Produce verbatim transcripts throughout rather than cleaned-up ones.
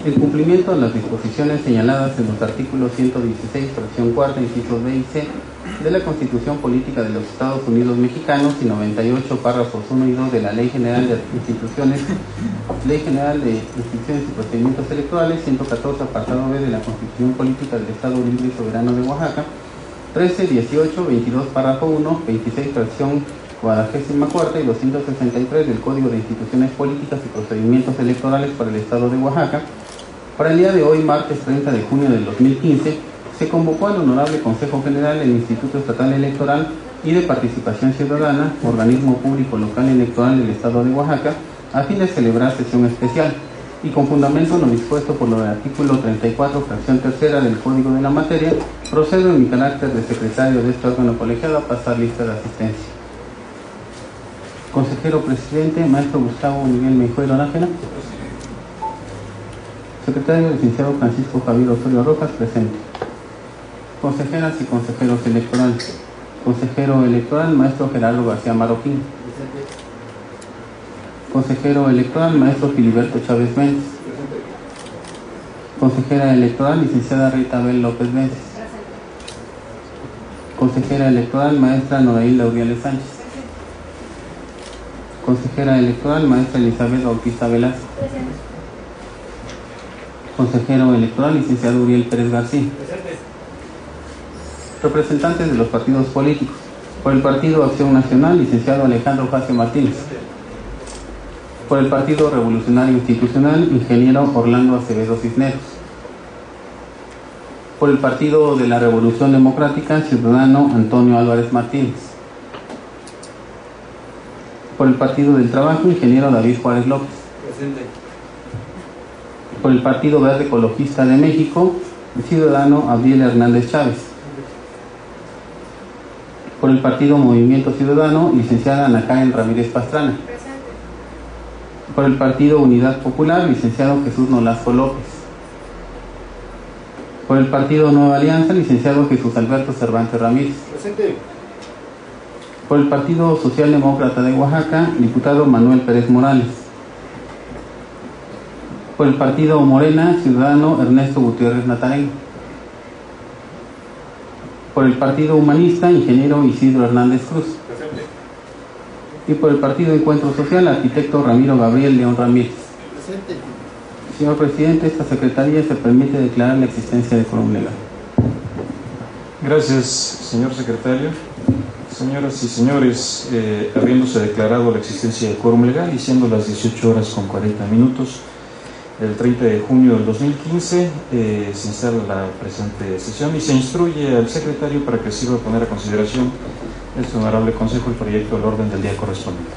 En cumplimiento a las disposiciones señaladas en los artículos ciento dieciséis, fracción cuarta, incisos B y C de la Constitución Política de los Estados Unidos Mexicanos y noventa y ocho, párrafos uno y dos de la Ley General de Instituciones, Ley General de Instituciones y Procedimientos Electorales, ciento catorce, apartado B de la Constitución Política del Estado Libre y Soberano de Oaxaca, trece, dieciocho, veintidós, párrafo uno, veintiséis, fracción cuadragésima cuarta y doscientos sesenta y tres del Código de Instituciones Políticas y Procedimientos Electorales para el Estado de Oaxaca. Para el día de hoy, martes treinta de junio del dos mil quince, se convocó al Honorable Consejo General del Instituto Estatal Electoral y de Participación Ciudadana, organismo público local electoral del Estado de Oaxaca, a fin de celebrar sesión especial, y con fundamento en lo dispuesto por el artículo treinta y cuatro, fracción tercera del Código de la Materia, procedo en mi carácter de secretario de este órgano colegiado a pasar lista de asistencia. Consejero Presidente, Maestro Gustavo Miguel Meijuelo Nájera. Secretario licenciado Francisco Javier Osorio Rojas, presente. Consejeras y consejeros electorales. Consejero electoral, Maestro Gerardo García Marroquín. Presente. Consejero electoral, Maestro Filiberto Chávez Méndez. Presente. Consejera electoral, licenciada Rita Abel López Méndez. Presente. Consejera electoral, Maestra Norailda Uriales Sánchez. Presente. Consejera electoral, Maestra Elizabeth Bautista Velázquez. Presente. Consejero electoral, licenciado Uriel Pérez García. Presente. Representantes de los partidos políticos. Por el Partido Acción Nacional, licenciado Alejandro Facio Martínez. Presente. Por el Partido Revolucionario Institucional, ingeniero Orlando Acevedo Cisneros. Por el Partido de la Revolución Democrática, ciudadano Antonio Álvarez Martínez. Por el Partido del Trabajo, ingeniero David Juárez López. Presente. Por el Partido Verde Ecologista de México, el ciudadano Abriel Hernández Chávez. Por el Partido Movimiento Ciudadano, licenciada Ana Karen Ramírez Pastrana. Presente. Por el Partido Unidad Popular, licenciado Jesús Nolasco López. Por el Partido Nueva Alianza, licenciado Jesús Alberto Cervantes Ramírez. Presente. Por el Partido Socialdemócrata de Oaxaca, diputado Manuel Pérez Morales. Por el Partido Morena, ciudadano Ernesto Gutiérrez Natareño. Por el Partido Humanista, ingeniero Isidro Hernández Cruz. Presente. Y por el Partido Encuentro Social, arquitecto Ramiro Gabriel León Ramírez. Presente. Señor Presidente, esta Secretaría se permite declarar la existencia de quórum legal. Gracias, señor secretario. Señoras y señores, eh, habiéndose declarado la existencia de quórum legal y siendo las dieciocho horas con cuarenta minutos, el treinta de junio del dos mil quince eh, se instala la presente sesión y se instruye al secretario para que sirva a poner a consideración este honorable consejo el proyecto del orden del día correspondiente.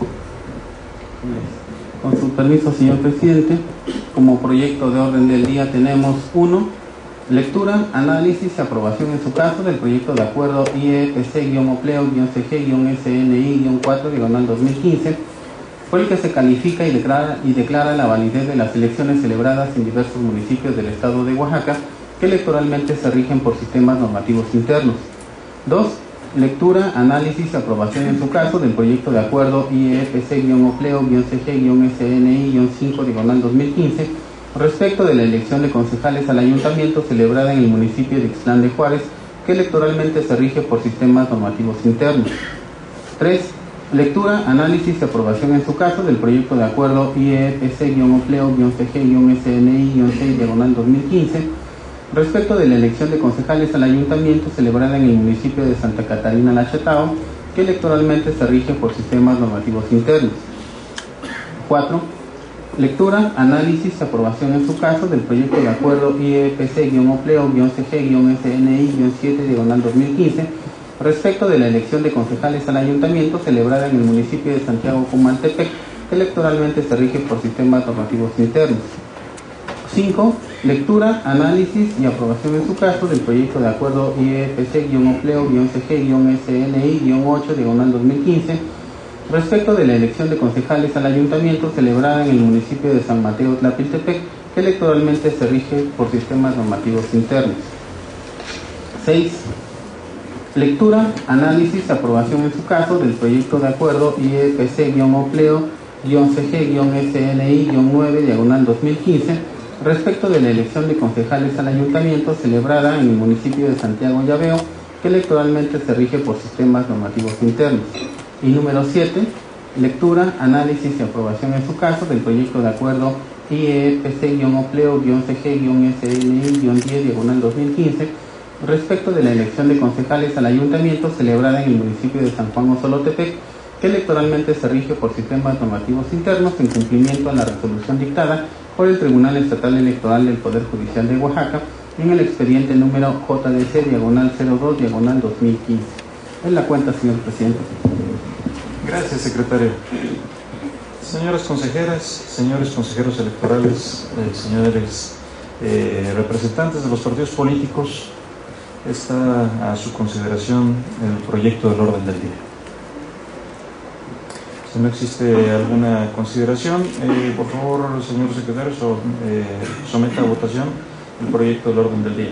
Con su permiso, señor presidente, como proyecto de orden del día tenemos uno, lectura, análisis y aprobación en su caso del proyecto de acuerdo I E P C-O P L E O-C G-S N I-cuatro diagonal dos mil quince, por el que se califica y declara, y declara la validez de las elecciones celebradas en diversos municipios del estado de Oaxaca que electoralmente se rigen por sistemas normativos internos. dos. Lectura, análisis y aprobación en su caso del proyecto de acuerdo I E P C-O P L E O-C G-S N I-cinco diagonal dos mil quince respecto de la elección de concejales al ayuntamiento celebrada en el municipio de Ixtlán de Juárez que electoralmente se rige por sistemas normativos internos. tres. Lectura, análisis y aprobación en su caso del proyecto de acuerdo I E P C-O P L E O-C G-S N I-seis diagonal dos mil quince respecto de la elección de concejales al ayuntamiento celebrada en el municipio de Santa Catarina La Chetao que electoralmente se rige por sistemas normativos internos. cuatro. Lectura, análisis y aprobación en su caso del proyecto de acuerdo I E P C-O P L E O-C G-S N I-siete diagonal dos mil quince respecto de la elección de concejales al ayuntamiento celebrada en el municipio de Santiago Comaltepec que electoralmente se rige por sistemas normativos internos. cinco. Lectura, análisis y aprobación en su caso del proyecto de acuerdo I E P C-O P L E O-C G-S N I-ocho diagonal dos mil quince respecto de la elección de concejales al ayuntamiento celebrada en el municipio de San Mateo Tlapiltepec que electoralmente se rige por sistemas normativos internos. seis. Lectura, análisis y aprobación en su caso del proyecto de acuerdo I E P C-O P L E O-C G-S N I-nueve diagonal dos mil quince respecto de la elección de concejales al ayuntamiento celebrada en el municipio de Santiago Llaveo, que electoralmente se rige por sistemas normativos internos. Y número siete, lectura, análisis y aprobación en su caso del proyecto de acuerdo I E P C-O P L E O-C G-S N I-diez diagonal dos mil quince respecto de la elección de concejales al ayuntamiento celebrada en el municipio de San Juan Osolotepec, que electoralmente se rige por sistemas normativos internos en cumplimiento a la resolución dictada por el Tribunal Estatal Electoral del Poder Judicial de Oaxaca en el expediente número J D C diagonal cero dos diagonal dos mil quince. En la cuenta, señor presidente. Gracias, secretario. Señoras consejeras, señores consejeros electorales, eh, señores eh, representantes de los partidos políticos, está a su consideración el proyecto del orden del día. Si no existe alguna consideración, eh, por favor, señor secretario, so, eh, someta a votación el proyecto del orden del día.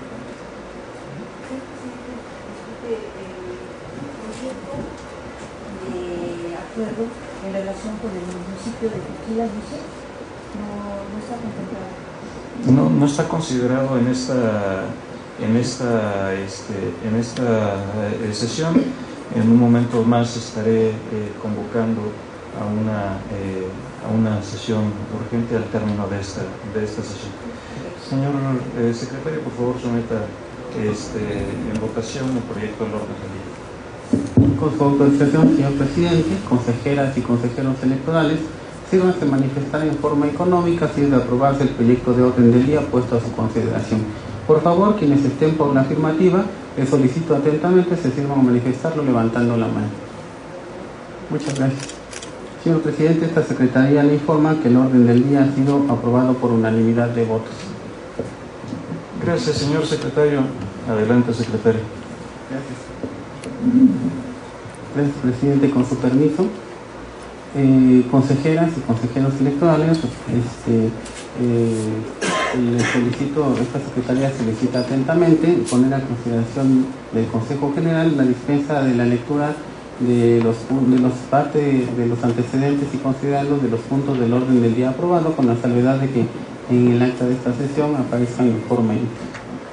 En relación con el municipio de Tequila, dice, no, no está contemplado. No, no está considerado en esta, en esta, este, en esta eh, sesión. En un momento más estaré eh, convocando a una, eh, a una sesión urgente al término de esta, de esta sesión. Señor eh, secretario, por favor, someta este, en votación el proyecto del orden del día. Con su autorización, señor presidente, consejeras y consejeros electorales, sírvanse manifestar en forma económica si es de aprobarse el proyecto de orden del día puesto a su consideración. Por favor, quienes estén por la afirmativa, les solicito atentamente se sirvan a manifestarlo levantando la mano. Muchas gracias. Señor presidente, esta secretaría le informa que el orden del día ha sido aprobado por unanimidad de votos. Gracias, señor secretario. Adelante, secretario. Gracias. Gracias, presidente, con su permiso. Eh, consejeras y consejeros electorales, este, eh, les solicito, esta secretaría solicita atentamente poner a consideración del Consejo General la dispensa de la lectura de los, de los parte de los antecedentes y considerandos de los puntos del orden del día aprobado, con la salvedad de que en el acta de esta sesión aparezcan en forma íntegra.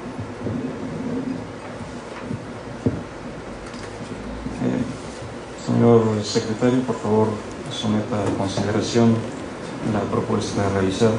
Señor secretario, por favor, someta a consideración la propuesta realizada.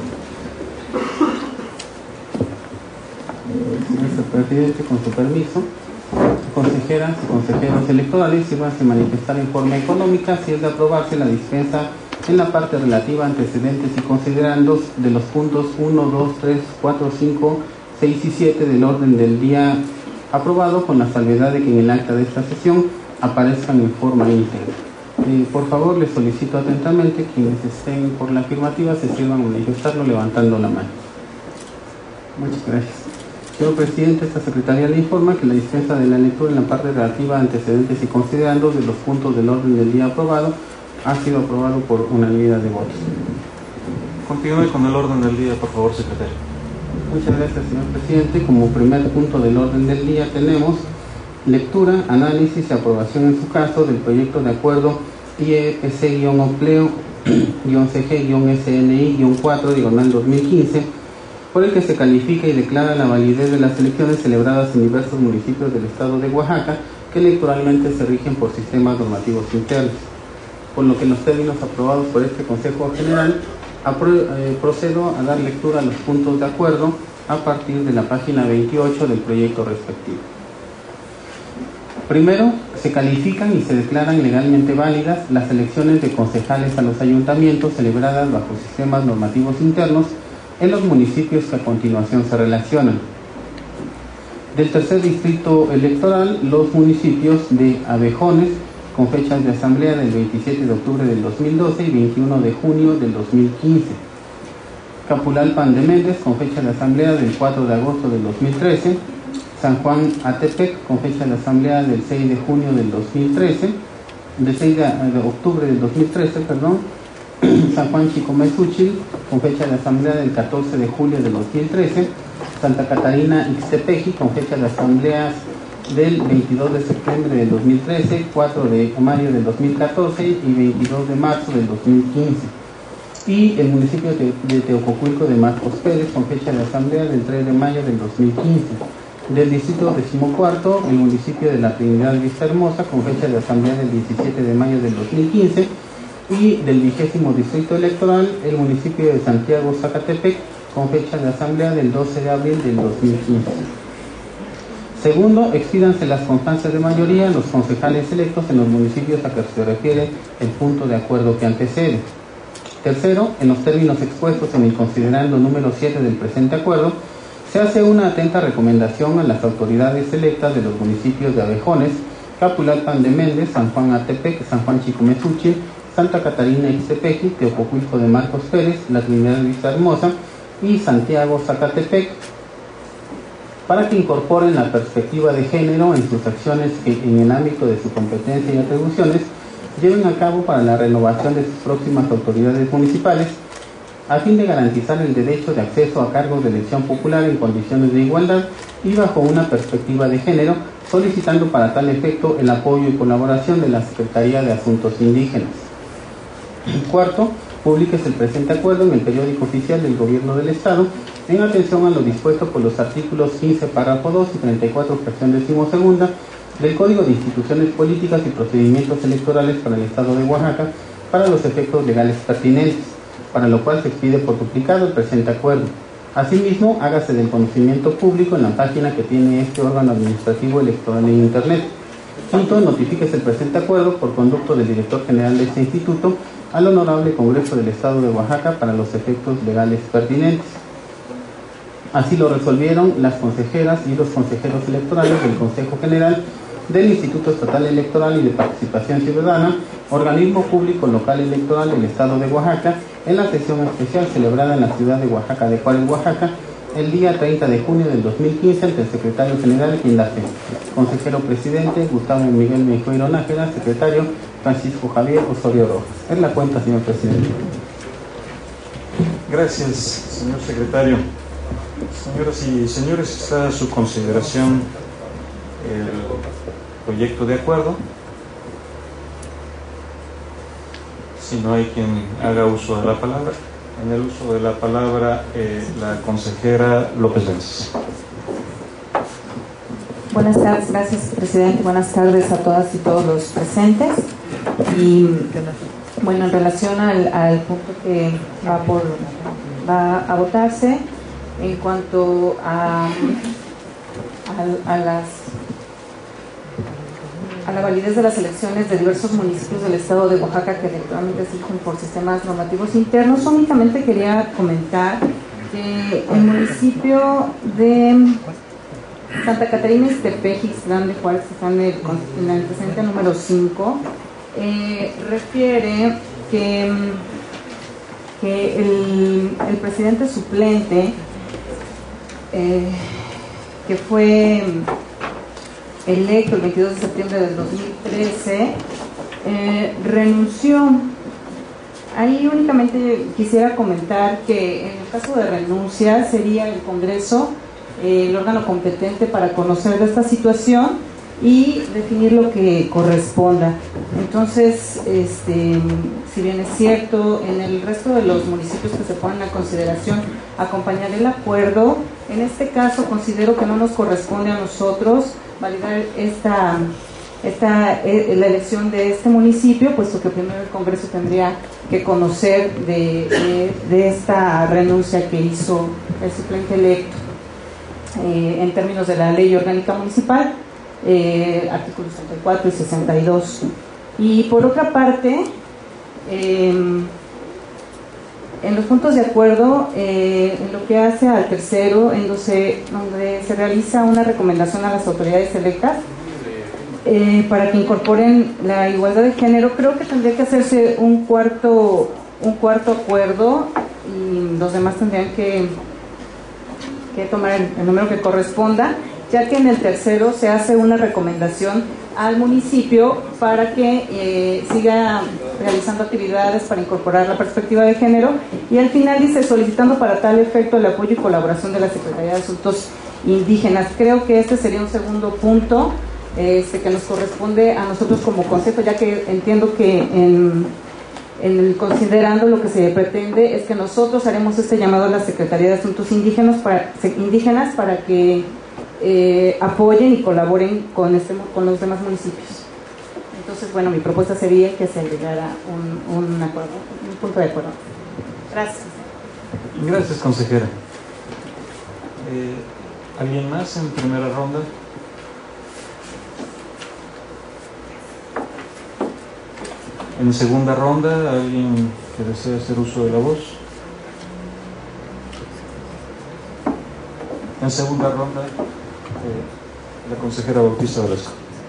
Señor presidente, con su permiso, consejeras y consejeros electorales sírvanse manifestar en forma económica si es de aprobarse la dispensa en la parte relativa a antecedentes y considerandos de los puntos uno, dos, tres, cuatro, cinco, seis y siete del orden del día aprobado, con la salvedad de que en el acta de esta sesión aparezcan en forma íntegra. Eh, por favor, les solicito atentamente quienes estén por la afirmativa se sirvan a manifestarlo levantando la mano. Muchas gracias. Señor presidente, esta secretaría le informa que la dispensa de la lectura en la parte relativa a antecedentes y considerandos de los puntos del orden del día aprobado ha sido aprobado por unanimidad de votos. Continúe con el orden del día, por favor, secretario. Muchas gracias, señor presidente. Como primer punto del orden del día tenemos lectura, análisis y aprobación en su caso del proyecto de acuerdo I E P C-O P L E O-C G-S N I cuatro diagonal dos mil quince, por el que se califica y declara la validez de las elecciones celebradas en diversos municipios del estado de Oaxaca, que electoralmente se rigen por sistemas normativos internos. Por lo que en los términos aprobados por este Consejo General, eh, procedo a dar lectura a los puntos de acuerdo a partir de la página veintiocho del proyecto respectivo. Primero, se califican y se declaran legalmente válidas las elecciones de concejales a los ayuntamientos celebradas bajo sistemas normativos internos en los municipios que a continuación se relacionan. Del tercer distrito electoral, los municipios de Abejones, con fechas de asamblea del veintisiete de octubre del dos mil doce y veintiuno de junio del dos mil quince. Capulalpan de Méndez, con fecha de asamblea del cuatro de agosto del dos mil trece. San Juan Atepec, con fecha de asamblea del seis de junio del dos mil trece, del seis de octubre del dos mil trece, perdón. San Juan Chicomezuchil, con fecha de asamblea del catorce de julio del dos mil trece. Santa Catarina Ixtepeji, con fecha de asambleas del veintidós de septiembre del dos mil trece, cuatro de mayo del dos mil catorce y veintidós de marzo del dos mil quince. y el municipio de, de Teococuilco de Marcos Pérez, con fecha de asamblea del tres de mayo del dos mil quince. Del distrito decimocuarto, el municipio de La Trinidad Vista Hermosa, con fecha de asamblea del diecisiete de mayo del dos mil quince. Y del vigésimo distrito electoral, el municipio de Santiago Zacatepec, con fecha de asamblea del doce de abril del dos mil quince. Segundo, expídanse las constancias de mayoría los concejales electos en los municipios a que se refiere el punto de acuerdo que antecede. Tercero, en los términos expuestos en el considerando número siete del presente acuerdo, se hace una atenta recomendación a las autoridades electas de los municipios de Abejones, Capulalpan de Méndez, San Juan Atepec, San Juan Chicomesuchi, Santa Catarina Ixtepequi, Teococuilco de Marcos Pérez, La Trinidad Vista Hermosa y Santiago Zacatepec, para que incorporen la perspectiva de género en sus acciones que, en el ámbito de su competencia y atribuciones, lleven a cabo para la renovación de sus próximas autoridades municipales, a fin de garantizar el derecho de acceso a cargos de elección popular en condiciones de igualdad y bajo una perspectiva de género, solicitando para tal efecto el apoyo y colaboración de la Secretaría de Asuntos Indígenas. Cuarto, publíquese el presente acuerdo en el periódico oficial del Gobierno del Estado, en atención a lo dispuesto por los artículos quince, párrafo dos y treinta y cuatro, fracción decimosegunda del Código de Instituciones Políticas y Procedimientos Electorales para el Estado de Oaxaca, para los efectos legales pertinentes, para lo cual se expide por duplicado el presente acuerdo. Asimismo, hágase del conocimiento público en la página que tiene este órgano administrativo electoral en Internet. Quinto, notifíquese el presente acuerdo por conducto del director general de este instituto al Honorable Congreso del Estado de Oaxaca para los efectos legales pertinentes. Así lo resolvieron las consejeras y los consejeros electorales del Consejo General del Instituto Estatal Electoral y de Participación Ciudadana, organismo público local electoral del Estado de Oaxaca, en la sesión especial celebrada en la ciudad de Oaxaca de Juárez, Oaxaca, el día treinta de junio del dos mil quince, ante el secretario general quien da fe. Consejero presidente Gustavo Miguel Meijueiro Nájera, secretario Francisco Javier Osorio Rojas. Es la cuenta, señor presidente. Gracias, señor secretario. Señoras y señores, está a su consideración el proyecto de acuerdo. Si no hay quien haga uso de la palabra, en el uso de la palabra, eh, la consejera López Vences. Buenas tardes, gracias presidente, buenas tardes a todas y todos los presentes. Y bueno, en relación al, al punto que va, por, va a votarse, en cuanto a, a, a las a la validez de las elecciones de diversos municipios del estado de Oaxaca que electoralmente se eligen por sistemas normativos internos, únicamente quería comentar que el municipio de Santa Catarina Ixtepequi, Ixtlán de Juárez, que está en el, en el antecedente número cinco, eh, refiere que, que el, el presidente suplente, eh, que fue electo el veintidós de septiembre del dos mil trece, eh, renunció. Ahí únicamente quisiera comentar que en el caso de renuncia sería el Congreso eh, el órgano competente para conocer de esta situación y definir lo que corresponda. Entonces, este, si bien es cierto, en el resto de los municipios que se ponen a consideración acompañar el acuerdo, en este caso considero que no nos corresponde a nosotros validar esta, esta la elección de este municipio, puesto que primero el Congreso tendría que conocer de, de, de esta renuncia que hizo el suplente electo eh, en términos de la Ley Orgánica Municipal, eh, artículos sesenta y cuatro y sesenta y dos. Y por otra parte, eh, en los puntos de acuerdo, eh, en lo que hace al tercero, en donde, donde se realiza una recomendación a las autoridades electas eh, para que incorporen la igualdad de género, creo que tendría que hacerse un cuarto, un cuarto acuerdo y los demás tendrían que, que tomar el, el número que corresponda, ya que en el tercero se hace una recomendación al municipio para que eh, siga realizando actividades para incorporar la perspectiva de género, y al final dice solicitando para tal efecto el apoyo y colaboración de la Secretaría de Asuntos Indígenas. Creo que este sería un segundo punto este, que nos corresponde a nosotros como consejo, ya que entiendo que en, En el, considerando lo que se pretende es que nosotros haremos este llamado a la Secretaría de Asuntos Indígenas para, indígenas para que eh, apoyen y colaboren con, este, con los demás municipios. Entonces, bueno, mi propuesta sería que se agregara un, un acuerdo, un punto de acuerdo. Gracias. Gracias, consejera. Eh, ¿Alguien más en primera ronda? En segunda ronda, ¿alguien que desea hacer uso de la voz? En segunda ronda, eh, la consejera Bautista Velasco.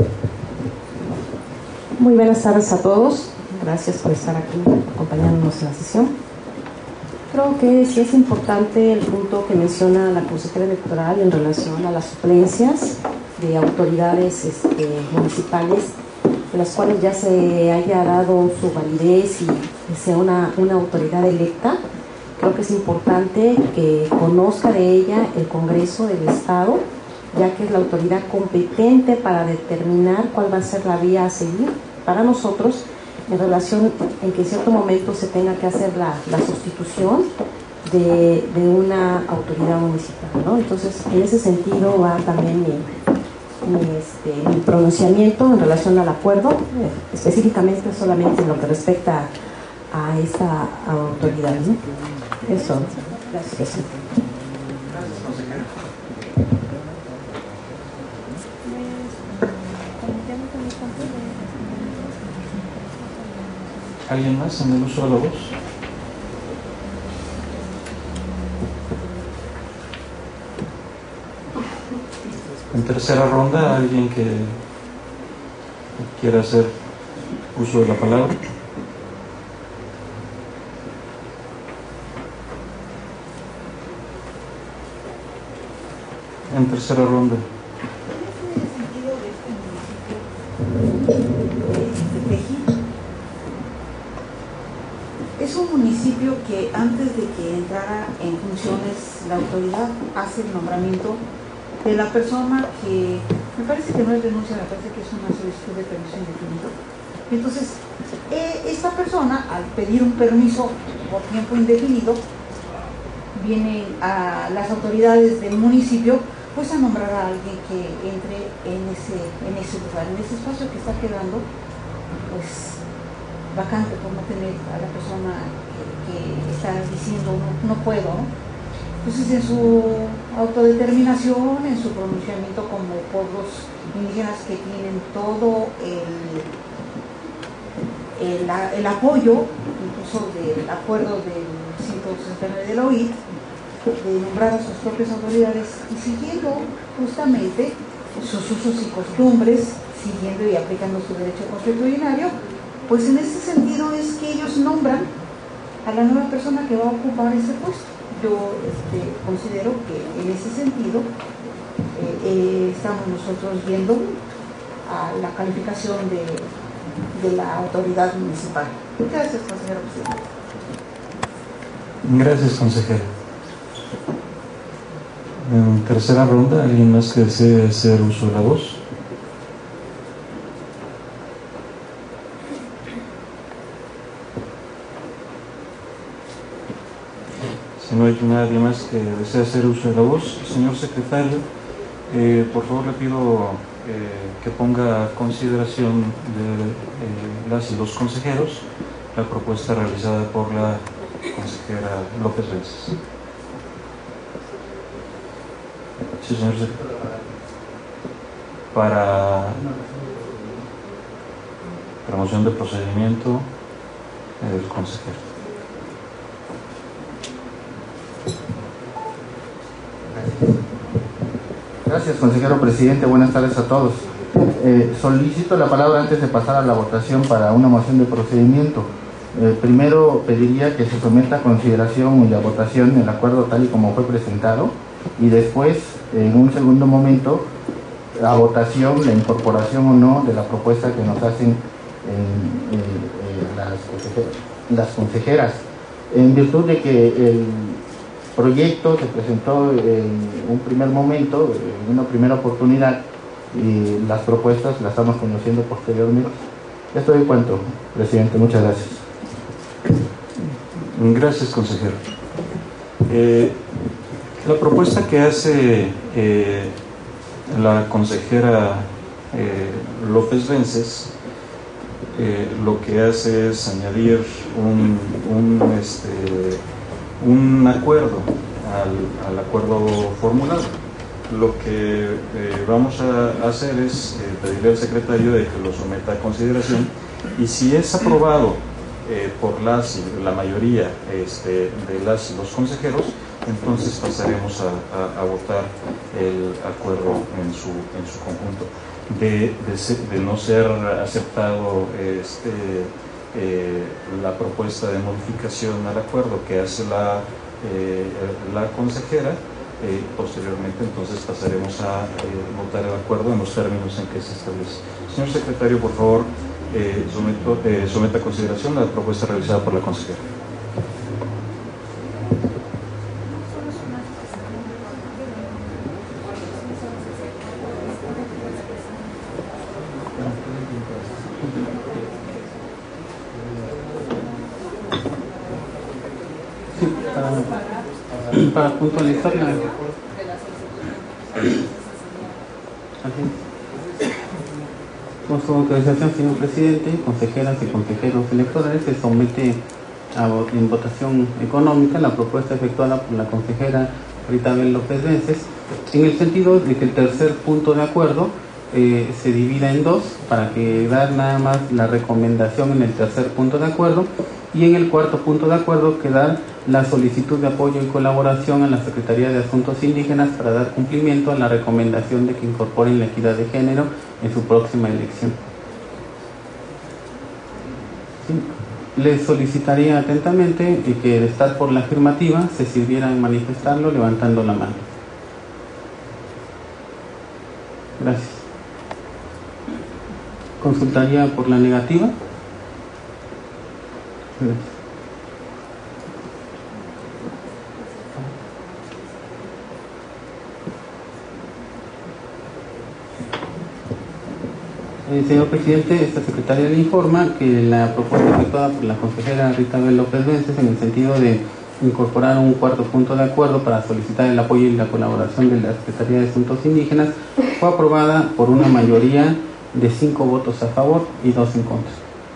Muy buenas tardes a todos. Gracias por estar aquí acompañándonos en la sesión. Creo que sí es importante el punto que menciona la consejera electoral en relación a las suplencias de autoridades este, municipales, de las cuales ya se haya dado su validez y que sea una, una autoridad electa. Creo que es importante que conozca de ella el Congreso del Estado, ya que es la autoridad competente para determinar cuál va a ser la vía a seguir para nosotros en relación en que en cierto momento se tenga que hacer la, la sustitución de, de una autoridad municipal, ¿no? Entonces, en ese sentido va también mi, mi, este, mi pronunciamiento en relación al acuerdo, eh, específicamente solamente en lo que respecta a esta autoridad, ¿no? Eso, gracias, presidente. Gracias, consejera. ¿Alguien más en el uso de la voz? En tercera ronda, ¿alguien que quiera hacer uso de la palabra? En tercera ronda. Es un municipio que antes de que entrara en funciones la autoridad hace el nombramiento de la persona que, me parece que no es renuncia, me parece que es una solicitud de permiso indefinido. Entonces, eh, esta persona, al pedir un permiso por tiempo indefinido, vienen a las autoridades del municipio pues a nombrar a alguien que entre en ese, en ese lugar, en ese espacio que está quedando pues vacante por no tener a la persona que, que está diciendo no, no puedo, ¿no? Entonces, en su autodeterminación, en su pronunciamiento como pueblos indígenas que tienen todo el, el, el apoyo, incluso del acuerdo del ciento sesenta y nueve de la O I T, de nombrar a sus propias autoridades y siguiendo justamente sus usos y costumbres, siguiendo y aplicando su derecho constitucionario, pues en ese sentido es que ellos nombran a la nueva persona que va a ocupar ese puesto. Yo este, considero que en ese sentido eh, eh, estamos nosotros viendo a la calificación de, de la autoridad municipal. Gracias, consejero presidente. Gracias, consejera. En tercera ronda, ¿alguien más que desee hacer uso de la voz? Si no hay nadie más que desee hacer uso de la voz, señor secretario, eh, por favor le pido eh, que ponga a consideración de eh, las y los consejeros la propuesta realizada por la consejera López Vences. Sí, señor secretario. Para promoción de procedimiento, el consejero. Gracias, consejero presidente. Buenas tardes a todos. Eh, solicito la palabra antes de pasar a la votación para una moción de procedimiento. Eh, primero pediría que se someta a consideración y a votación el acuerdo tal y como fue presentado y después, en un segundo momento, a votación la incorporación o no de la propuesta que nos hacen eh, eh, eh, las, consejeras, las consejeras. En virtud de que el proyecto se presentó en un primer momento, en una primera oportunidad, y las propuestas las estamos conociendo posteriormente. Esto de cuanto, presidente. Muchas gracias. Gracias, consejero. Eh, la propuesta que hace eh, la consejera eh, López Vences eh, lo que hace es añadir un, un, este, un acuerdo al, al acuerdo formulado. Lo que eh, vamos a hacer es eh, pedirle al secretario de que lo someta a consideración, y si es aprobado eh, por las, la mayoría este, de las los consejeros, entonces pasaremos a, a, a votar el acuerdo en su, en su conjunto. De, de, ser, de no ser aceptado este, eh, la propuesta de modificación al acuerdo que hace la, eh, la consejera, Eh, posteriormente entonces pasaremos a eh, votar el acuerdo en los términos en que se establece. Señor secretario, por favor, eh, someto, eh, someta a consideración la propuesta realizada por la consejera. Sí, para, para puntualizar la... Con su autorización, señor presidente, consejeras y consejeros electorales, se somete a, en votación económica la propuesta efectuada por la consejera Rita Abel López Vences, en el sentido de que el tercer punto de acuerdo eh, se divida en dos, para que dar nada más la recomendación en el tercer punto de acuerdo, y en el cuarto punto de acuerdo quedar la solicitud de apoyo y colaboración a la Secretaría de Asuntos Indígenas para dar cumplimiento a la recomendación de que incorporen la equidad de género en su próxima elección. Sí. Les solicitaría atentamente que de estar por la afirmativa se sirviera en manifestarlo levantando la mano. Gracias. Consultaría por la negativa. Gracias. Eh, señor presidente, esta secretaria le informa que la propuesta efectuada por la consejera Rita Abel López Vences en el sentido de incorporar un cuarto punto de acuerdo para solicitar el apoyo y la colaboración de la Secretaría de Asuntos Indígenas fue aprobada por una mayoría de cinco votos a favor y dos en contra.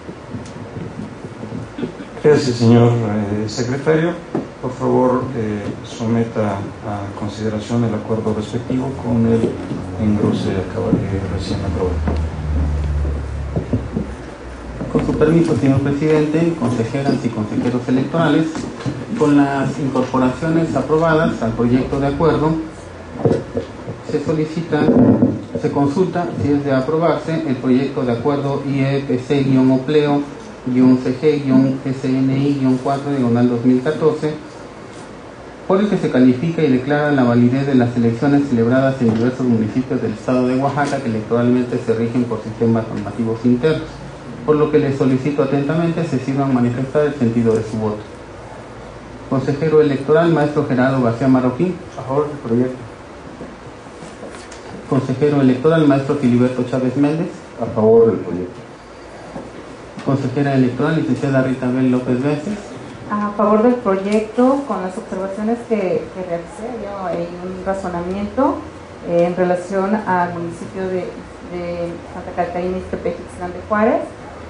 Gracias, señor eh, secretario. Por favor, eh, someta a consideración el acuerdo respectivo con el engrose acaba, eh, recién aprobado. Con su permiso, señor presidente, consejeras y consejeros electorales, con las incorporaciones aprobadas al proyecto de acuerdo, se solicita, se consulta, si es de aprobarse, el proyecto de acuerdo I E P C-Opleo C G-S N I cuatro diagonal dos mil catorce, por el que se califica y declara la validez de las elecciones celebradas en diversos municipios del estado de Oaxaca que electoralmente se rigen por sistemas normativos internos, por lo que les solicito atentamente se sirvan manifestar el sentido de su voto. Consejero electoral, maestro Gerardo García Marroquín. A favor del proyecto. Consejero electoral, maestro Filiberto Chávez Méndez. A favor del proyecto. Consejera electoral, licenciada Rita Abel López Vences. A favor del proyecto, con las observaciones que, que realicé, yo hay un razonamiento eh, en relación al municipio de, de Santa Catarina, Ixtepec-Ixtlán de Juárez.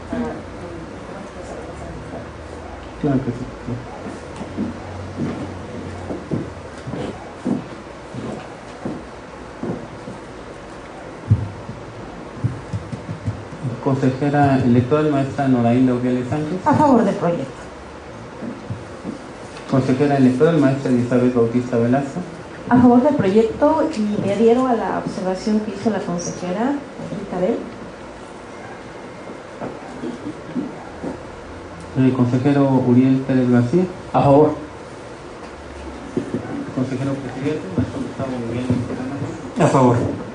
Claro que sí. Consejera electoral, maestra Noraíla Uriel Sánchez. A favor del proyecto. Consejera electoral, maestra Elizabeth Bautista Velasco. A favor del proyecto, y me adhiero a la observación que hizo la consejera Rita Abel. El consejero Uriel Pérez García. A favor. Consejero presidente, maestro Gustavo Miguel Fernández. A favor.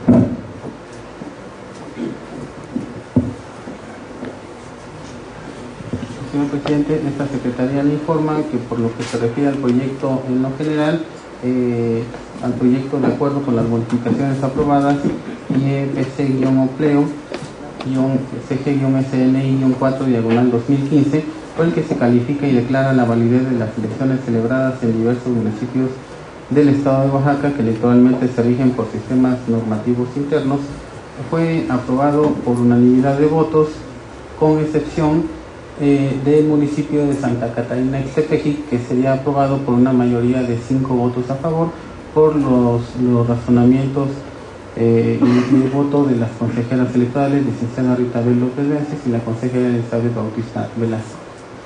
Señor presidente, esta secretaría le informa que por lo que se refiere al proyecto en lo general, eh, al proyecto de acuerdo con las modificaciones aprobadas, I E P C-Opleo C G-S N I cuatro diagonal dos mil quince, por el que se califica y declara la validez de las elecciones celebradas en diversos municipios del estado de Oaxaca que electoralmente se rigen por sistemas normativos internos, fue aprobado por unanimidad de votos, con excepción eh, del municipio de Santa Catarina Ixtepeji, que sería aprobado por una mayoría de cinco votos a favor por los, los razonamientos eh, y el voto de las consejeras electorales, licenciada Rita Bel López Vences y la consejera Elizabeth Bautista Velasco.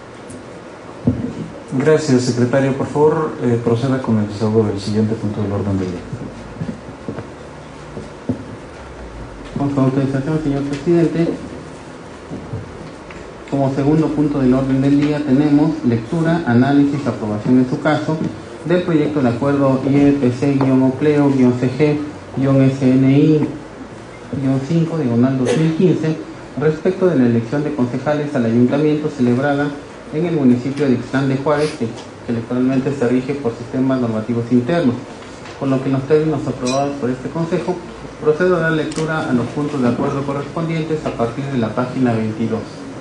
Gracias, secretario. Por favor, eh, proceda con el desahogo del siguiente punto del orden del día. Con su autorización, señor presidente, como segundo punto del orden del día tenemos lectura, análisis, aprobación en su caso del proyecto de acuerdo I E P C-O P L E O-C G-S N I cinco diagonal dos mil quince respecto de la elección de concejales al ayuntamiento celebrada en el municipio de Ixtlán de Juárez, que, que electoralmente se rige por sistemas normativos internos, con lo que en los términos aprobados por este Consejo procedo a dar lectura a los puntos de acuerdo correspondientes a partir de la página veintidós.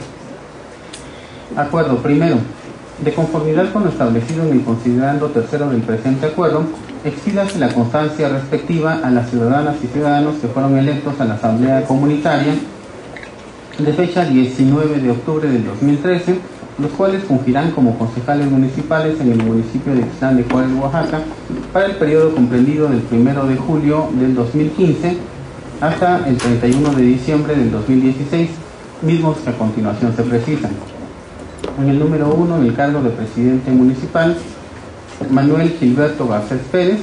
Acuerdo primero. De conformidad con lo establecido en el considerando tercero del presente acuerdo, expídase la constancia respectiva a las ciudadanas y ciudadanos que fueron electos a la Asamblea Comunitaria de fecha diecinueve de octubre del dos mil trece, los cuales fungirán como concejales municipales en el municipio de Ixtlán de Juárez, Oaxaca, para el periodo comprendido del primero de julio del dos mil quince hasta el treinta y uno de diciembre del dos mil dieciséis, mismos que a continuación se precisan. En el número uno, en el cargo de presidente municipal, Manuel Gilberto Garcés Pérez.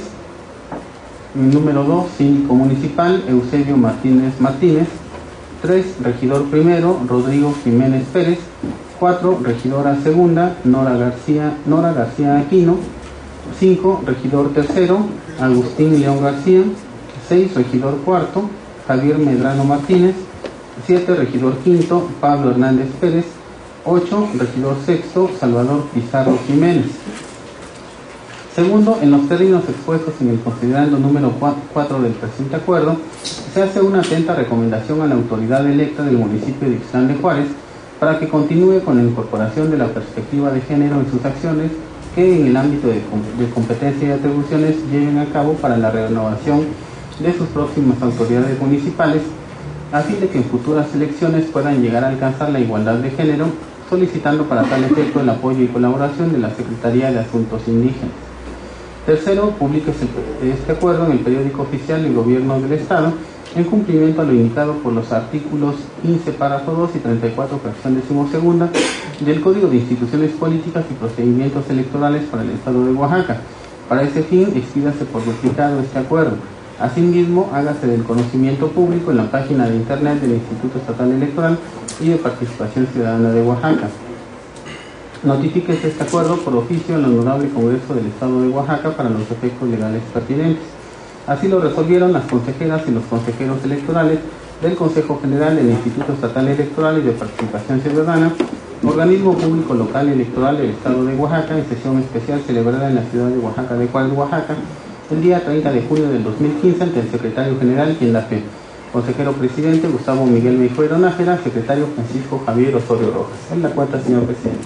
En el número dos, síndico municipal, Eusebio Martínez Martínez. tres, regidor primero, Rodrigo Jiménez Pérez. cuatro, regidora segunda, Nora García, Nora García Aquino. cinco, regidor tercero, Agustín León García. seis, regidor cuarto, Javier Medrano Martínez. siete, regidor quinto, Pablo Hernández Pérez. ocho, regidor sexto, Salvador Pizarro Jiménez. Segundo, en los términos expuestos en el considerando número cuatro del presente acuerdo, se hace una atenta recomendación a la autoridad electa del municipio de Ixtlán de Juárez para que continúe con la incorporación de la perspectiva de género en sus acciones que en el ámbito de, de competencia y atribuciones lleven a cabo para la renovación de sus próximas autoridades municipales, a fin de que en futuras elecciones puedan llegar a alcanzar la igualdad de género, solicitando para tal efecto el apoyo y colaboración de la Secretaría de Asuntos Indígenas. Tercero, públiquese este acuerdo en el periódico oficial del Gobierno del Estado, en cumplimiento a lo indicado por los artículos quince, párrafo dos y treinta y cuatro, fracción decimosegunda del Código de Instituciones Políticas y Procedimientos Electorales para el Estado de Oaxaca. Para ese fin, expídase por duplicado este acuerdo. Asimismo, hágase del conocimiento público en la página de internet del Instituto Estatal Electoral y de Participación Ciudadana de Oaxaca. Notifíquese este acuerdo por oficio al Honorable Congreso del Estado de Oaxaca para los efectos legales pertinentes. Así lo resolvieron las consejeras y los consejeros electorales del Consejo General del Instituto Estatal Electoral y de Participación Ciudadana, organismo público local electoral del Estado de Oaxaca, en sesión especial celebrada en la ciudad de Oaxaca de Juárez, Oaxaca, el día treinta de junio del dos mil quince, ante el secretario general, quien da fe. Consejero presidente Gustavo Miguel Meijuelo Nájera, secretario Francisco Javier Osorio Rojas. En la cuenta, señor presidente.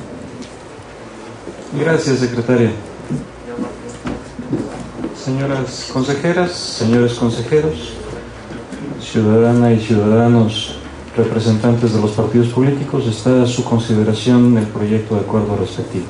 Gracias, secretario. Señoras consejeras, señores consejeros, ciudadana y ciudadanos representantes de los partidos políticos, está a su consideración el proyecto de acuerdo respectivo.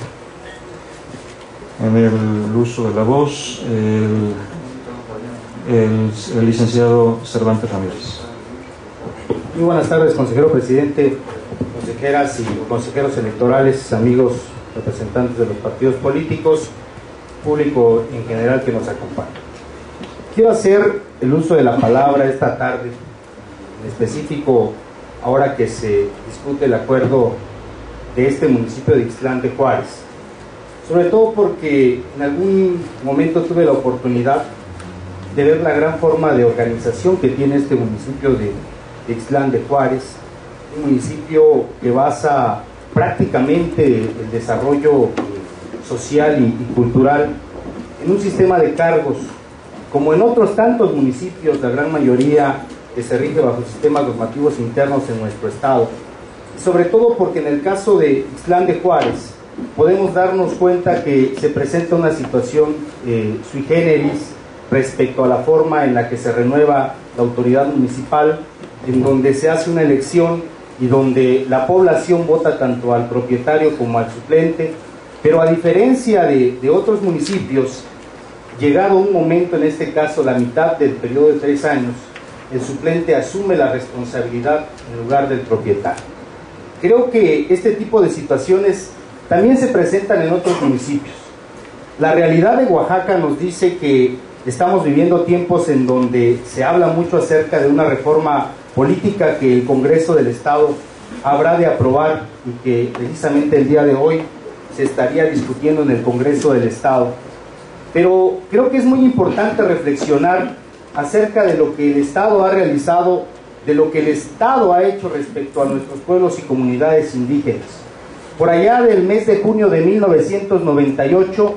En el uso de la voz, el, el, el licenciado Cervantes Ramírez. Muy buenas tardes, consejero presidente, consejeras y consejeros electorales, amigos representantes de los partidos políticos, público en general que nos acompaña. Quiero hacer el uso de la palabra esta tarde, en específico ahora que se discute el acuerdo de este municipio de Ixtlán de Juárez, sobre todo porque en algún momento tuve la oportunidad de ver la gran forma de organización que tiene este municipio de, de Ixtlán de Juárez, un municipio que basa prácticamente el desarrollo social y, y cultural en un sistema de cargos, como en otros tantos municipios, la gran mayoría que se rige bajo sistemas normativos internos en nuestro estado, sobre todo porque en el caso de Ixtlán de Juárez podemos darnos cuenta que se presenta una situación eh, sui generis respecto a la forma en la que se renueva la autoridad municipal, en donde se hace una elección y donde la población vota tanto al propietario como al suplente, pero a diferencia de, de otros municipios, llegado un momento, en este caso la mitad del periodo de tres años, el suplente asume la responsabilidad en lugar del propietario. Creo que este tipo de situaciones también se presentan en otros municipios. La realidad de Oaxaca nos dice que estamos viviendo tiempos en donde se habla mucho acerca de una reforma política que el Congreso del Estado habrá de aprobar y que precisamente el día de hoy se estaría discutiendo en el Congreso del Estado. Pero creo que es muy importante reflexionar acerca de lo que el Estado ha realizado, de lo que el Estado ha hecho respecto a nuestros pueblos y comunidades indígenas. Por allá del mes de junio de mil novecientos noventa y ocho,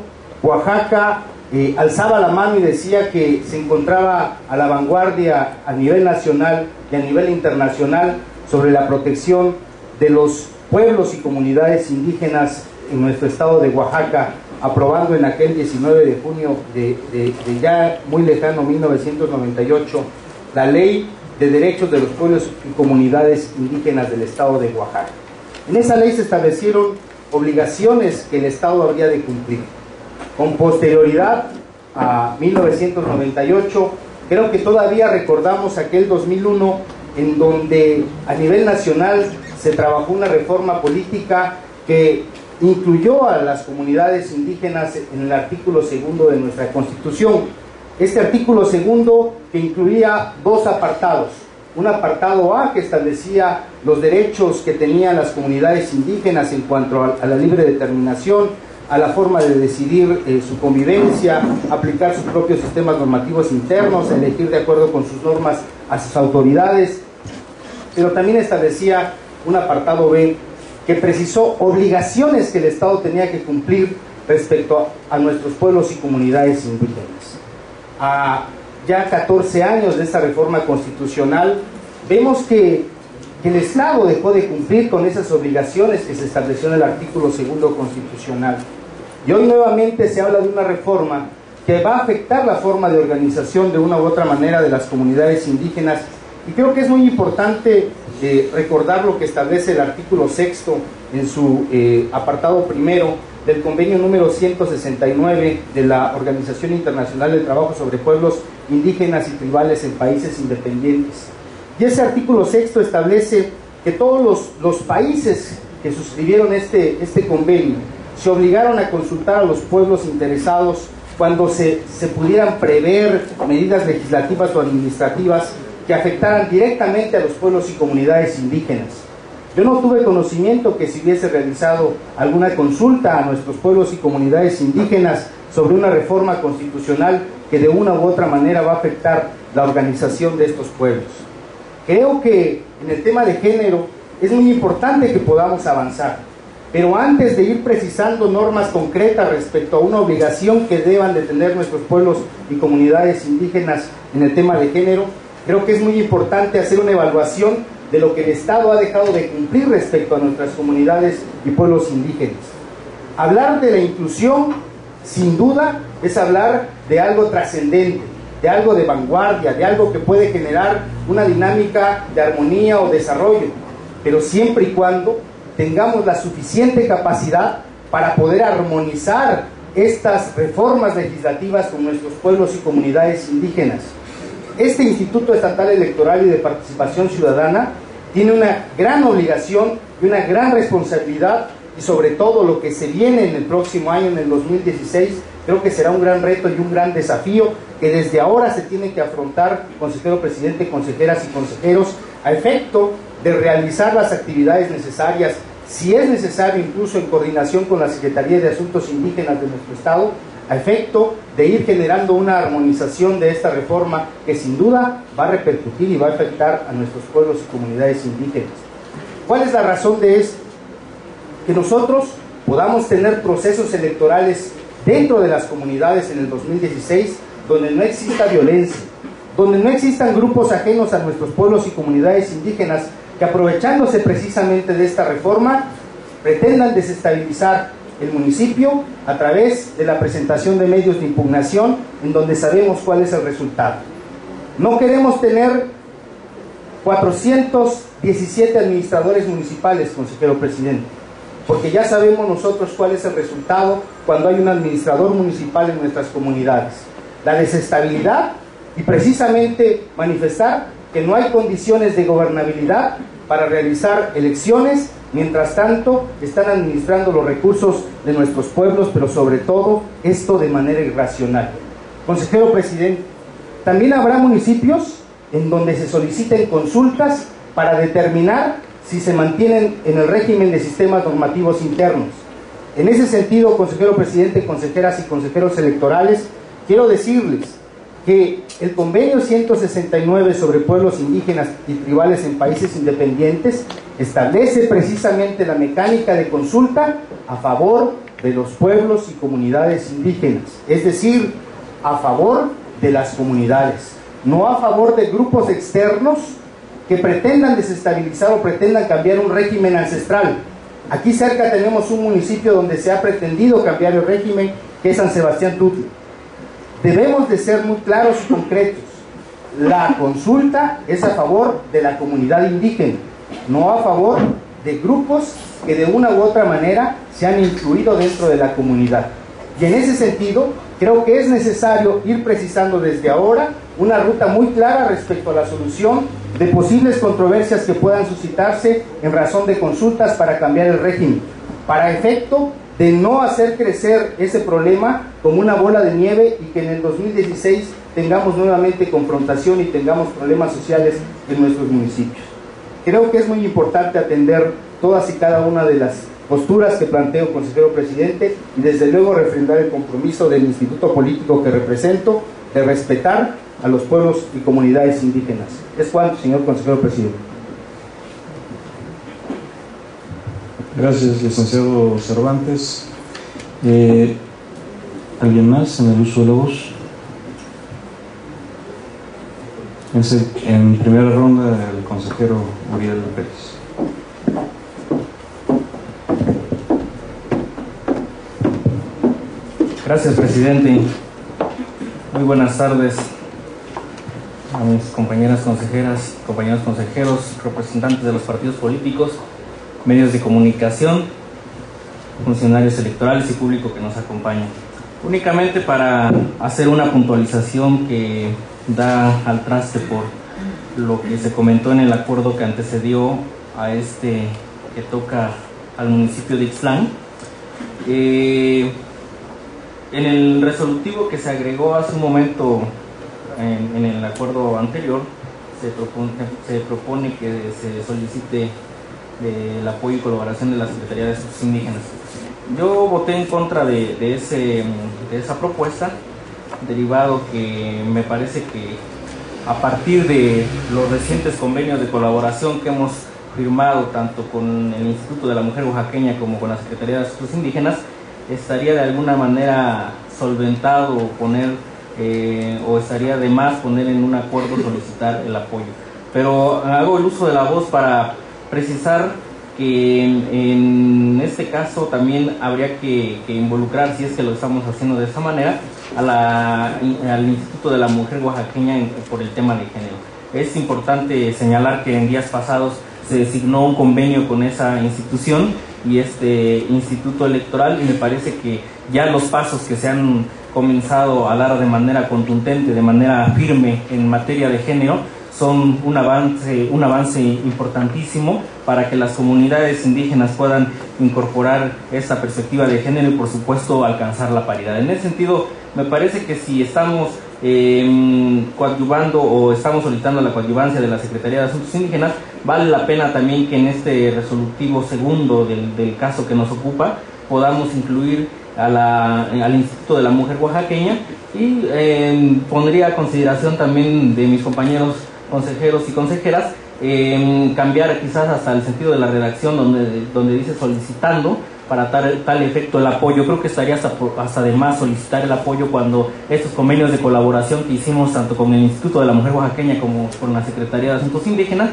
Oaxaca eh, alzaba la mano y decía que se encontraba a la vanguardia a nivel nacional y a nivel internacional sobre la protección de los pueblos y comunidades indígenas en nuestro estado de Oaxaca, aprobando en aquel diecinueve de junio de, de, de ya muy lejano mil novecientos noventa y ocho la Ley de Derechos de los Pueblos y Comunidades Indígenas del estado de Oaxaca. En esa ley se establecieron obligaciones que el Estado habría de cumplir. Con posterioridad a mil novecientos noventa y ocho, creo que todavía recordamos aquel dos mil uno en donde a nivel nacional se trabajó una reforma política que incluyó a las comunidades indígenas en el artículo segundo de nuestra Constitución. Este artículo segundo que incluía dos apartados. Un apartado A que establecía los derechos que tenían las comunidades indígenas en cuanto a la libre determinación, a la forma de decidir eh, su convivencia, aplicar sus propios sistemas normativos internos, elegir de acuerdo con sus normas a sus autoridades, pero también establecía un apartado B que precisó obligaciones que el Estado tenía que cumplir respecto a, a nuestros pueblos y comunidades indígenas. A ya catorce años de esta reforma constitucional, vemos que, que el Estado dejó de cumplir con esas obligaciones que se estableció en el artículo segundo constitucional. Y hoy nuevamente se habla de una reforma que va a afectar la forma de organización de una u otra manera de las comunidades indígenas. Y creo que es muy importante eh, recordar lo que establece el artículo sexto en su eh, apartado primero del convenio número ciento sesenta y nueve de la Organización Internacional del Trabajo sobre Pueblos Indígenas y Tribales en Países Independientes. Y ese artículo sexto establece que todos los, los países que suscribieron este, este convenio se obligaron a consultar a los pueblos interesados cuando se, se pudieran prever medidas legislativas o administrativas que afectaran directamente a los pueblos y comunidades indígenas. Yo no tuve conocimiento que se hubiese realizado alguna consulta a nuestros pueblos y comunidades indígenas sobre una reforma constitucional que de una u otra manera va a afectar la organización de estos pueblos. Creo que en el tema de género es muy importante que podamos avanzar, pero antes de ir precisando normas concretas respecto a una obligación que deban de tener nuestros pueblos y comunidades indígenas en el tema de género, creo que es muy importante hacer una evaluación de lo que el Estado ha dejado de cumplir respecto a nuestras comunidades y pueblos indígenas. Hablar de la inclusión, sin duda, es hablar de algo trascendente, de algo de vanguardia, de algo que puede generar una dinámica de armonía o desarrollo, pero siempre y cuando tengamos la suficiente capacidad para poder armonizar estas reformas legislativas con nuestros pueblos y comunidades indígenas. Este Instituto Estatal Electoral y de Participación Ciudadana tiene una gran obligación y una gran responsabilidad, y sobre todo lo que se viene en el próximo año, en el dos mil dieciséis, creo que será un gran reto y un gran desafío que desde ahora se tiene que afrontar, consejero presidente, consejeras y consejeros, a efecto de realizar las actividades necesarias, si es necesario incluso en coordinación con la Secretaría de Asuntos Indígenas de nuestro Estado, a efecto de ir generando una armonización de esta reforma que sin duda va a repercutir y va a afectar a nuestros pueblos y comunidades indígenas. ¿Cuál es la razón de esto? Que nosotros podamos tener procesos electorales dentro de las comunidades en el dos mil dieciséis donde no exista violencia, donde no existan grupos ajenos a nuestros pueblos y comunidades indígenas que, aprovechándose precisamente de esta reforma, pretendan desestabilizar el municipio a través de la presentación de medios de impugnación en donde sabemos cuál es el resultado. No queremos tener cuatrocientos diecisiete administradores municipales, consejero presidente, porque ya sabemos nosotros cuál es el resultado cuando hay un administrador municipal en nuestras comunidades. La desestabilidad y precisamente manifestar que no hay condiciones de gobernabilidad para realizar elecciones. Mientras tanto, están administrando los recursos de nuestros pueblos, pero sobre todo, esto de manera irracional. Consejero presidente, también habrá municipios en donde se soliciten consultas para determinar si se mantienen en el régimen de sistemas normativos internos. En ese sentido, consejero presidente, consejeras y consejeros electorales, quiero decirles que el convenio ciento sesenta y nueve sobre pueblos indígenas y tribales en países independientes establece precisamente la mecánica de consulta a favor de los pueblos y comunidades indígenas, es decir, a favor de las comunidades, no a favor de grupos externos que pretendan desestabilizar o pretendan cambiar un régimen ancestral. Aquí cerca tenemos un municipio donde se ha pretendido cambiar el régimen, que es San Sebastián Tutla. Debemos de ser muy claros y concretos. La consulta es a favor de la comunidad indígena, no a favor de grupos que de una u otra manera se han incluido dentro de la comunidad. Y en ese sentido, creo que es necesario ir precisando desde ahora una ruta muy clara respecto a la solución de posibles controversias que puedan suscitarse en razón de consultas para cambiar el régimen, para efecto de no hacer crecer ese problema como una bola de nieve y que en el dos mil dieciséis tengamos nuevamente confrontación y tengamos problemas sociales en nuestros municipios. Creo que es muy importante atender todas y cada una de las posturas que planteo, consejero presidente, y desde luego refrendar el compromiso del instituto político que represento de respetar a los pueblos y comunidades indígenas. Es cuanto, señor consejero presidente. Gracias, licenciado Cervantes. Eh, ¿Alguien más en el uso de la voz? En, se, en primera ronda, el consejero Uriel Pérez. Gracias, presidente. Muy buenas tardes a mis compañeras consejeras, compañeros consejeros, representantes de los partidos políticos, medios de comunicación, funcionarios electorales y público que nos acompaña. Únicamente para hacer una puntualización que da al traste por lo que se comentó en el acuerdo que antecedió a este que toca al municipio de Ixtlán. Eh, en el resolutivo que se agregó hace un momento en, en el acuerdo anterior, se propone, se propone que se solicite el apoyo y colaboración de la Secretaría de Asuntos Indígenas. Yo voté en contra de, de, ese, de esa propuesta, derivado que me parece que a partir de los recientes convenios de colaboración que hemos firmado tanto con el Instituto de la Mujer Oaxaqueña como con la Secretaría de Asuntos Indígenas, estaría de alguna manera solventado poner eh, o estaría de más poner en un acuerdo solicitar el apoyo. Pero hago el uso de la voz para precisar que en, en este caso también habría que, que involucrar, si es que lo estamos haciendo de esa manera, a la, al Instituto de la Mujer Oaxaqueña en, por el tema de género. Es importante señalar que en días pasados se designó un convenio con esa institución y este instituto electoral, y me parece que ya los pasos que se han comenzado a dar de manera contundente, de manera firme en materia de género, son un avance, un avance importantísimo para que las comunidades indígenas puedan incorporar esta perspectiva de género y por supuesto alcanzar la paridad. En ese sentido, me parece que si estamos eh, coadyuvando o estamos solicitando la coadyuvancia de la Secretaría de Asuntos Indígenas, vale la pena también que en este resolutivo segundo del, del caso que nos ocupa podamos incluir a la, al Instituto de la Mujer Oaxaqueña y eh, pondría a consideración también de mis compañeros consejeros y consejeras eh, cambiar quizás hasta el sentido de la redacción donde, donde dice solicitando para tal, tal efecto el apoyo. Creo que estaría hasta, hasta de más solicitar el apoyo cuando estos convenios de colaboración que hicimos tanto con el Instituto de la Mujer Oaxaqueña como con la Secretaría de Asuntos Indígenas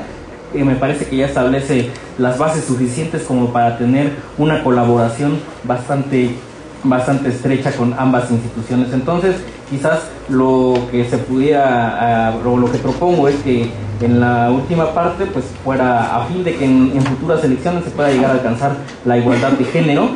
que me parece que ya establece las bases suficientes como para tener una colaboración bastante, bastante estrecha con ambas instituciones. Entonces, quizás lo que se pudiera, uh, o lo que propongo es que en la última parte, pues fuera a fin de que en, en futuras elecciones se pueda llegar a alcanzar la igualdad de género.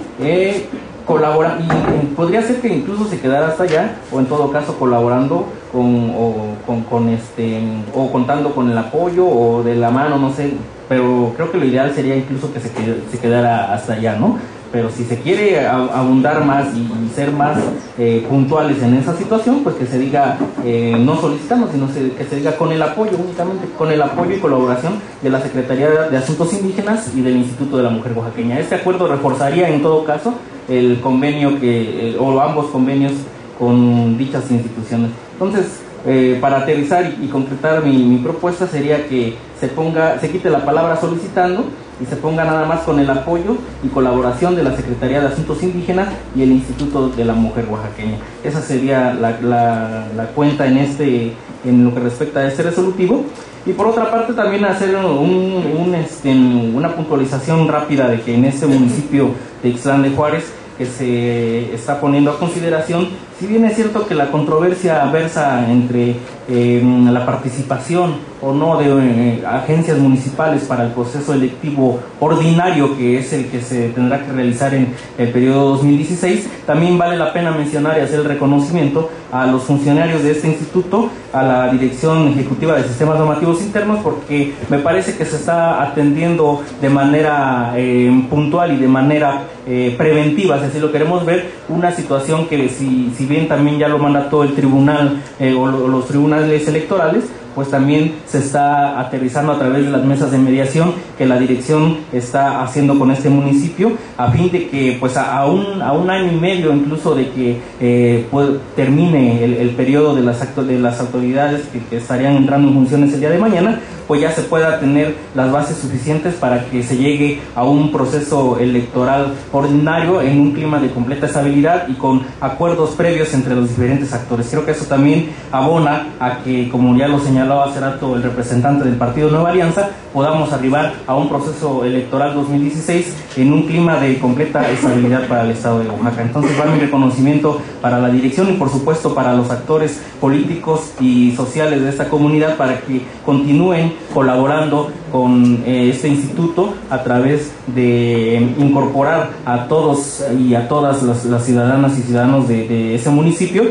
Eh, colabora y eh, podría ser que incluso se quedara hasta allá, o en todo caso colaborando con o con, con este o contando con el apoyo o de la mano, no sé, pero creo que lo ideal sería incluso que se, qued, se quedara hasta allá, ¿no? Pero si se quiere abundar más y, y ser más eh, puntuales en esa situación, pues que se diga, eh, no solicitamos, sino se, que se diga con el apoyo, únicamente con el apoyo y colaboración de la Secretaría de Asuntos Indígenas y del Instituto de la Mujer Oaxaqueña. Este acuerdo reforzaría en todo caso el convenio que, eh, o ambos convenios con dichas instituciones. Entonces, eh, para aterrizar y, y concretar mi, mi propuesta sería que se ponga, se quite la palabra solicitando y se ponga nada más con el apoyo y colaboración de la Secretaría de Asuntos Indígenas y el Instituto de la Mujer Oaxaqueña. Esa sería la, la, la cuenta en, este, en lo que respecta a este resolutivo. Y por otra parte también hacer un, un, este, una puntualización rápida de que en este municipio de Ixtlán de Juárez, que se está poniendo a consideración, si bien es cierto que la controversia versa entre eh, la participación o no de eh, agencias municipales para el proceso electivo ordinario, que es el que se tendrá que realizar en el periodo dos mil dieciséis, también vale la pena mencionar y hacer el reconocimiento a los funcionarios de este instituto, a la Dirección Ejecutiva de Sistemas Normativos Internos, porque me parece que se está atendiendo de manera eh, puntual y de manera eh, preventiva, si así lo queremos ver, una situación que si, si bien también ya lo mandató el tribunal eh, o, lo, o los tribunales electorales, pues también se está aterrizando a través de las mesas de mediación que la dirección está haciendo con este municipio, a fin de que pues a, a, un, a un año y medio incluso de que eh, pues, termine el, el periodo de las, acto, de las autoridades que, que estarían entrando en funciones el día de mañana, pues ya se pueda tener las bases suficientes para que se llegue a un proceso electoral ordinario en un clima de completa estabilidad y con acuerdos previos entre los diferentes actores. Creo que eso también abona a que, como ya lo señaló hace rato el representante del Partido Nueva Alianza, podamos arribar a un proceso electoral dos mil dieciséis en un clima de completa estabilidad para el Estado de Oaxaca. Entonces va mi reconocimiento para la dirección y por supuesto para los actores políticos y sociales de esta comunidad para que continúen colaborando con eh, este instituto a través de eh, incorporar a todos y a todas las, las ciudadanas y ciudadanos de, de ese municipio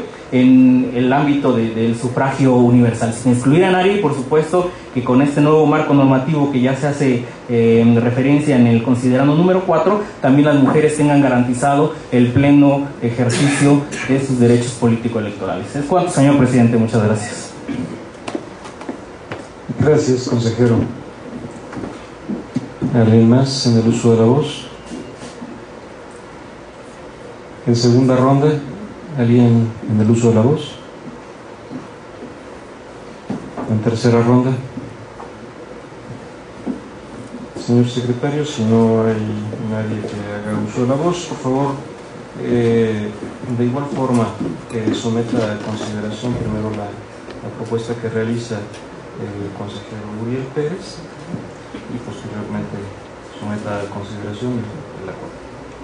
en el ámbito de, del sufragio universal, sin excluir a nadie, y por supuesto que con este nuevo marco normativo que ya se hace eh, referencia en el considerando número cuatro, también las mujeres tengan garantizado el pleno ejercicio de sus derechos político-electorales. Es cuanto, señor presidente, muchas gracias. Gracias, consejero. ¿Alguien más en el uso de la voz? En segunda ronda, ¿alguien en el uso de la voz? En tercera ronda. Señor secretario, si no hay nadie que haga uso de la voz, por favor, eh, de igual forma que someta a consideración primero la, la propuesta que realiza el consejero Uriel Pérez y posteriormente someta a consideración el acuerdo.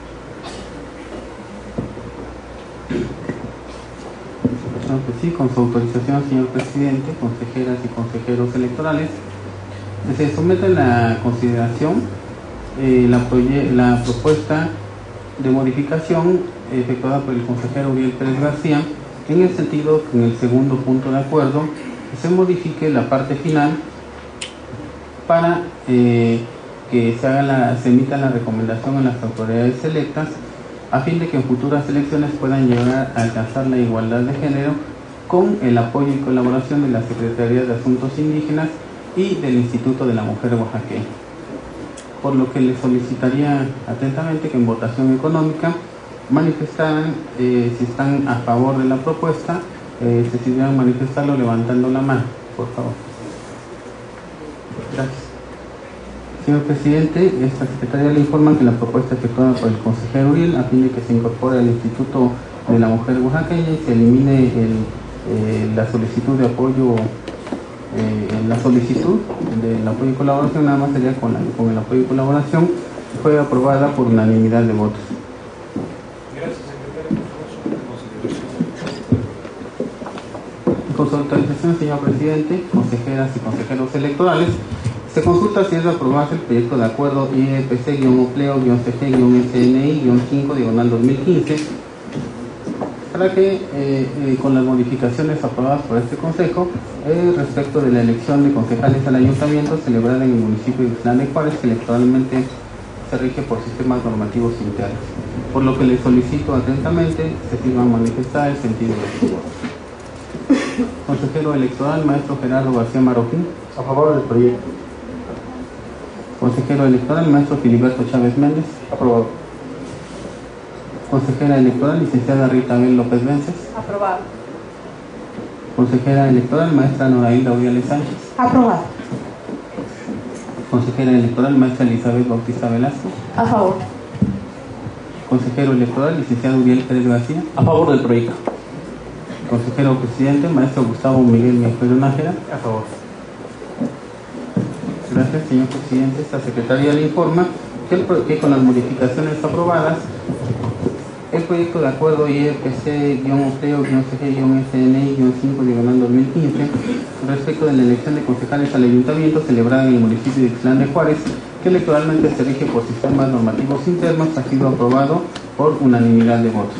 No, pues sí, con su autorización, señor presidente, consejeras y consejeros electorales, se somete a la consideración eh, la, la propuesta de modificación efectuada por el consejero Uriel Pérez García, en el sentido que en el segundo punto de acuerdo se modifique la parte final para eh, que se, haga la, se emita la recomendación a las autoridades electas a fin de que en futuras elecciones puedan llegar a alcanzar la igualdad de género con el apoyo y colaboración de la Secretaría de Asuntos Indígenas y del Instituto de la Mujer Oaxaqueña. Por lo que les solicitaría atentamente que en votación económica manifestaran eh, si están a favor de la propuesta, eh, se decidieran manifestarlo levantando la mano, por favor. Gracias. Señor presidente, esta secretaría le informa que la propuesta efectuada por el consejero Uriel a fin de que se incorpore al Instituto de la Mujer Oaxaqueña y se elimine el, eh, la solicitud de apoyo eh, en la solicitud del apoyo y colaboración nada más sería con, la, con el apoyo y colaboración, fue aprobada por unanimidad de votos. Gracias, secretario. Con su autorización, señor presidente, consejeras y consejeros electorales, se consulta si es de aprobarse el proyecto de acuerdo I E P C-Opleo-C G-S N I-cinco diagonal dos mil quince para que, eh, eh, con las modificaciones aprobadas por este Consejo, eh, respecto de la elección de concejales al ayuntamiento celebrada en el municipio de Ixtlán de Juárez, que electoralmente se rige por sistemas normativos internos. Por lo que le solicito atentamente se firma manifestar el sentido de su voto. Consejero electoral, maestro Gerardo García Marroquín. A favor del proyecto. Consejero electoral, maestro Filiberto Chávez Méndez. Aprobado. Consejera electoral, licenciada Rita Abel López Vences. Aprobado. Consejera electoral, maestra Norailda Uriales Sánchez. Aprobado. Consejera electoral, maestra Elizabeth Bautista Velasco. A favor. Consejero electoral, licenciado Uriel Pérez García. A favor del proyecto. Consejero presidente, maestro Gustavo Miguel Mejero Nájera. A favor. Gracias, señor presidente. Esta secretaría le informa que, el, que con las modificaciones aprobadas, el proyecto de acuerdo I E P C-Opleo-C G-S N I-cinco diagonal dos mil quince respecto de la elección de concejales al ayuntamiento celebrada en el municipio de Ixtlán de Juárez, que electoralmente se rige por sistemas normativos internos, ha sido aprobado por unanimidad de votos.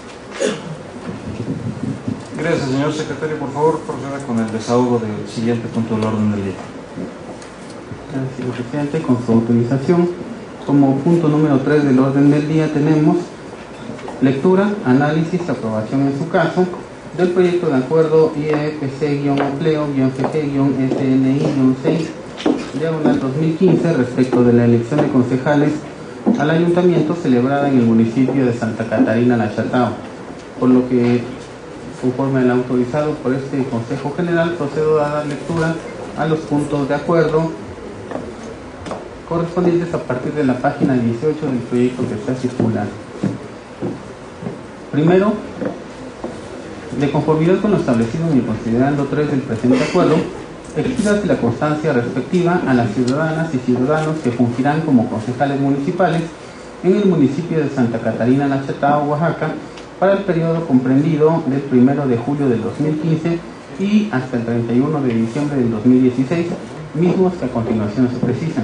Gracias, señor secretario. Por favor, proceda con el desahogo del siguiente punto del orden del día. Gracias, señor presidente. Con su autorización, como punto número tres del orden del día tenemos lectura, análisis, aprobación en su caso del proyecto de acuerdo I E P C-Opleo-C G-S N I-seis diagonal dos mil quince respecto de la elección de concejales al ayuntamiento celebrada en el municipio de Santa Catarina La Chatao, por lo que, conforme al autorizado por este Consejo General, procedo a dar lectura a los puntos de acuerdo correspondientes a partir de la página dieciocho del proyecto que está circulando. Primero, de conformidad con lo establecido en el considerando tres del presente acuerdo, expídase la constancia respectiva a las ciudadanas y ciudadanos que fungirán como concejales municipales en el municipio de Santa Catarina La Chatao, Oaxaca, para el periodo comprendido del primero de julio del dos mil quince y hasta el treinta y uno de diciembre del dos mil dieciséis, mismos que a continuación se precisan.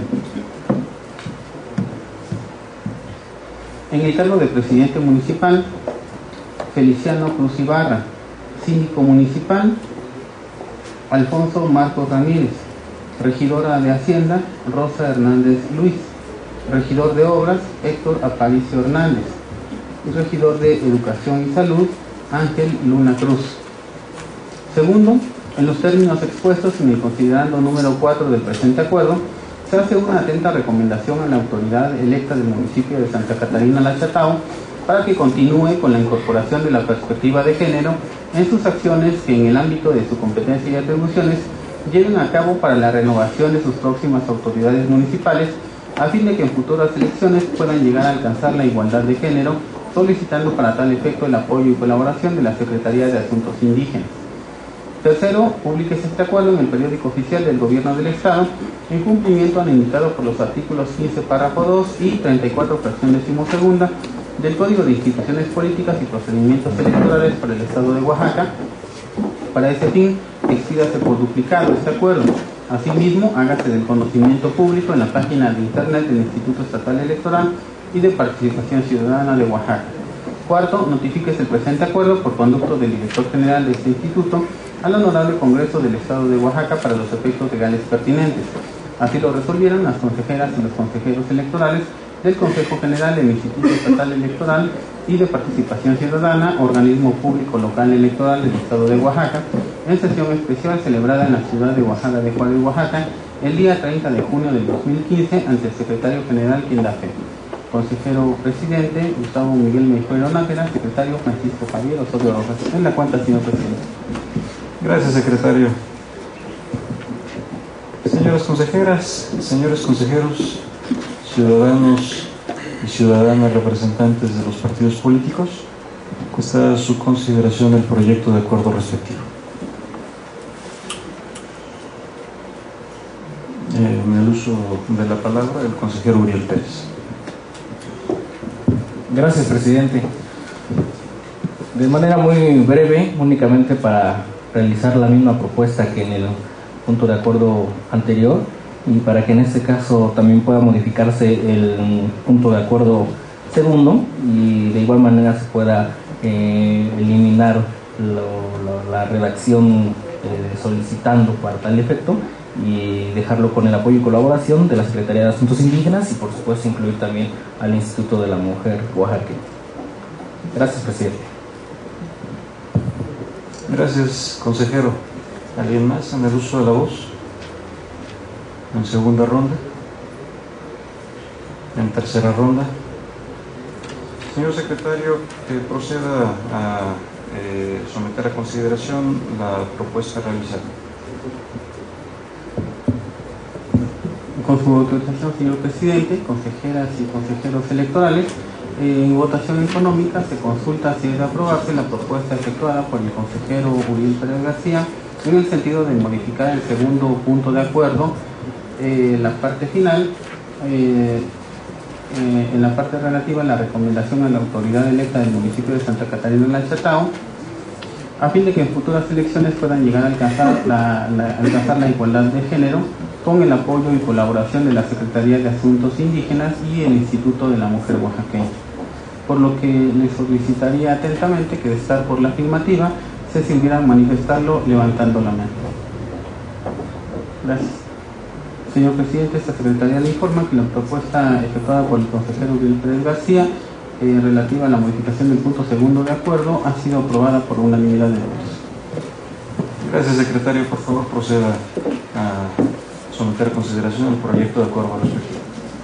En el cargo de presidente municipal, Feliciano Cruz Ibarra. Síndico municipal, Alfonso Marcos Ramírez. Regidora de Hacienda, Rosa Hernández Luis. Regidor de Obras, Héctor Aparicio Hernández. Y regidor de Educación y Salud, Ángel Luna Cruz. Segundo, en los términos expuestos en el considerando número cuatro del presente acuerdo, se hace una atenta recomendación a la autoridad electa del municipio de Santa Catarina La Chatao para que continúe con la incorporación de la perspectiva de género en sus acciones que en el ámbito de su competencia y atribuciones lleven a cabo para la renovación de sus próximas autoridades municipales, a fin de que en futuras elecciones puedan llegar a alcanzar la igualdad de género, solicitando para tal efecto el apoyo y colaboración de la Secretaría de Asuntos Indígenas. Tercero, publíquese este acuerdo en el periódico oficial del Gobierno del Estado, en cumplimiento al indicado por los artículos quince, párrafo dos y treinta y cuatro, fracción decimosegunda del Código de Instituciones Políticas y Procedimientos Electorales para el Estado de Oaxaca. Para ese fin, expídase por duplicado este acuerdo. Asimismo, hágase del conocimiento público en la página de internet del Instituto Estatal Electoral y de Participación Ciudadana de Oaxaca. Cuarto, notifíquese el presente acuerdo por conducto del director general de este instituto al Honorable Congreso del Estado de Oaxaca para los efectos legales pertinentes. Así lo resolvieron las consejeras y los consejeros electorales del Consejo General del Instituto Estatal Electoral y de Participación Ciudadana, organismo público local electoral del Estado de Oaxaca, en sesión especial celebrada en la ciudad de Oaxaca de Juárez, Oaxaca, el día treinta de junio del dos mil quince, ante el secretario general quien da fe. Consejero presidente Gustavo Miguel Mejero Nájera, secretario Francisco Javier Osorio Rojas. En la cuenta, señor presidente. Gracias, secretario. Señoras consejeras, señores consejeros, ciudadanos y ciudadanas representantes de los partidos políticos, está a su consideración el proyecto de acuerdo respectivo. uso de la palabra el consejero Uriel Pérez. Gracias, presidente. De manera muy breve, únicamente para realizar la misma propuesta que en el punto de acuerdo anterior y para que en este caso también pueda modificarse el punto de acuerdo segundo y de igual manera se pueda eh, eliminar lo, lo, la redacción eh, solicitando para tal efecto y dejarlo con el apoyo y colaboración de la Secretaría de Asuntos Indígenas y por supuesto incluir también al Instituto de la Mujer oaxaqueña. Gracias, presidente. Gracias, consejero. ¿Alguien más en el uso de la voz? En segunda ronda. En tercera ronda. Señor secretario, que proceda a eh, someter a consideración la propuesta realizada. Con su autorización, señor presidente, consejeras y consejeros electorales, en votación económica se consulta si debe aprobarse la propuesta efectuada por el consejero Uriel Pérez García en el sentido de modificar el segundo punto de acuerdo, eh, la parte final, eh, eh, en la parte relativa a la recomendación a la autoridad electa del municipio de Santa Catarina La Chatao, a fin de que en futuras elecciones puedan llegar a alcanzar la, la, alcanzar la igualdad de género con el apoyo y colaboración de la Secretaría de Asuntos Indígenas y el Instituto de la Mujer Oaxaqueña. Por lo que le solicitaría atentamente que de estar por la afirmativa se sirvieran manifestarlo levantando la mano. Gracias. Señor presidente, esta Secretaría le informa que la propuesta efectuada por el consejero Uriel Pérez García eh, relativa a la modificación del punto segundo de acuerdo ha sido aprobada por unanimidad de votos. Gracias, secretario. Por favor, proceda a someter a consideración el proyecto de acuerdo respectivo.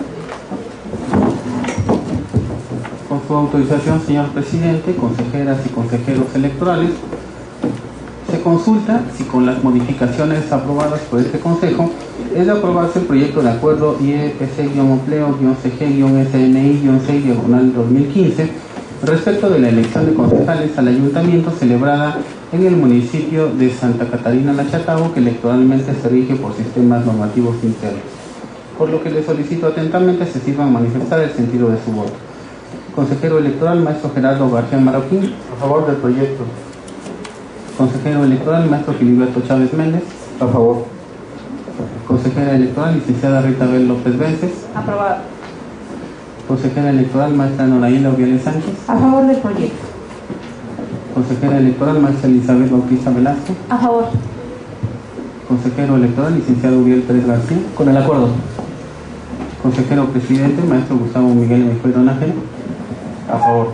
Con su autorización, señor presidente, consejeras y consejeros electorales, se consulta si con las modificaciones aprobadas por este consejo es de aprobarse el proyecto de acuerdo I E P C-Empleo-C G-S N I-seis diagonal dos mil quince respecto de la elección de concejales al ayuntamiento celebrada en el municipio de Santa Catarina La Chatao, que electoralmente se rige por sistemas normativos internos. Por lo que le solicito atentamente se sirvan manifestar el sentido de su voto. Consejero electoral, maestro Gerardo García Marroquín, a favor del proyecto. Consejero electoral, maestro Filiberto Chávez Méndez, A favor. consejera electoral, licenciada Rita Bel López Vences, Aprobado. consejera electoral, maestra Noraíla Uriel Sánchez, A favor del proyecto. consejera electoral, maestra Elizabeth Bautista Velasco, A favor. consejero electoral, licenciado Uriel Pérez García, Con el acuerdo. consejero presidente, maestro Gustavo Miguel Mejía Donájero. A favor.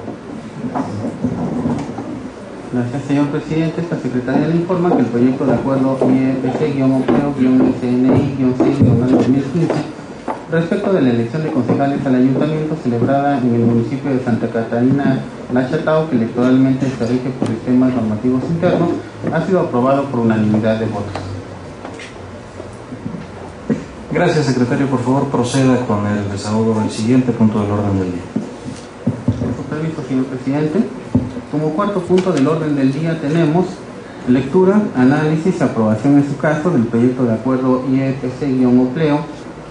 Gracias, señor presidente. Esta secretaría le informa que el proyecto de acuerdo I E P C-Empleo-S N I-seis diagonal dos mil quince respecto de la elección de concejales al ayuntamiento celebrada en el municipio de Santa Catarina La Chatao, que electoralmente se rige por sistemas normativos internos, ha sido aprobado por unanimidad de votos. Gracias, secretario. Por favor, proceda con el desahogo del siguiente punto del orden del día. Con su permiso, señor presidente. Como cuarto punto del orden del día tenemos lectura, análisis y aprobación en su caso del proyecto de acuerdo I E P C-Empleo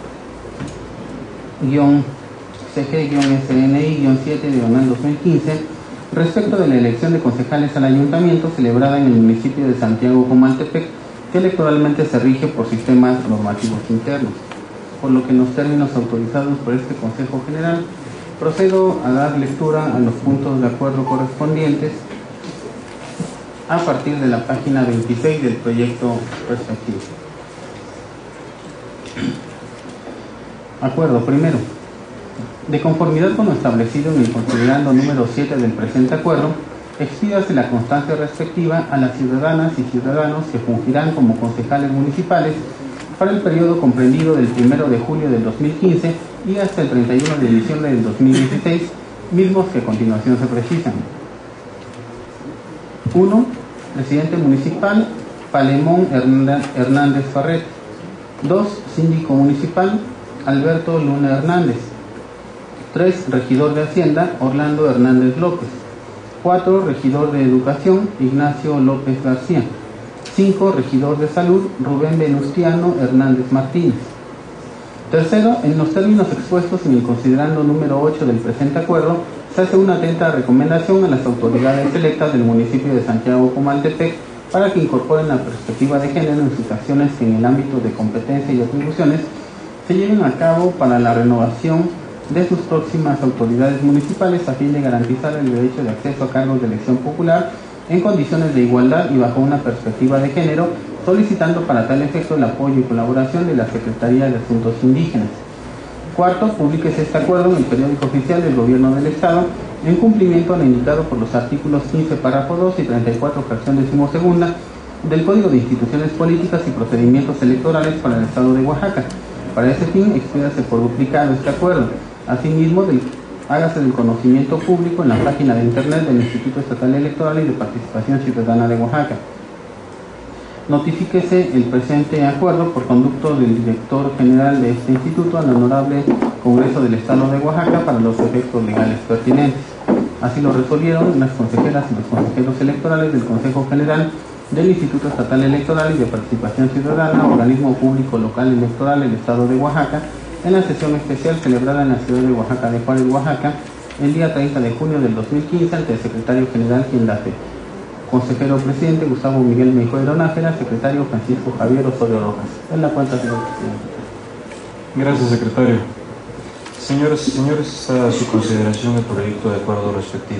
C G-S N I siete diagonal dos mil quince respecto de la elección de concejales al ayuntamiento celebrada en el municipio de Santiago Comaltepec, que electoralmente se rige por sistemas normativos internos, por lo que en los términos autorizados por este Consejo General procedo a dar lectura a los puntos de acuerdo correspondientes a partir de la página veintiséis del proyecto respectivo. Acuerdo primero. De conformidad con lo establecido en el considerando número siete del presente acuerdo, expídase la constancia respectiva a las ciudadanas y ciudadanos que fungirán como concejales municipales para el periodo comprendido del primero de julio del dos mil quince y hasta el treinta y uno de diciembre del dos mil dieciséis, mismos que a continuación se precisan. uno. Presidente municipal, Palemón Hernández Farret. dos. Síndico municipal, Alberto Luna Hernández. tres. Regidor de Hacienda, Orlando Hernández López. cuatro. Regidor de Educación, Ignacio López García. cinco. Regidor de Salud, Rubén Venustiano Hernández Martínez. Tercero, en los términos expuestos en el considerando número ocho del presente acuerdo, se hace una atenta recomendación a las autoridades electas del municipio de Santiago Comaltepec para que incorporen la perspectiva de género en sus acciones que en el ámbito de competencia y atribuciones se lleven a cabo para la renovación de sus próximas autoridades municipales a fin de garantizar el derecho de acceso a cargos de elección popular en condiciones de igualdad y bajo una perspectiva de género, solicitando para tal efecto el apoyo y colaboración de la Secretaría de Asuntos Indígenas. Cuarto, publíquese este acuerdo en el periódico oficial del Gobierno del Estado en cumplimiento a lo indicado por los artículos quince, párrafo dos y treinta y cuatro, fracción decimosegunda del Código de Instituciones Políticas y Procedimientos Electorales para el Estado de Oaxaca. Para ese fin, expídase por duplicado este acuerdo. Asimismo, del, hágase del conocimiento público en la página de internet del Instituto Estatal Electoral y de Participación Ciudadana de Oaxaca. Notifíquese el presente acuerdo por conducto del director general de este instituto al Honorable Congreso del Estado de Oaxaca para los efectos legales pertinentes. Así lo resolvieron las consejeras y los consejeros electorales del Consejo General del Instituto Estatal Electoral y de Participación Ciudadana, organismo público local electoral del Estado de Oaxaca, en la sesión especial celebrada en la ciudad de Oaxaca de Juárez, Oaxaca, el día treinta de junio del dos mil quince, ante el secretario general quien la fe. Consejero presidente Gustavo Miguel Meijuelo Nájera, secretario Francisco Javier Osorio Rojas. En la cuenta, señor presidente. Gracias, secretario. Señoras y señores, está a su consideración el proyecto de acuerdo respectivo.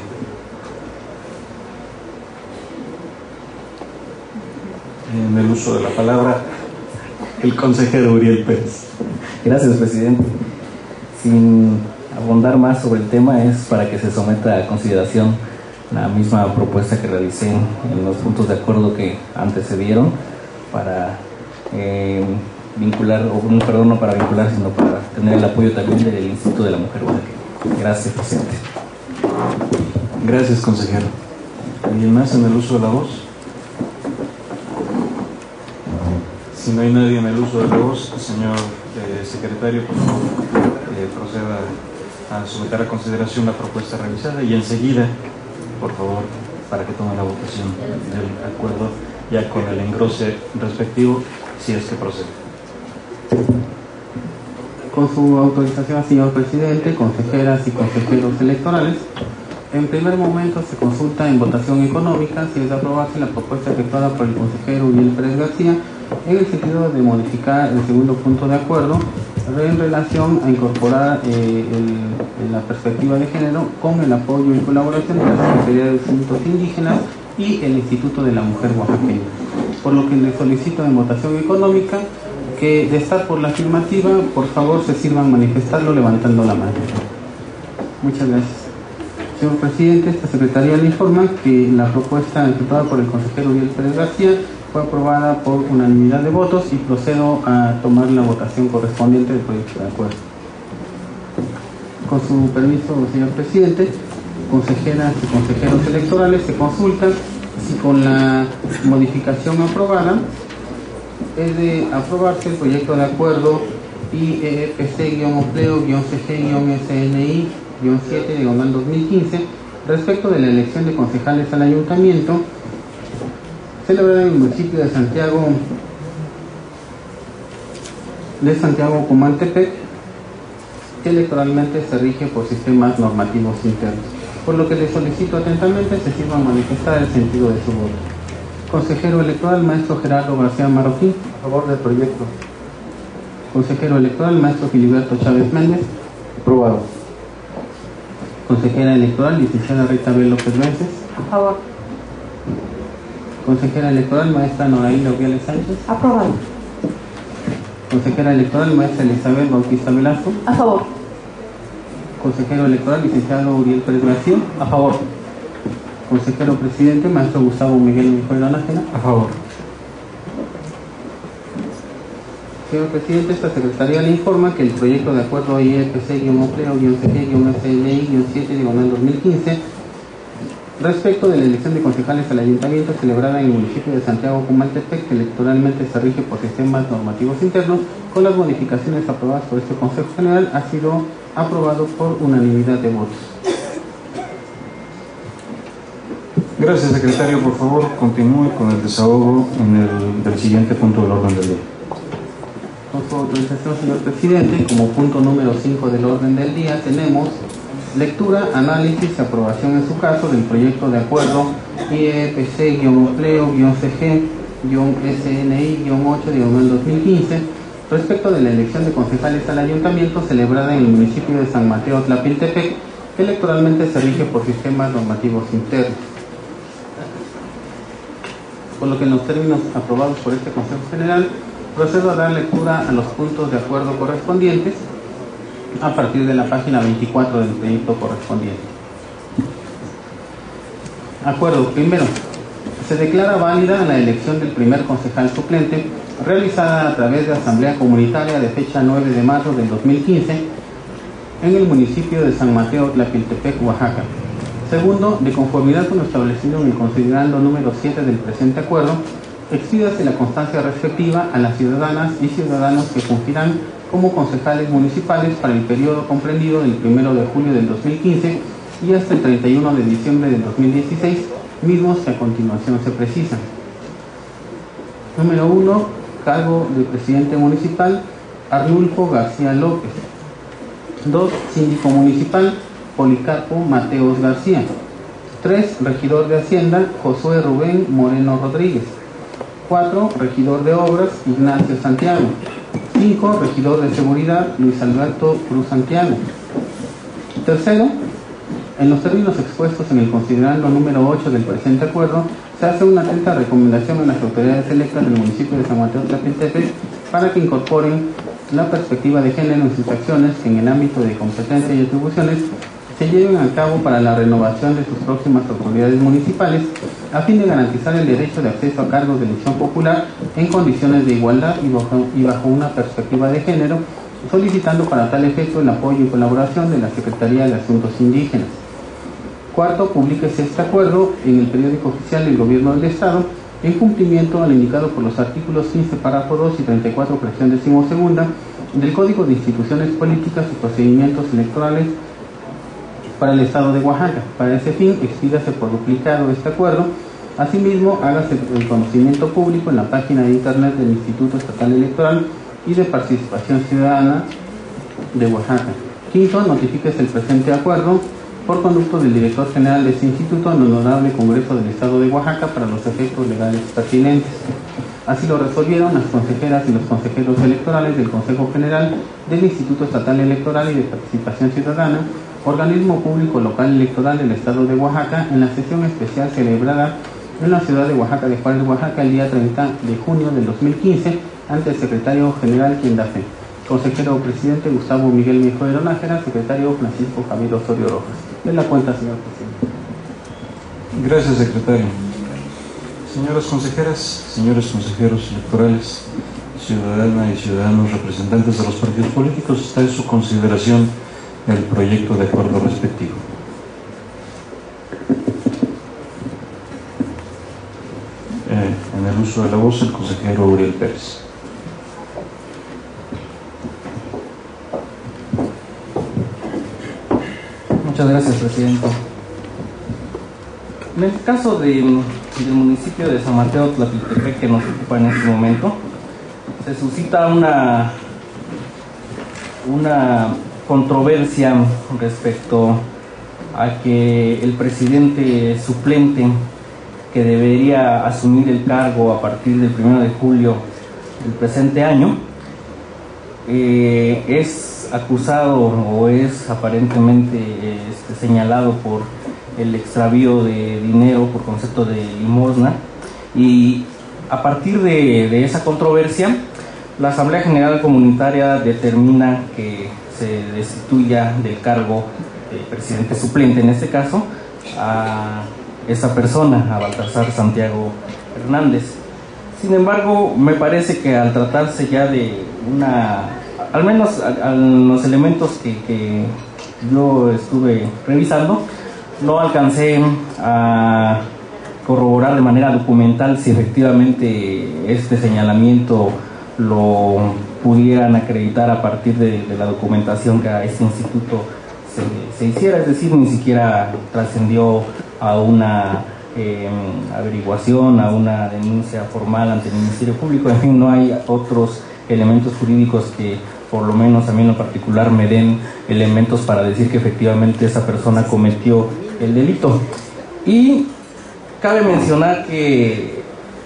En el uso de la palabra, el consejero Uriel Pérez. Gracias, presidente. Sin abundar más sobre el tema, es para que se someta a consideración la misma propuesta que realicé en los puntos de acuerdo que antecedieron para eh, vincular, o perdón, no para vincular, sino para tener el apoyo también del Instituto de la Mujer Oaxaqueña. Gracias, presidente. Gracias, consejero. ¿Alguien más en el uso de la voz? Si no hay nadie en el uso de la voz, señor eh, secretario, por favor, eh, proceda a someter a consideración la propuesta revisada y enseguida, por favor, para que tome la votación del acuerdo ya con el engrose respectivo, si es que procede. Con su autorización, señor presidente, consejeras y consejeros electorales, en primer momento se consulta en votación económica si es de aprobarse la propuesta efectuada por el consejero Uriel Pérez García en el sentido de modificar el segundo punto de acuerdo en relación a incorporar eh, el, la perspectiva de género con el apoyo y colaboración de la Secretaría de Asuntos Indígenas y el Instituto de la Mujer Oaxaqueña. Por lo que le solicito en votación económica que, de estar por la afirmativa, por favor se sirvan manifestarlo levantando la mano. Muchas gracias. Señor presidente, esta secretaría le informa que la propuesta efectuada por el consejero Uriel Pérez García fue aprobada por unanimidad de votos y procedo a tomar la votación correspondiente del proyecto de acuerdo. Con su permiso, señor presidente, consejeras y consejeros electorales se consultan si con la modificación aprobada es de aprobarse el proyecto de acuerdo I E P C-Opleo-C G-S N I-siete diagonal dos mil quince respecto de la elección de concejales al ayuntamiento celebrada en el municipio de Santiago de Santiago Comaltepec, que electoralmente se rige por sistemas normativos internos, por lo que le solicito atentamente se sirva a manifestar el sentido de su voto. Consejero electoral, maestro Gerardo García Marroquín, a favor del proyecto. Consejero electoral, maestro Filiberto Chávez Méndez, aprobado. Consejera electoral, licenciada Rita B. López Vences, A favor. Consejera electoral, maestra Noraíla Uriales Sánchez, Aprobado. Consejera electoral, maestra Elizabeth Bautista Velasco, A favor. Consejero electoral, licenciado Uriel Pérez García, A favor. Consejero presidente, maestro Gustavo Miguel Meijuelo Nájera, A favor. Señor presidente, esta secretaría le informa que el proyecto de acuerdo I E P C-Opleo-C G-S N I-siete diagonal dos mil quince respecto de la elección de concejales al ayuntamiento celebrada en el municipio de Santiago Comaltepec, que electoralmente se rige por sistemas normativos internos, con las modificaciones aprobadas por este Consejo General, ha sido aprobado por unanimidad de votos. Gracias, secretario. Por favor, continúe con el desahogo en el, del siguiente punto del orden del día. Con su autorización, señor presidente, como punto número cinco del orden del día, tenemos lectura, análisis y aprobación en su caso del proyecto de acuerdo I E P C-Empleo-C G-S N I ocho del dos mil quince respecto de la elección de concejales al ayuntamiento celebrada en el municipio de San Mateo Tlapiltepec, que electoralmente se rige por sistemas normativos internos. Por lo que en los términos aprobados por este Consejo General, procedo a dar lectura a los puntos de acuerdo correspondientes a partir de la página veinticuatro del proyecto correspondiente. Acuerdo. Primero, se declara válida la elección del primer concejal suplente realizada a través de Asamblea Comunitaria de fecha nueve de marzo del dos mil quince en el municipio de San Mateo Tlapiltepec, Oaxaca. Segundo, de conformidad con lo establecido en el considerando número siete del presente acuerdo, expídase la constancia respectiva a las ciudadanas y ciudadanos que fungirán como concejales municipales para el periodo comprendido del primero de julio del dos mil quince y hasta el treinta y uno de diciembre del dos mil dieciséis, mismos que a continuación se precisan. Número uno, cargo de presidente municipal, Arnulfo García López. dos, síndico municipal, Policarpo Mateos García. tres, regidor de Hacienda, Josué Rubén Moreno Rodríguez. cuatro, regidor de Obras, Ignacio Santiago. cinco, regidor de Seguridad, Luis Alberto Cruz Santiago. Tercero, en los términos expuestos en el considerando número ocho del presente acuerdo, se hace una atenta recomendación a las autoridades electas del municipio de San Mateo Tlapiltepec para que incorporen la perspectiva de género en sus acciones que en el ámbito de competencia y atribuciones se lleven a cabo para la renovación de sus próximas autoridades municipales a fin de garantizar el derecho de acceso a cargos de elección popular en condiciones de igualdad y bajo, y bajo una perspectiva de género, solicitando para tal efecto el apoyo y colaboración de la Secretaría de Asuntos Indígenas. Cuarto, publíquese este acuerdo en el periódico oficial del Gobierno del Estado en cumplimiento al indicado por los artículos quince, párrafo dos y treinta y cuatro, fracción decimosegunda del Código de Instituciones Políticas y Procedimientos Electorales para el Estado de Oaxaca. Para ese fin, expídase por duplicado este acuerdo. Asimismo, hágase el conocimiento público en la página de internet del Instituto Estatal Electoral y de Participación Ciudadana de Oaxaca. Quinto, notifíquese el presente acuerdo por conducto del director general de este instituto al Honorable Congreso del Estado de Oaxaca para los efectos legales pertinentes. Así lo resolvieron las consejeras y los consejeros electorales del Consejo General del Instituto Estatal Electoral y de Participación Ciudadana, organismo público local electoral del Estado de Oaxaca, en la sesión especial celebrada en la ciudad de Oaxaca de Juárez, Oaxaca, el día treinta de junio del dos mil quince, ante el secretario general quien da fe. Consejero presidente Gustavo Miguel Mejorero Nájera, secretario Francisco Javier Osorio Rojas. De la cuenta, señor presidente. Gracias, secretario. Señoras consejeras, señores consejeros electorales, ciudadanas y ciudadanos representantes de los partidos políticos, está en su consideración el proyecto de acuerdo respectivo. Eh, en el uso de la voz, el consejero Uriel Pérez. Muchas gracias, presidente. En el caso de, del municipio de San Mateo Tlapiltepec, que nos ocupa en este momento, se suscita una, una controversia respecto a que el presidente suplente, que debería asumir el cargo a partir del primero de julio del presente año, eh, es acusado o es aparentemente este, señalado por el extravío de dinero por concepto de limosna, y a partir de, de esa controversia la Asamblea General Comunitaria determina que se destituya del cargo de presidente suplente, en este caso a esa persona, a Baltasar Santiago Hernández. Sin embargo, me parece que al tratarse ya de una, al menos a, a los elementos que, que yo estuve revisando, no alcancé a corroborar de manera documental si efectivamente este señalamiento lo pudieran acreditar a partir de, de la documentación que a este instituto se, se hiciera, es decir, ni siquiera trascendió a una eh, averiguación, a una denuncia formal ante el Ministerio Público. En fin, no hay otros elementos jurídicos que por lo menos a mí en lo particular me den elementos para decir que efectivamente esa persona cometió el delito. Y cabe mencionar que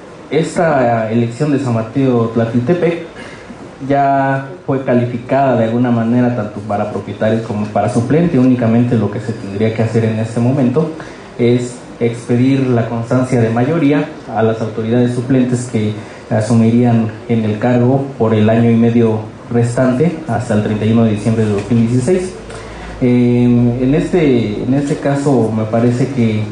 esta elección de San Mateo Tlatiltepec ya fue calificada de alguna manera tanto para propietarios como para suplente. Únicamente lo que se tendría que hacer en este momento es expedir la constancia de mayoría a las autoridades suplentes que asumirían en el cargo por el año y medio restante hasta el treinta y uno de diciembre de dos mil dieciséis. Eh, en, este, en este caso me parece que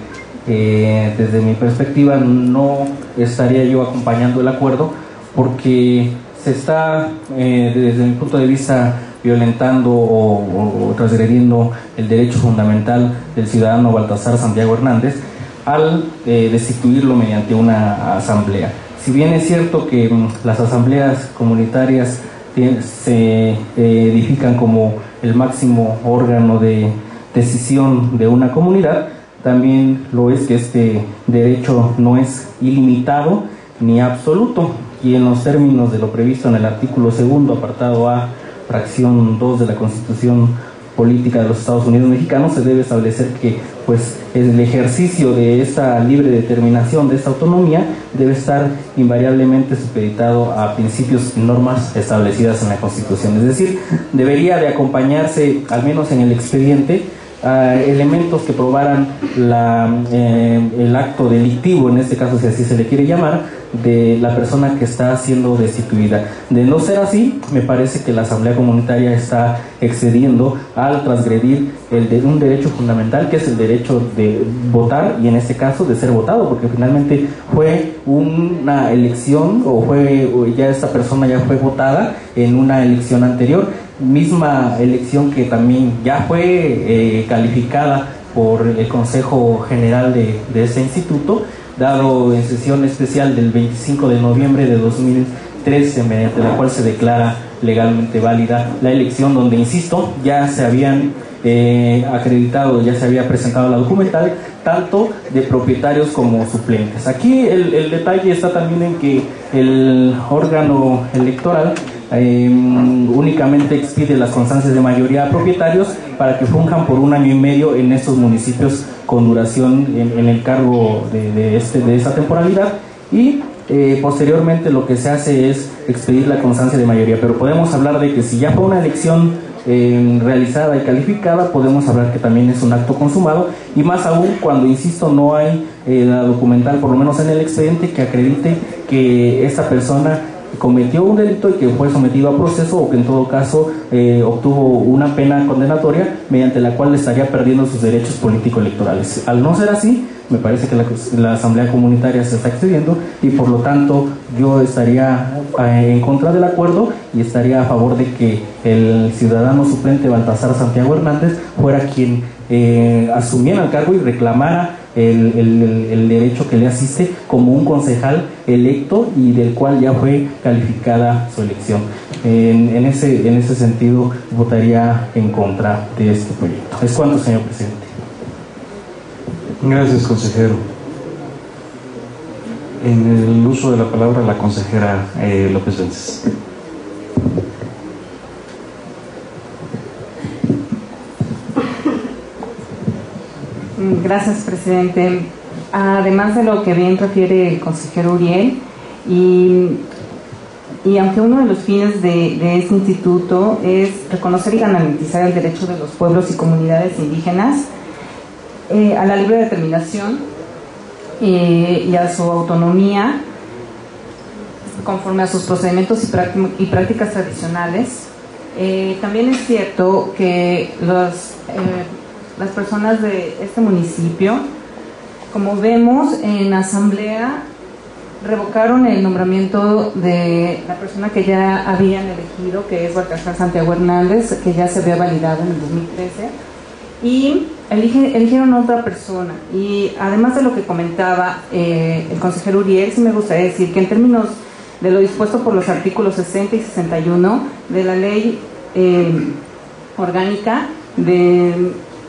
eh, desde mi perspectiva no estaría yo acompañando el acuerdo, porque se está eh, desde mi punto de vista violentando o, o transgrediendo el derecho fundamental del ciudadano Baltasar Santiago Hernández al eh, destituirlo mediante una asamblea. Si bien es cierto que mm, las asambleas comunitarias se eh, edifican como el máximo órgano de decisión de una comunidad, también lo es que este derecho no es ilimitado ni absoluto, y en los términos de lo previsto en el artículo segundo, apartado A, fracción dos de la Constitución Política de los Estados Unidos Mexicanos, se debe establecer que pues el ejercicio de esta libre determinación, de esta autonomía, debe estar invariablemente supeditado a principios y normas establecidas en la Constitución. Es decir, debería de acompañarse, al menos en el expediente, a elementos que probaran la, eh, el acto delictivo, en este caso si así se le quiere llamar, de la persona que está siendo destituida. De no ser así, me parece que la Asamblea Comunitaria está excediendo al transgredir el de un derecho fundamental, que es el derecho de votar, y en este caso de ser votado, porque finalmente fue una elección, o fue o ya esta persona ya fue votada en una elección anterior, misma elección que también ya fue eh, calificada por el Consejo General de, de este instituto, dado en sesión especial del veinticinco de noviembre de dos mil trece, mediante la cual se declara legalmente válida la elección, donde, insisto, ya se habían eh, acreditado, ya se había presentado la documental, tanto de propietarios como suplentes. Aquí el, el detalle está también en que el órgano electoral Eh, únicamente expide las constancias de mayoría a propietarios para que funjan por un año y medio en estos municipios con duración en, en el cargo de, de, este, de esta temporalidad, y eh, posteriormente lo que se hace es expedir la constancia de mayoría. Pero podemos hablar de que si ya fue una elección eh, realizada y calificada, podemos hablar que también es un acto consumado, y más aún cuando, insisto, no hay eh, la documental, por lo menos en el expediente, que acredite que esta persona cometió un delito y que fue sometido a proceso, o que en todo caso eh, obtuvo una pena condenatoria mediante la cual estaría perdiendo sus derechos político-electorales. Al no ser así, me parece que la, la Asamblea Comunitaria se está excediendo, y por lo tanto yo estaría eh, en contra del acuerdo, y estaría a favor de que el ciudadano suplente Baltasar Santiago Hernández fuera quien eh, asumiera el cargo y reclamara El, el, el derecho que le asiste como un concejal electo y del cual ya fue calificada su elección. En, en, ese, en ese sentido, votaría en contra de este proyecto. Es cuanto, señor presidente. Gracias, consejero. En el uso de la palabra, la consejera eh, López Vences. Gracias, presidente. Además de lo que bien refiere el consejero Uriel, y, y aunque uno de los fines de, de este instituto es reconocer y garantizar el derecho de los pueblos y comunidades indígenas eh, a la libre determinación eh, y a su autonomía conforme a sus procedimientos y, y prácticas tradicionales, eh, también es cierto que los eh, las personas de este municipio, como vemos en asamblea, revocaron el nombramiento de la persona que ya habían elegido, que es Baltasar Santiago Hernández, que ya se había validado en el dos mil trece, y elige, eligieron a otra persona. Y además de lo que comentaba eh, el consejero Uriel, sí me gustaría decir que en términos de lo dispuesto por los artículos sesenta y sesenta y uno de la ley eh, orgánica de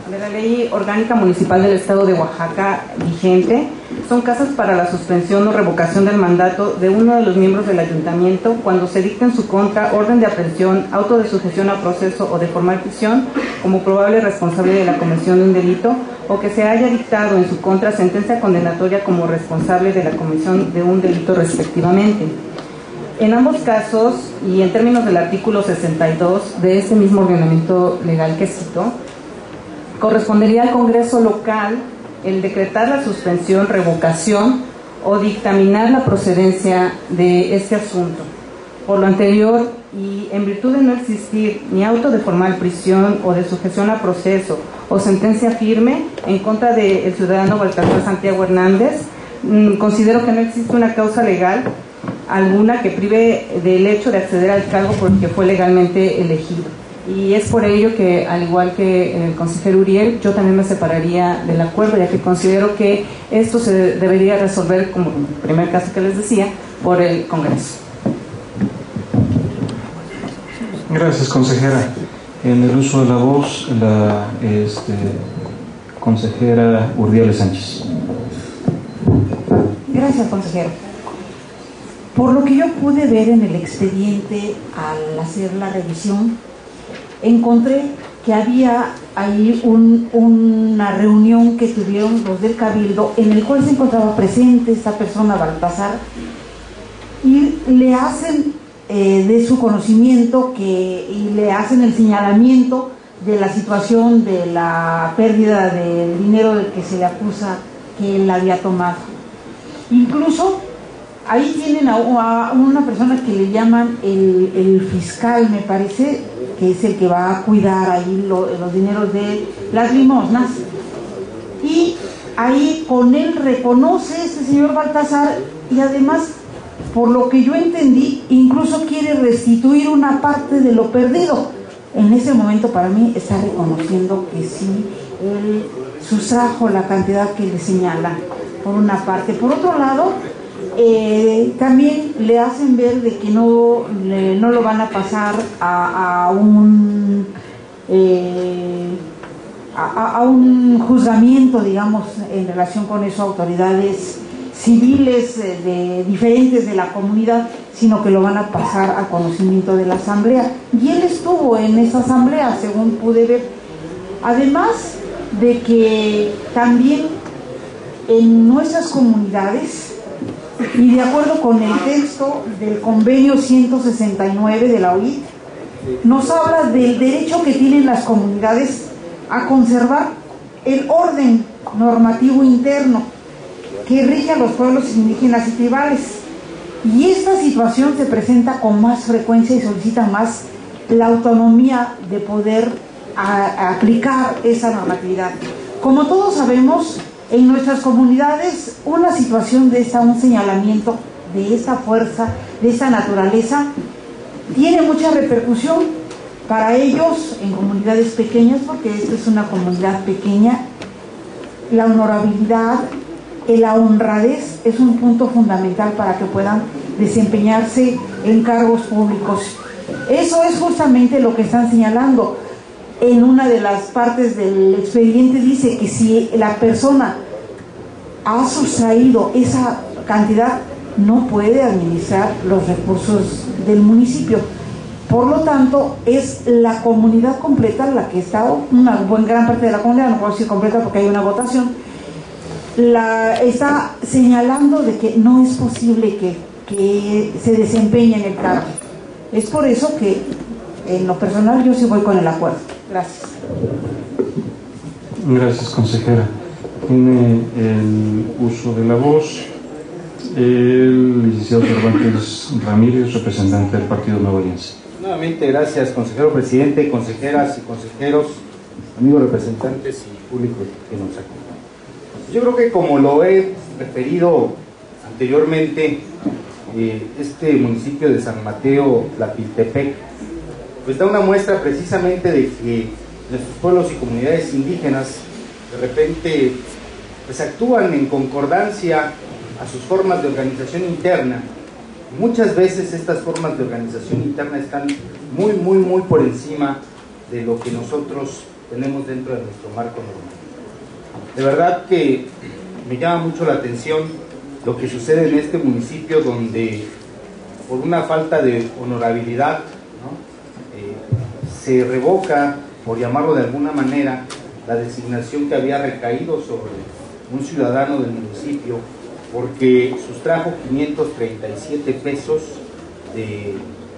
de la Ley Orgánica Municipal del Estado de Oaxaca vigente, son casos para la suspensión o revocación del mandato de uno de los miembros del ayuntamiento cuando se dicta en su contra orden de aprehensión, auto de sujeción a proceso o de formal prisión como probable responsable de la comisión de un delito, o que se haya dictado en su contra sentencia condenatoria como responsable de la comisión de un delito respectivamente. En ambos casos, y en términos del artículo sesenta y dos de este mismo ordenamiento legal que cito, correspondería al Congreso local el decretar la suspensión, revocación o dictaminar la procedencia de este asunto. Por lo anterior, y en virtud de no existir ni auto de formal prisión o de sujeción a proceso o sentencia firme en contra del ciudadano Baltasar Santiago Hernández, mmm, considero que no existe una causa legal alguna que prive del hecho de acceder al cargo por el que fue legalmente elegido. Y es por ello que, al igual que el consejero Uriel, yo también me separaría del acuerdo, ya que considero que esto se debería resolver, como en el primer caso que les decía, por el Congreso. Gracias, consejera. En el uso de la voz, la este, consejera Urdiales Sánchez. Gracias, consejero. Por lo que yo pude ver en el expediente al hacer la revisión, encontré que había ahí un, una reunión que tuvieron los del Cabildo en el cual se encontraba presente esta persona, Baltasar, y le hacen eh, de su conocimiento que, y le hacen el señalamiento de la situación de la pérdida del dinero del que se le acusa que él había tomado. Incluso ahí tienen a, a una persona que le llaman el, el fiscal, me parece, que es el que va a cuidar ahí lo, los dineros de las limosnas. Y ahí con él reconoce este señor Baltasar y además, por lo que yo entendí, incluso quiere restituir una parte de lo perdido. En ese momento para mí está reconociendo que sí, él sustrajo la cantidad que le señala, por una parte. Por otro lado, Eh, también le hacen ver de que no, le, no lo van a pasar a, a un eh, a, a un juzgamiento, digamos, en relación con eso, autoridades civiles eh, de, diferentes de la comunidad, sino que lo van a pasar a conocimiento de la asamblea. Y él estuvo en esa asamblea, según pude ver. Además de que también en nuestras comunidades, y de acuerdo con el texto del convenio ciento sesenta y nueve de la O I T, nos habla del derecho que tienen las comunidades a conservar el orden normativo interno que rige a los pueblos indígenas y tribales. Y esta situación se presenta con más frecuencia y solicita más la autonomía de poder a, a aplicar esa normatividad. Como todos sabemos, en nuestras comunidades una situación de esta, un señalamiento de esta fuerza, de esta naturaleza, tiene mucha repercusión para ellos en comunidades pequeñas, porque esta es una comunidad pequeña. La honorabilidad, la honradez es un punto fundamental para que puedan desempeñarse en cargos públicos. Eso es justamente lo que están señalando. En una de las partes del expediente dice que si la persona ha sustraído esa cantidad, no puede administrar los recursos del municipio. Por lo tanto, es la comunidad completa la que está, una buena gran parte de la comunidad, no puedo decir completa porque hay una votación, la está señalando de que no es posible que, que se desempeñe en el cargo. Es por eso que, en lo personal, yo sí voy con el acuerdo. Gracias. Gracias, consejera. Tiene el uso de la voz el licenciado Cervantes Ramírez, representante del Partido Nuevo Alianza. Nuevamente, gracias, consejero presidente, consejeras y consejeros, amigos representantes y público que nos acompaña. Yo creo que, como lo he referido anteriormente, eh, este municipio de San Mateo Tlapiltepec pues da una muestra precisamente de que nuestros pueblos y comunidades indígenas de repente pues actúan en concordancia a sus formas de organización interna. Muchas veces estas formas de organización interna están muy, muy, muy por encima de lo que nosotros tenemos dentro de nuestro marco normativo. De verdad que me llama mucho la atención lo que sucede en este municipio, donde por una falta de honorabilidad, ¿no? eh, se revoca, por llamarlo de alguna manera, la designación que había recaído sobre un ciudadano del municipio, porque sustrajo quinientos treinta y siete pesos de, de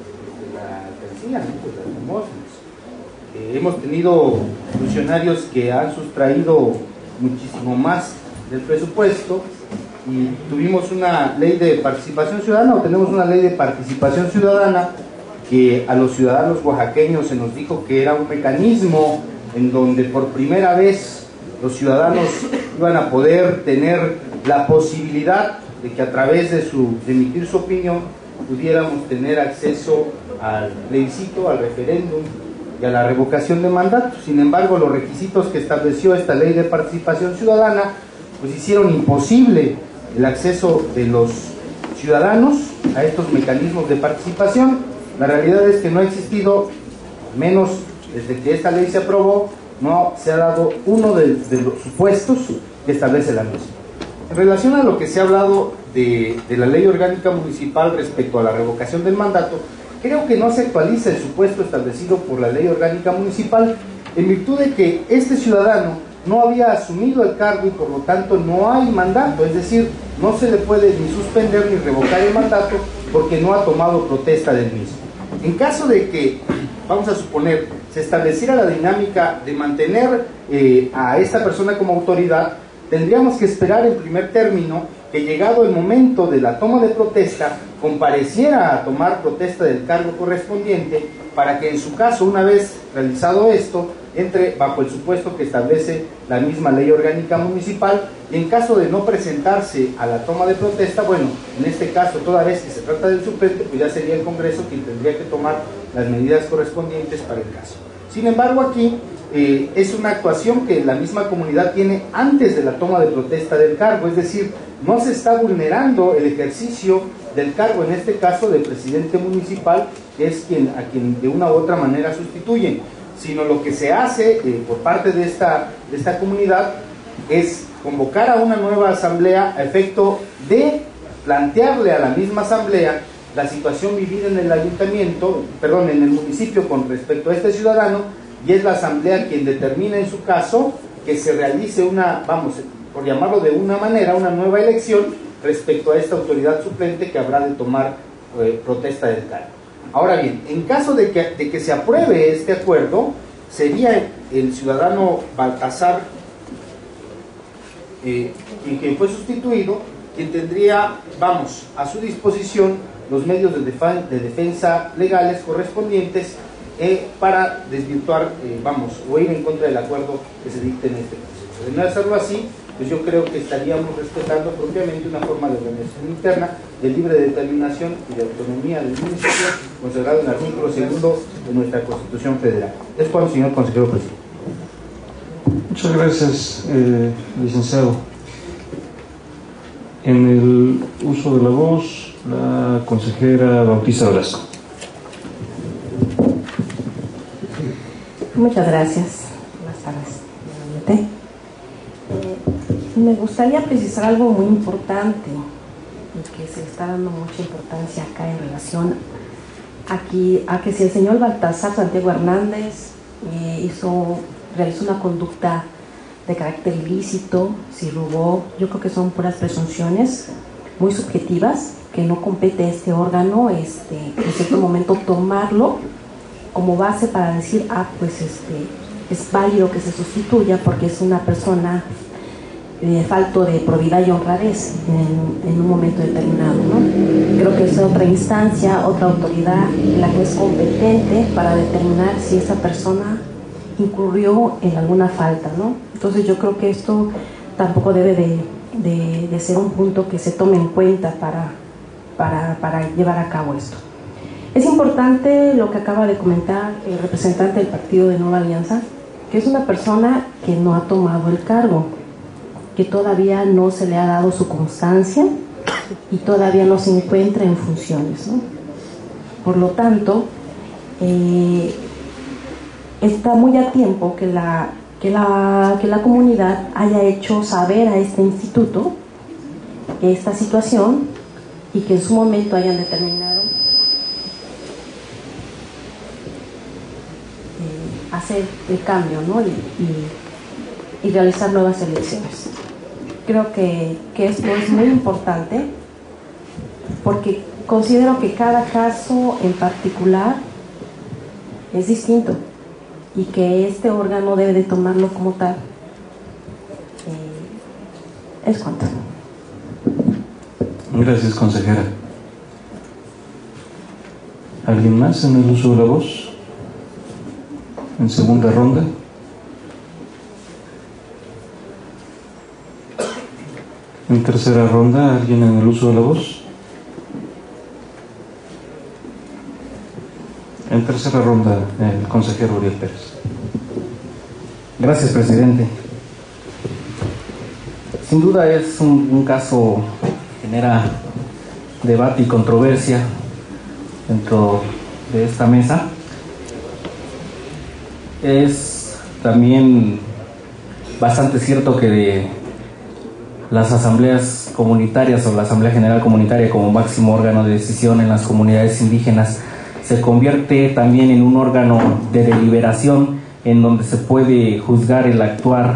la alcancía, ¿no? Pues las limosnas. Eh, hemos tenido funcionarios que han sustraído muchísimo más del presupuesto, y tuvimos una ley de participación ciudadana, o tenemos una ley de participación ciudadana, que a los ciudadanos oaxaqueños se nos dijo que era un mecanismo en donde por primera vez los ciudadanos iban a poder tener la posibilidad de que a través de, su, de emitir su opinión pudiéramos tener acceso al plebiscito, al referéndum y a la revocación de mandato. Sin embargo, los requisitos que estableció esta ley de participación ciudadana pues hicieron imposible el acceso de los ciudadanos a estos mecanismos de participación. La realidad es que no ha existido, menos desde que esta ley se aprobó, no se ha dado uno de, de los supuestos que establece la misma. En relación a lo que se ha hablado de, de la ley orgánica municipal respecto a la revocación del mandato, creo que no se actualiza el supuesto establecido por la ley orgánica municipal, en virtud de que este ciudadano no había asumido el cargo y por lo tanto no hay mandato, es decir, no se le puede ni suspender ni revocar el mandato porque no ha tomado protesta del mismo. En caso de que, vamos a suponer, se estableciera la dinámica de mantener eh, a esta persona como autoridad, tendríamos que esperar en primer término que, llegado el momento de la toma de protesta, compareciera a tomar protesta del cargo correspondiente, para que en su caso, una vez realizado esto, entre bajo el supuesto que establece la misma ley orgánica municipal, y en caso de no presentarse a la toma de protesta, bueno, en este caso, toda vez que se trata del suplente, pues ya sería el Congreso quien tendría que tomar las medidas correspondientes para el caso. Sin embargo, aquí eh, es una actuación que la misma comunidad tiene antes de la toma de protesta del cargo, es decir, no se está vulnerando el ejercicio del cargo, en este caso del presidente municipal, que es quien, a quien de una u otra manera sustituyen, sino lo que se hace eh, por parte de esta, de esta comunidad es convocar a una nueva asamblea a efecto de plantearle a la misma asamblea la situación vivida en el ayuntamiento, perdón, en el municipio con respecto a este ciudadano, y es la asamblea quien determina en su caso que se realice una, vamos, por llamarlo de una manera, una nueva elección respecto a esta autoridad suplente que habrá de tomar eh, protesta del cargo. Ahora bien, en caso de que, de que se apruebe este acuerdo, sería el ciudadano Baltasar, eh, quien, quien fue sustituido, quien tendría, vamos, a su disposición los medios de, defa de defensa legales correspondientes eh, para desvirtuar, eh, vamos, o ir en contra del acuerdo que se dicte en este proceso. De no hacerlo así, pues yo creo que estaríamos respetando propiamente una forma de organización interna, de libre determinación y de autonomía del municipio, consagrado en el artículo segundo de nuestra Constitución Federal. Es cuando, señor consejero presidente. Muchas gracias, eh, licenciado. En el uso de la voz, la consejera Bautista Velasco. Muchas gracias. Buenas tardes. Eh, me gustaría precisar algo muy importante y que se está dando mucha importancia acá en relación aquí, a que si el señor Baltasar Santiago Hernández eh, hizo, realizó una conducta de carácter ilícito, si robó, yo creo que son puras presunciones muy subjetivas que no compete a este órgano este, en cierto momento tomarlo como base para decir, ah, pues este, es válido que se sustituya porque es una persona eh, falto de probidad y honradez en, en un momento determinado, ¿no? Creo que es otra instancia, otra autoridad la que es competente para determinar si esa persona incurrió en alguna falta, ¿no? Entonces yo creo que esto tampoco debe de, de, de ser un punto que se tome en cuenta para, para, para llevar a cabo esto. Es importante lo que acaba de comentar el representante del Partido de Nueva Alianza, que es una persona que no ha tomado el cargo, que todavía no se le ha dado su constancia y todavía no se encuentra en funciones, ¿no? Por lo tanto, eh, está muy a tiempo que la, que la, que la comunidad haya hecho saber a este instituto esta situación y que en su momento hayan determinado eh, hacer el cambio, ¿no? y, y, y realizar nuevas elecciones. Creo que, que esto es muy importante porque considero que cada caso en particular es distinto y que este órgano debe de tomarlo como tal. Eh, es cuanto. Gracias, consejera. ¿Alguien más en el uso de la voz? En segunda ronda. En tercera ronda, ¿alguien en el uso de la voz? En tercera ronda, el consejero Uriel Pérez. Gracias, presidente. Sin duda es un, un caso que genera debate y controversia dentro de esta mesa. Es también bastante cierto que de las asambleas comunitarias o la Asamblea General Comunitaria como máximo órgano de decisión en las comunidades indígenas se convierte también en un órgano de deliberación en donde se puede juzgar el actuar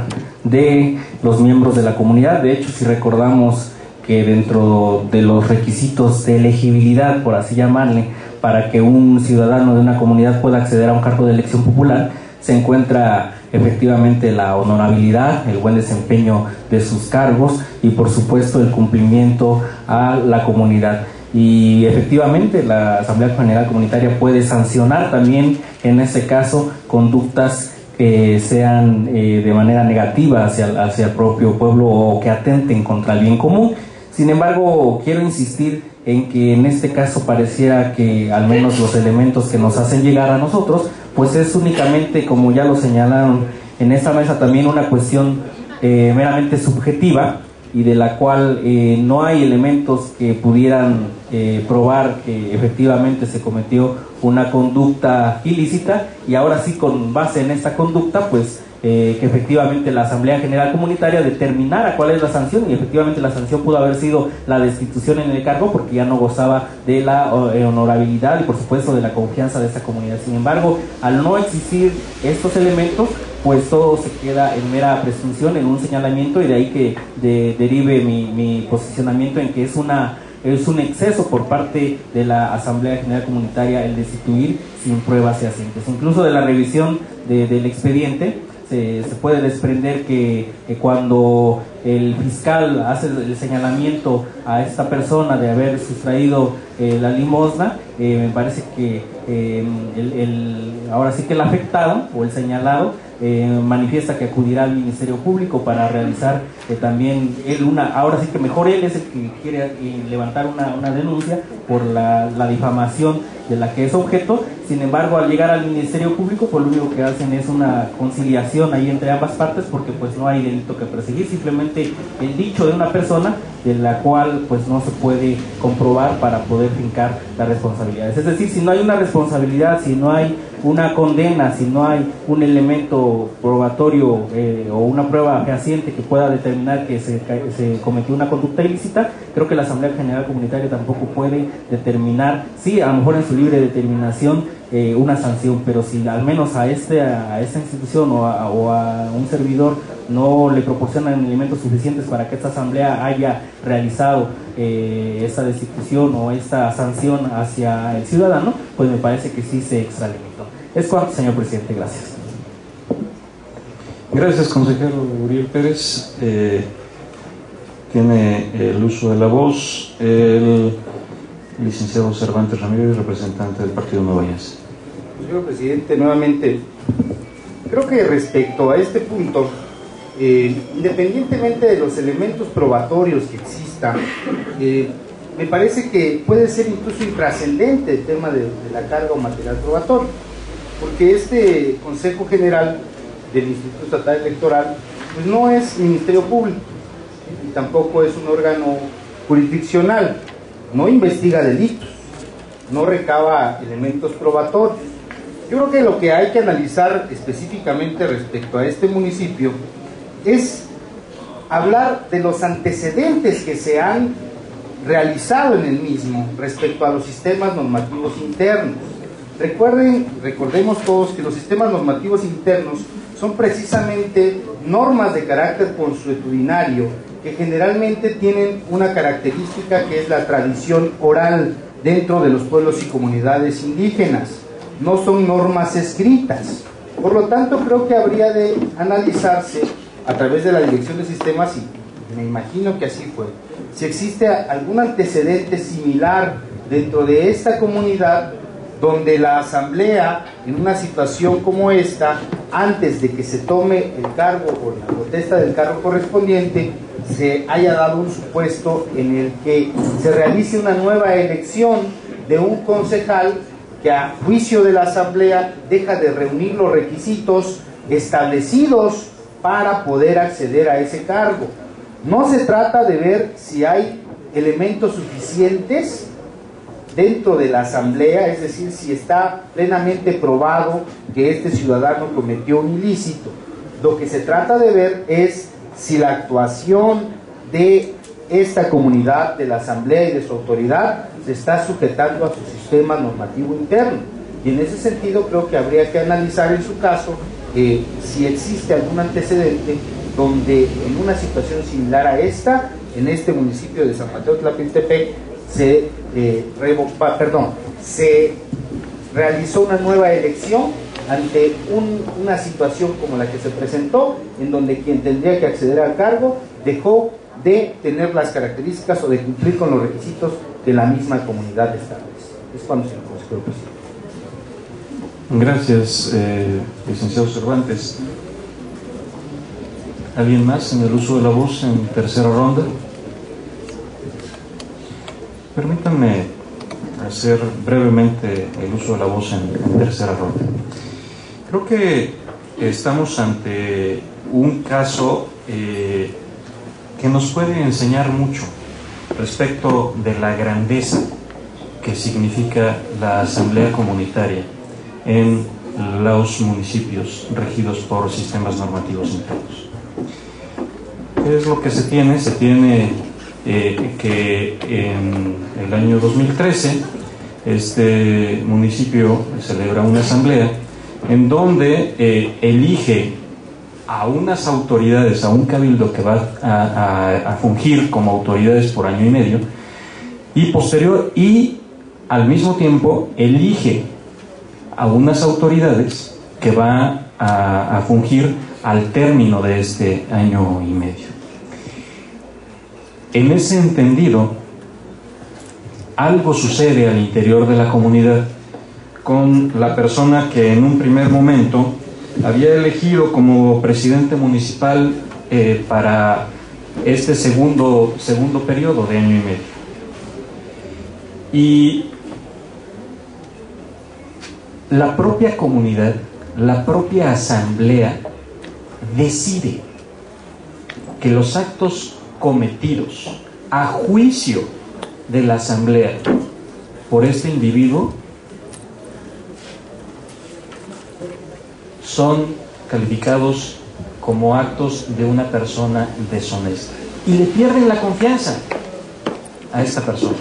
de los miembros de la comunidad. De hecho, si recordamos que dentro de los requisitos de elegibilidad, por así llamarle, para que un ciudadano de una comunidad pueda acceder a un cargo de elección popular, se encuentra efectivamente la honorabilidad, el buen desempeño de sus cargos y por supuesto el cumplimiento a la comunidad. Y efectivamente la Asamblea General Comunitaria puede sancionar también en este caso conductas que sean eh, de manera negativa hacia, hacia el propio pueblo o que atenten contra el bien común. Sin embargo, quiero insistir en que en este caso pareciera que al menos los elementos que nos hacen llegar a nosotros, pues es únicamente, como ya lo señalaron en esta mesa, también una cuestión eh, meramente subjetiva y de la cual eh, no hay elementos que pudieran eh, probar que efectivamente se cometió una conducta ilícita, y ahora sí, con base en esta conducta, pues eh, que efectivamente la Asamblea General Comunitaria determinara cuál es la sanción, y efectivamente la sanción pudo haber sido la destitución en el cargo porque ya no gozaba de la eh, honorabilidad y por supuesto de la confianza de esta comunidad. Sin embargo, al no existir estos elementos, pues todo se queda en mera presunción, en un señalamiento, y de ahí que de, derive mi, mi posicionamiento en que es una es un exceso por parte de la Asamblea General Comunitaria el destituir sin pruebas fehacientes. Incluso de la revisión de, del expediente se, se puede desprender que, que cuando el fiscal hace el señalamiento a esta persona de haber sustraído eh, la limosna, eh, me parece que eh, el, el, ahora sí que el afectado o el señalado Eh, manifiesta que acudirá al Ministerio Público para realizar eh, también él una, ahora sí que mejor él es el que quiere eh, levantar una, una denuncia por la, la difamación de la que es objeto. Sin embargo, al llegar al Ministerio Público, pues lo único que hacen es una conciliación ahí entre ambas partes, porque pues no hay delito que perseguir, simplemente el dicho de una persona de la cual pues no se puede comprobar para poder fincar las responsabilidades. Es decir, si no hay una responsabilidad, si no hay una condena, si no hay un elemento probatorio eh, o una prueba fehaciente que pueda determinar que se, se cometió una conducta ilícita, creo que la Asamblea General Comunitaria tampoco puede determinar, sí, a lo mejor en su libre determinación, eh, una sanción, pero si al menos a, este, a esta institución o a, o a un servidor no le proporcionan elementos suficientes para que esta asamblea haya realizado eh, esta destitución o esta sanción hacia el ciudadano, pues me parece que sí se extralimitó. Es cuanto, señor presidente. Gracias. Gracias, consejero Uriel Pérez. Eh, tiene el uso de la voz el licenciado Cervantes Ramírez, representante del Partido Nueva Alianza. Señor presidente, nuevamente, creo que respecto a este punto, eh, independientemente de los elementos probatorios que existan, eh, me parece que puede ser incluso intrascendente el tema de, de la carga o material probatorio, porque este Consejo General del Instituto Estatal Electoral pues no es Ministerio Público y tampoco es un órgano jurisdiccional, no investiga delitos, no recaba elementos probatorios, Yo creo que lo que hay que analizar específicamente respecto a este municipio es hablar de los antecedentes que se han realizado en el mismo respecto a los sistemas normativos internos. Recuerden, recordemos todos que los sistemas normativos internos son precisamente normas de carácter consuetudinario que generalmente tienen una característica que es la tradición oral dentro de los pueblos y comunidades indígenas. No son normas escritas. Por lo tanto, creo que habría de analizarse a través de la Dirección de Sistemas, y me imagino que así fue, si existe algún antecedente similar dentro de esta comunidad donde la asamblea, en una situación como esta, antes de que se tome el cargo o la protesta del cargo correspondiente, se haya dado un supuesto en el que se realice una nueva elección de un concejal que a juicio de la asamblea deja de reunir los requisitos establecidos para poder acceder a ese cargo. No se trata de ver si hay elementos suficientes dentro de la asamblea, es decir, si está plenamente probado que este ciudadano cometió un ilícito. Lo que se trata de ver es si la actuación de esta comunidad, de la asamblea y de su autoridad se está sujetando a su sistema normativo interno. Y en ese sentido creo que habría que analizar en su caso eh, si existe algún antecedente donde en una situación similar a esta, en este municipio de San Mateo Tlapiltepec, se, eh, revoca, perdón, se realizó una nueva elección ante un, una situación como la que se presentó, en donde quien tendría que acceder al cargo dejó de tener las características o de cumplir con los requisitos que la misma comunidad establece. Es cuando se lo consejero presidente. Gracias, eh, licenciado Cervantes. ¿Alguien más en el uso de la voz en tercera ronda? Permítanme hacer brevemente el uso de la voz en, en tercera ronda. Creo que estamos ante un caso eh, que nos puede enseñar mucho respecto de la grandeza que significa la asamblea comunitaria en los municipios regidos por sistemas normativos internos. ¿Qué es lo que se tiene? Se tiene eh, que en el año dos mil trece este municipio celebra una asamblea en donde eh, elige a unas autoridades, a un cabildo que va a, a, a fungir como autoridades por año y medio, y posterior y al mismo tiempo elige a unas autoridades que va a, a fungir al término de este año y medio. En ese entendido, algo sucede al interior de la comunidad con la persona que en un primer momento había elegido como presidente municipal eh, para este segundo, segundo periodo de año y medio. Y la propia comunidad, la propia asamblea decide que los actos cometidos a juicio de la asamblea por este individuo son calificados como actos de una persona deshonesta y le pierden la confianza a esta persona.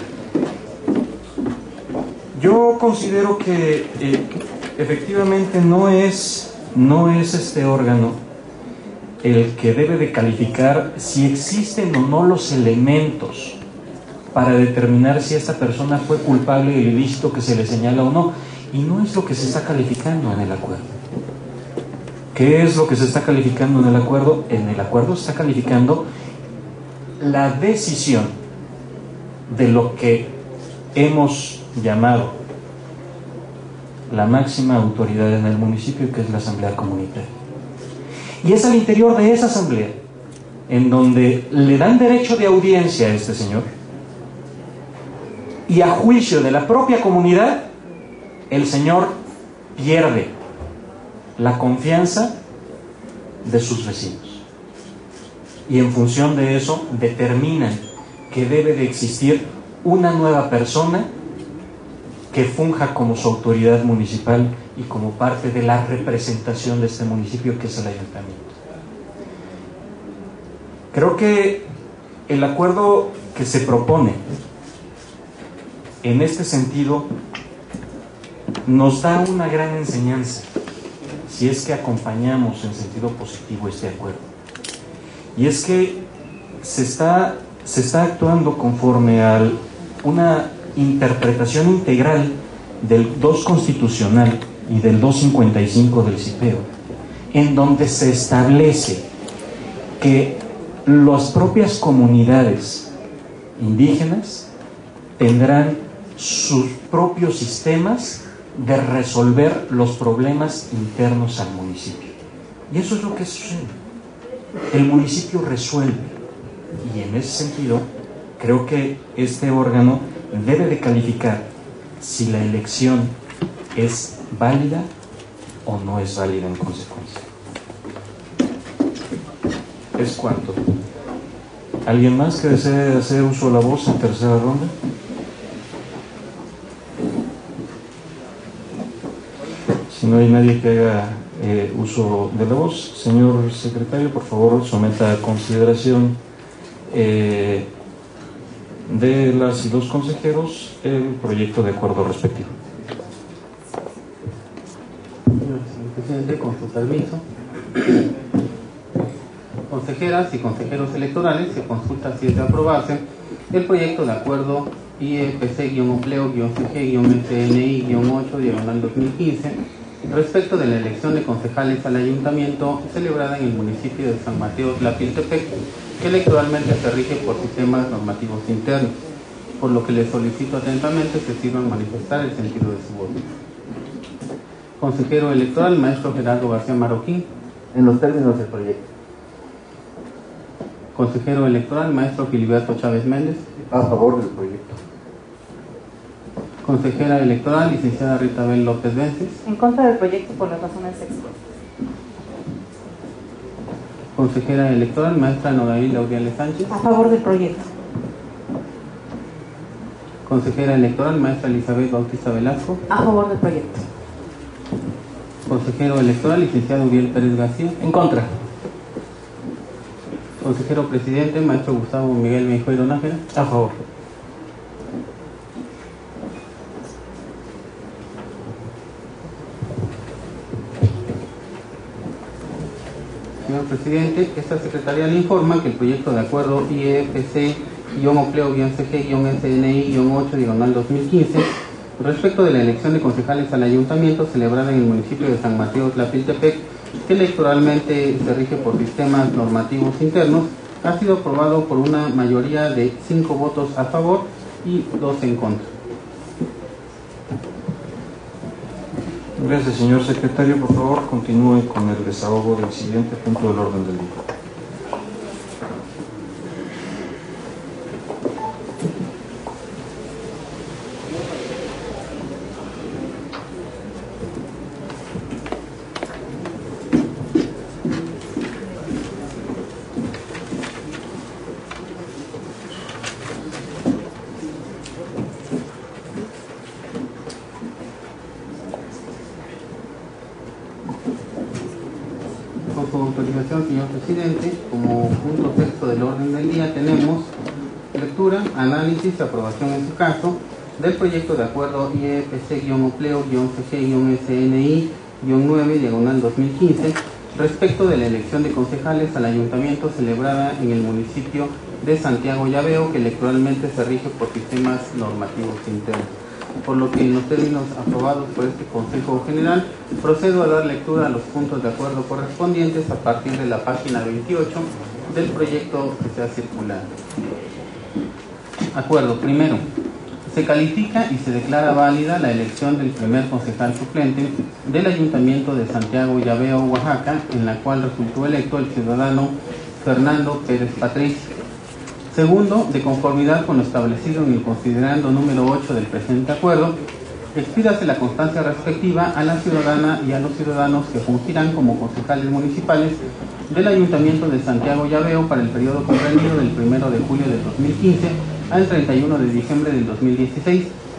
Yo considero que eh, efectivamente no es, no es este órgano el que debe de calificar si existen o no los elementos para determinar si esta persona fue culpable del ilícito que se le señala o no. Y no es lo que se está calificando en el acuerdo. ¿Qué es lo que se está calificando en el acuerdo? En el acuerdo se está calificando la decisión de lo que hemos llamado la máxima autoridad en el municipio, que es la asamblea comunitaria. Y es al interior de esa asamblea en donde le dan derecho de audiencia a este señor, y a juicio de la propia comunidad el señor pierde la confianza de sus vecinos, y en función de eso determinan que debe de existir una nueva persona que funja como su autoridad municipal y como parte de la representación de este municipio, que es el ayuntamiento. Creo que el acuerdo que se propone en este sentido nos da una gran enseñanza si es que acompañamos en sentido positivo este acuerdo. Y es que se está, se está actuando conforme a una interpretación integral del dos constitucional y del dos cincuenta y cinco del CIPEO, en donde se establece que las propias comunidades indígenas tendrán sus propios sistemas de resolver los problemas internos al municipio. Y eso es lo que sucede. El municipio resuelve. Y en ese sentido, creo que este órgano debe de calificar si la elección es válida o no es válida en consecuencia. ¿Es cuánto? ¿Alguien más que desee hacer uso de la voz en tercera ronda? Si no hay nadie que haga eh, uso de la voz, señor secretario, por favor, someta a consideración eh, de las y los consejeros el proyecto de acuerdo respectivo. Señor presidente, con su permiso. Consejeras y consejeros electorales, se consulta si es de aprobarse el proyecto de acuerdo I E P C-Empleo-C G-S N I ocho diagonal dos mil quince respecto de la elección de concejales al ayuntamiento celebrada en el municipio de San Mateo Tlapiltepec, que electoralmente se rige por sistemas normativos internos, por lo que les solicito atentamente que sirvan manifestar el sentido de su voto. Consejero electoral, maestro Gerardo García Marroquín. En los términos del proyecto. Consejero electoral, maestro Filiberto Chávez Méndez. A favor del proyecto. Consejera electoral, licenciada Rita Bel López Vences. En contra del proyecto por las razones expuestas. Consejera electoral, maestra Nodaí Lauriale Sánchez. A favor del proyecto. Consejera electoral, maestra Elizabeth Bautista Velasco. A favor del proyecto. Consejero electoral, licenciado Uriel Pérez García. En contra. Consejero presidente, maestro Gustavo Miguel Meijueiro Nájera. A favor. Señor presidente, esta secretaría le informa que el proyecto de acuerdo I E P C-Empleo-C G-S N I ocho diagonal dos mil quince respecto de la elección de concejales al ayuntamiento celebrada en el municipio de San Mateo Tlapiltepec, que electoralmente se rige por sistemas normativos internos, ha sido aprobado por una mayoría de cinco votos a favor y dos en contra. Gracias, señor secretario. Por favor, continúe con el desahogo del siguiente punto del orden del día. Con su autorización, señor presidente, como punto texto del orden del día tenemos lectura, análisis y aprobación en su caso del proyecto de acuerdo I E P C-Empleo-C G-S N I nueve diagonal dos mil quince respecto de la elección de concejales al ayuntamiento celebrada en el municipio de Santiago Llaveo, que electoralmente se rige por sistemas normativos internos. Por lo que en los términos aprobados por este Consejo General, procedo a dar lectura a los puntos de acuerdo correspondientes a partir de la página veintiocho del proyecto que se ha circulado. Acuerdo. Primero, se califica y se declara válida la elección del primer concejal suplente del Ayuntamiento de Santiago Llaveo, Oaxaca, en la cual resultó electo el ciudadano Fernando Pérez Patricio. Segundo, de conformidad con lo establecido en el considerando número ocho del presente acuerdo, expídase la constancia respectiva a la ciudadana y a los ciudadanos que fungirán como concejales municipales del Ayuntamiento de Santiago Llaveo para el periodo comprendido del primero de julio del dos mil quince al treinta y uno de diciembre del dos mil dieciséis,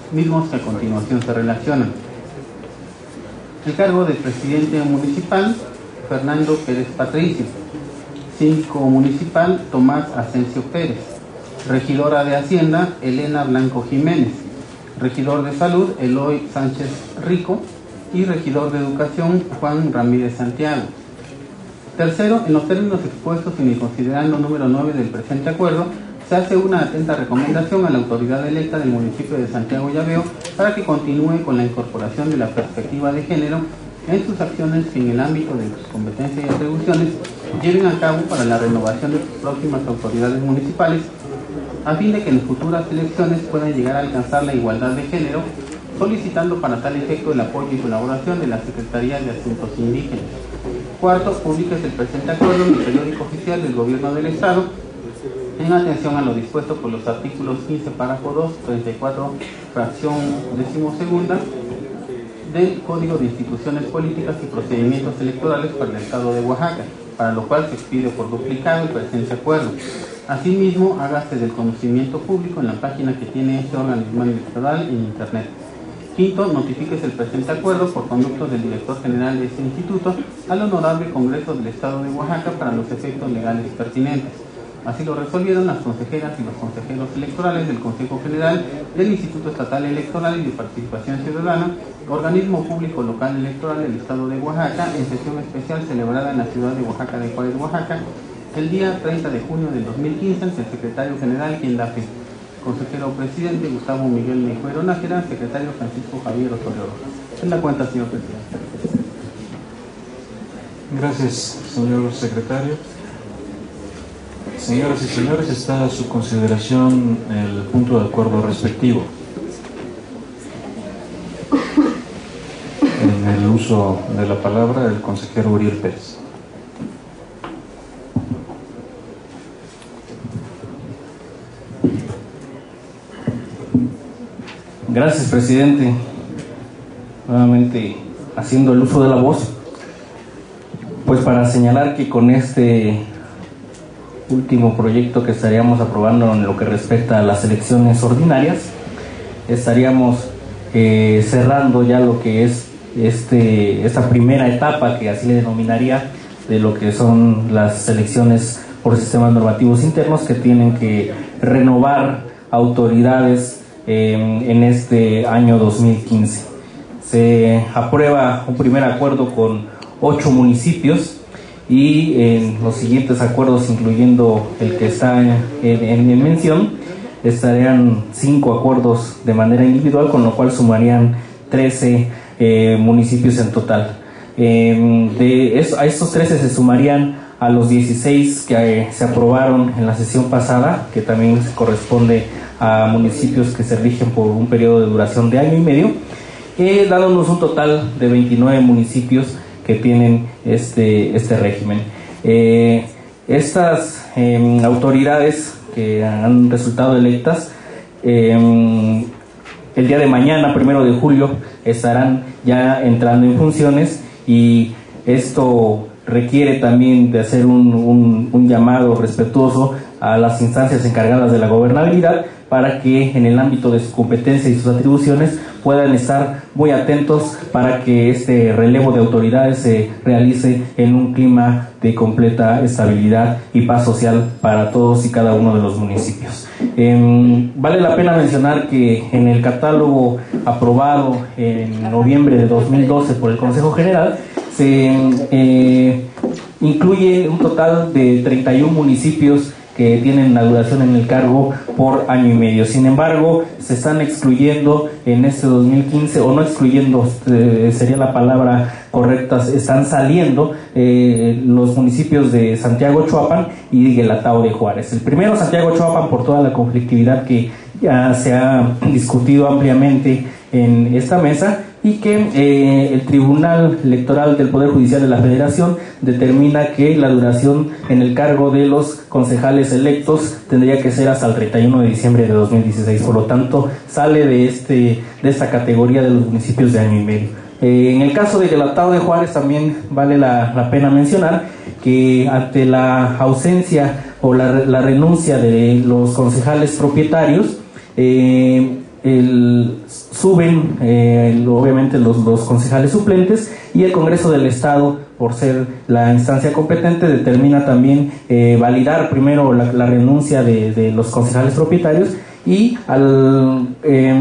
mismos que a continuación se relacionan. El cargo de presidente municipal, Fernando Pérez Patricio. Síndico municipal, Tomás Asensio Pérez. Regidora de Hacienda, Elena Blanco Jiménez. Regidor de Salud, Eloy Sánchez Rico. Y regidor de Educación, Juan Ramírez Santiago. Tercero, en los términos expuestos en el considerando número nueve del presente acuerdo, se hace una atenta recomendación a la autoridad electa del municipio de Santiago Llaveo para que continúe con la incorporación de la perspectiva de género en sus acciones que en el ámbito de sus competencias y atribuciones lleven a cabo para la renovación de sus próximas autoridades municipales, a fin de que en futuras elecciones puedan llegar a alcanzar la igualdad de género, solicitando para tal efecto el apoyo y colaboración de la Secretaría de Asuntos Indígenas. Cuarto, publica el presente acuerdo en el periódico oficial del Gobierno del Estado, en atención a lo dispuesto por los artículos quince, párrafo dos, treinta y cuatro, fracción decimosegunda, del Código de Instituciones Políticas y Procedimientos Electorales para el Estado de Oaxaca, para lo cual se expide por duplicado el presente acuerdo. Asimismo, hágase del conocimiento público en la página que tiene este organismo electoral en Internet. Quinto, notifíquese el presente acuerdo por conducto del director general de este instituto al Honorable Congreso del Estado de Oaxaca para los efectos legales pertinentes. Así lo resolvieron las consejeras y los consejeros electorales del Consejo General del Instituto Estatal Electoral y de Participación Ciudadana, organismo público local electoral del Estado de Oaxaca, en sesión especial celebrada en la ciudad de Oaxaca de Juárez, Oaxaca, el día treinta de junio del dos mil quince, ante el secretario general, quien da fe. Consejero presidente Gustavo Miguel Mejuero Nájera, secretario Francisco Javier Osorio Rojas. En la cuenta, señor presidente. Gracias, señor secretario. Señoras y señores, está a su consideración el punto de acuerdo respectivo. En el uso de la palabra, el consejero Uriel Pérez. Gracias, presidente. Nuevamente haciendo el uso de la voz, pues para señalar que con este último proyecto que estaríamos aprobando en lo que respecta a las elecciones ordinarias, estaríamos eh, cerrando ya lo que es este, esta primera etapa, que así le denominaría, de lo que son las elecciones por sistemas normativos internos, que tienen que renovar autoridades eh, en este año dos mil quince. Se aprueba un primer acuerdo con ocho municipios, y en los siguientes acuerdos, incluyendo el que está en, en, en mención, estarían cinco acuerdos de manera individual, con lo cual sumarían trece eh, municipios en total. Eh, de eso, a estos trece se sumarían a los dieciséis que eh, se aprobaron en la sesión pasada, que también corresponde a municipios que se rigen por un periodo de duración de año y medio, eh, dándonos un total de veintinueve municipios que tienen este, este régimen. Eh, estas eh, autoridades que han resultado electas, eh, el día de mañana, primero de julio, estarán ya entrando en funciones, y esto requiere también de hacer un, un, un llamado respetuoso a las instancias encargadas de la gobernabilidad, para que en el ámbito de su competencia y sus atribuciones puedan estar muy atentos para que este relevo de autoridades se realice en un clima de completa estabilidad y paz social para todos y cada uno de los municipios. Eh, vale la pena mencionar que en el catálogo aprobado en noviembre de dos mil doce por el Consejo General se eh, incluye un total de treinta y uno municipios que tienen la duración en el cargo por año y medio. Sin embargo, se están excluyendo en este dos mil quince, o no excluyendo, eh, sería la palabra correcta, están saliendo eh, los municipios de Santiago Chuapan y Guelatao de Juárez. El primero, Santiago Chuapan, por toda la conflictividad que ya se ha discutido ampliamente en esta mesa, y que eh, el Tribunal Electoral del Poder Judicial de la Federación determina que la duración en el cargo de los concejales electos tendría que ser hasta el treinta y uno de diciembre de dos mil dieciséis. Por lo tanto, sale de, este, de esta categoría de los municipios de año y medio. Eh, en el caso de Guelatao de Juárez también vale la, la pena mencionar que ante la ausencia o la, la renuncia de los concejales propietarios, eh, el suben eh, obviamente los, los concejales suplentes, y el Congreso del Estado, por ser la instancia competente, determina también eh, validar primero la, la renuncia de, de los concejales propietarios, y al eh,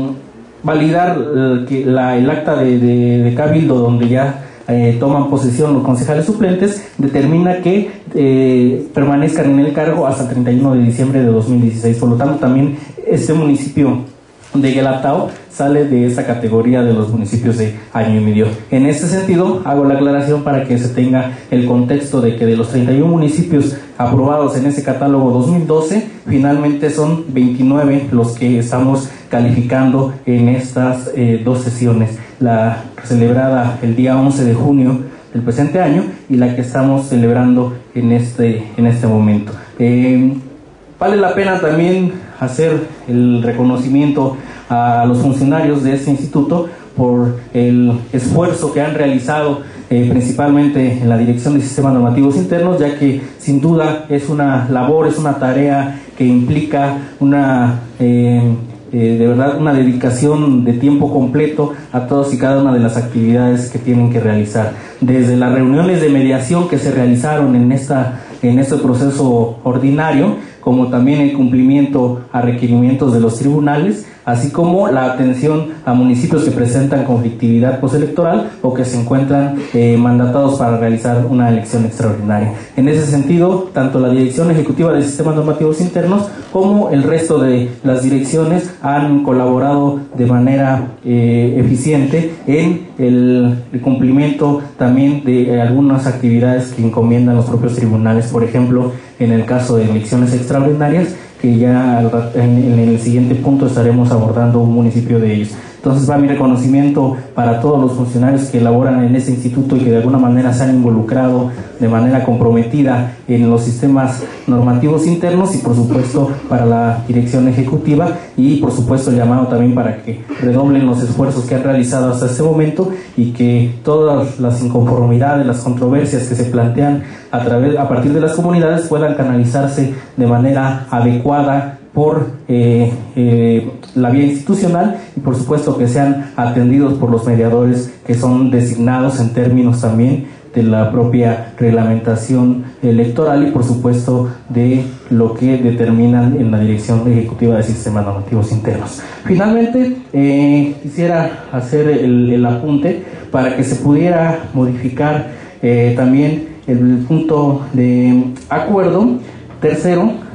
validar eh, que la, el acta de, de, de cabildo donde ya eh, toman posesión los concejales suplentes, determina que eh, permanezcan en el cargo hasta el treinta y uno de diciembre de dos mil dieciséis. Por lo tanto, también este municipio de Guelatao sale de esa categoría de los municipios de año y medio. En este sentido, hago la aclaración para que se tenga el contexto de que de los treinta y uno municipios aprobados en ese catálogo dos mil doce, finalmente son veintinueve los que estamos calificando en estas eh, dos sesiones, la celebrada el día once de junio del presente año y la que estamos celebrando en este, en este momento. Eh, vale la pena también hacer el reconocimiento a los funcionarios de este instituto por el esfuerzo que han realizado eh, principalmente en la Dirección de Sistemas Normativos Internos, ya que sin duda es una labor, es una tarea que implica una eh, eh, de verdad una dedicación de tiempo completo a todas y cada una de las actividades que tienen que realizar, desde las reuniones de mediación que se realizaron en esta en este proceso ordinario, como también el cumplimiento a requerimientos de los tribunales, así como la atención a municipios que presentan conflictividad postelectoral o que se encuentran eh, mandatados para realizar una elección extraordinaria. En ese sentido, tanto la Dirección Ejecutiva de Sistemas Normativos Internos como el resto de las direcciones han colaborado de manera eh, eficiente en el, el cumplimiento también de eh, algunas actividades que encomiendan los propios tribunales, por ejemplo, en el caso de elecciones extraordinarias, que ya en, en el siguiente punto estaremos abordando un municipio de ellos. Entonces va mi reconocimiento para todos los funcionarios que laboran en este instituto y que de alguna manera se han involucrado de manera comprometida en los sistemas normativos internos, y por supuesto para la dirección ejecutiva, y por supuesto el llamado también para que redoblen los esfuerzos que han realizado hasta este momento y que todas las inconformidades, las controversias que se plantean a través, a partir de las comunidades puedan canalizarse de manera adecuada por eh, eh, la vía institucional, y por supuesto que sean atendidos por los mediadores que son designados en términos también de la propia reglamentación electoral y por supuesto de lo que determinan en la Dirección Ejecutiva de Sistemas Normativos Internos. Finalmente, eh, quisiera hacer el, el apunte para que se pudiera modificar eh, también el punto de acuerdo tercero,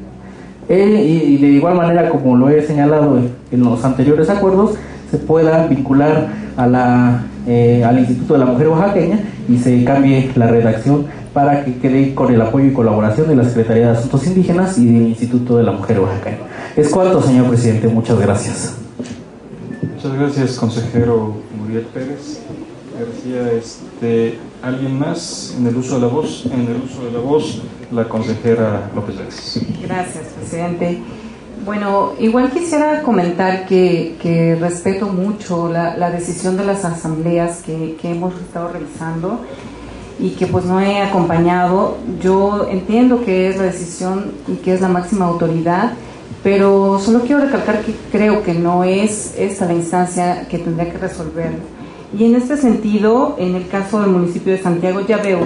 Eh, y de igual manera, como lo he señalado en, en los anteriores acuerdos, se pueda vincular a la, eh, al Instituto de la Mujer Oaxaqueña y se cambie la redacción para que quede con el apoyo y colaboración de la Secretaría de Asuntos Indígenas y del Instituto de la Mujer Oaxaqueña. Es cuanto, señor presidente. Muchas gracias. Muchas gracias, consejero Muriel Pérez García. Este, ¿Alguien más en el uso de la voz? En el uso de la voz, la consejera López Vélez. Gracias, presidente. Bueno, igual quisiera comentar que, que respeto mucho la, la decisión de las asambleas que, que hemos estado revisando y que pues no he acompañado. Yo entiendo que es la decisión y que es la máxima autoridad, pero solo quiero recalcar que creo que no es esta la instancia que tendría que resolverlo. Y en este sentido, en el caso del municipio de Santiago Llaveo,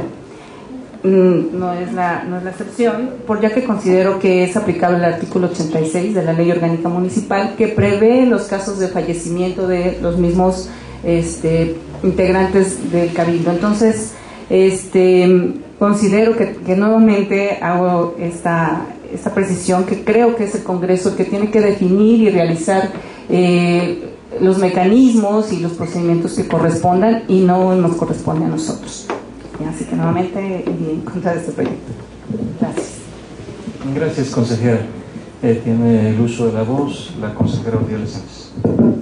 no es la, no es la excepción, por ya que considero que es aplicable el artículo ochenta y seis de la Ley Orgánica Municipal, que prevé los casos de fallecimiento de los mismos este, integrantes del Cabildo. Entonces, este, considero que, que nuevamente hago esta, esta precisión, que creo que es el Congreso el que tiene que definir y realizar eh, los mecanismos y los procedimientos que correspondan, y no nos corresponde a nosotros. Así que nuevamente en contra de este proyecto. Gracias. Gracias, consejera. Eh, tiene el uso de la voz la consejera Odiales Sánchez.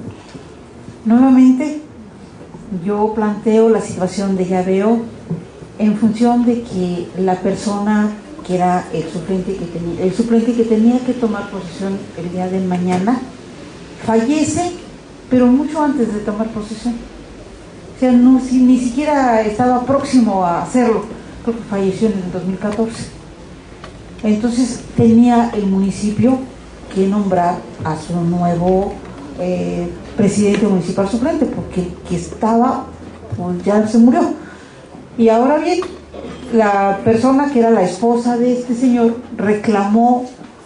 Nuevamente, yo planteo la situación de Llaveo en función de que la persona que era el suplente que tenía, el suplente que tenía que tomar posesión el día de mañana fallece, pero mucho antes de tomar posesión. O sea, no, si, ni siquiera estaba próximo a hacerlo, creo que falleció en el dos mil catorce. Entonces tenía el municipio que nombrar a su nuevo eh, presidente municipal suplente, porque el que estaba pues ya se murió. Y ahora bien, la persona que era la esposa de este señor reclamó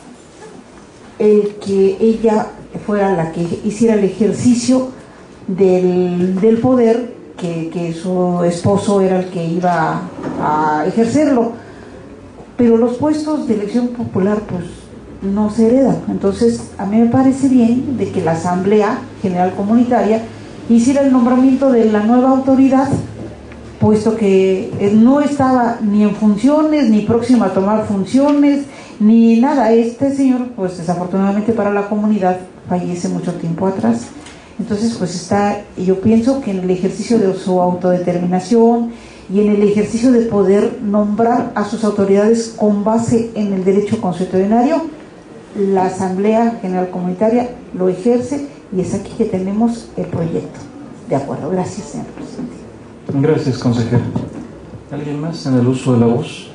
el que ella fuera la que hiciera el ejercicio del, del poder, que, que su esposo era el que iba a ejercerlo, pero los puestos de elección popular pues no se heredan. Entonces a mí me parece bien de que la Asamblea General Comunitaria hiciera el nombramiento de la nueva autoridad, puesto que no estaba ni en funciones, ni próxima a tomar funciones, ni nada. Este señor, pues desafortunadamente para la comunidad, fallece mucho tiempo atrás. Entonces, pues está, yo pienso que en el ejercicio de su autodeterminación y en el ejercicio de poder nombrar a sus autoridades con base en el derecho consuetudinario, la Asamblea General Comunitaria lo ejerce, y es aquí que tenemos el proyecto. De acuerdo, gracias, señor presidente. Gracias, consejero. ¿Alguien más en el uso de la voz?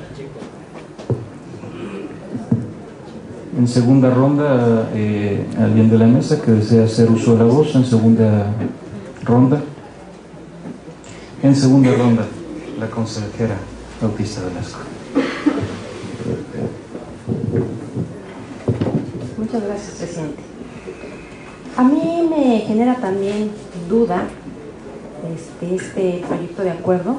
En segunda ronda, eh, alguien de la mesa que desea hacer uso de la voz en segunda ronda. En segunda ronda, la consejera Bautista Velasco. Muchas gracias, presidente. A mí me genera también duda este, este proyecto de acuerdo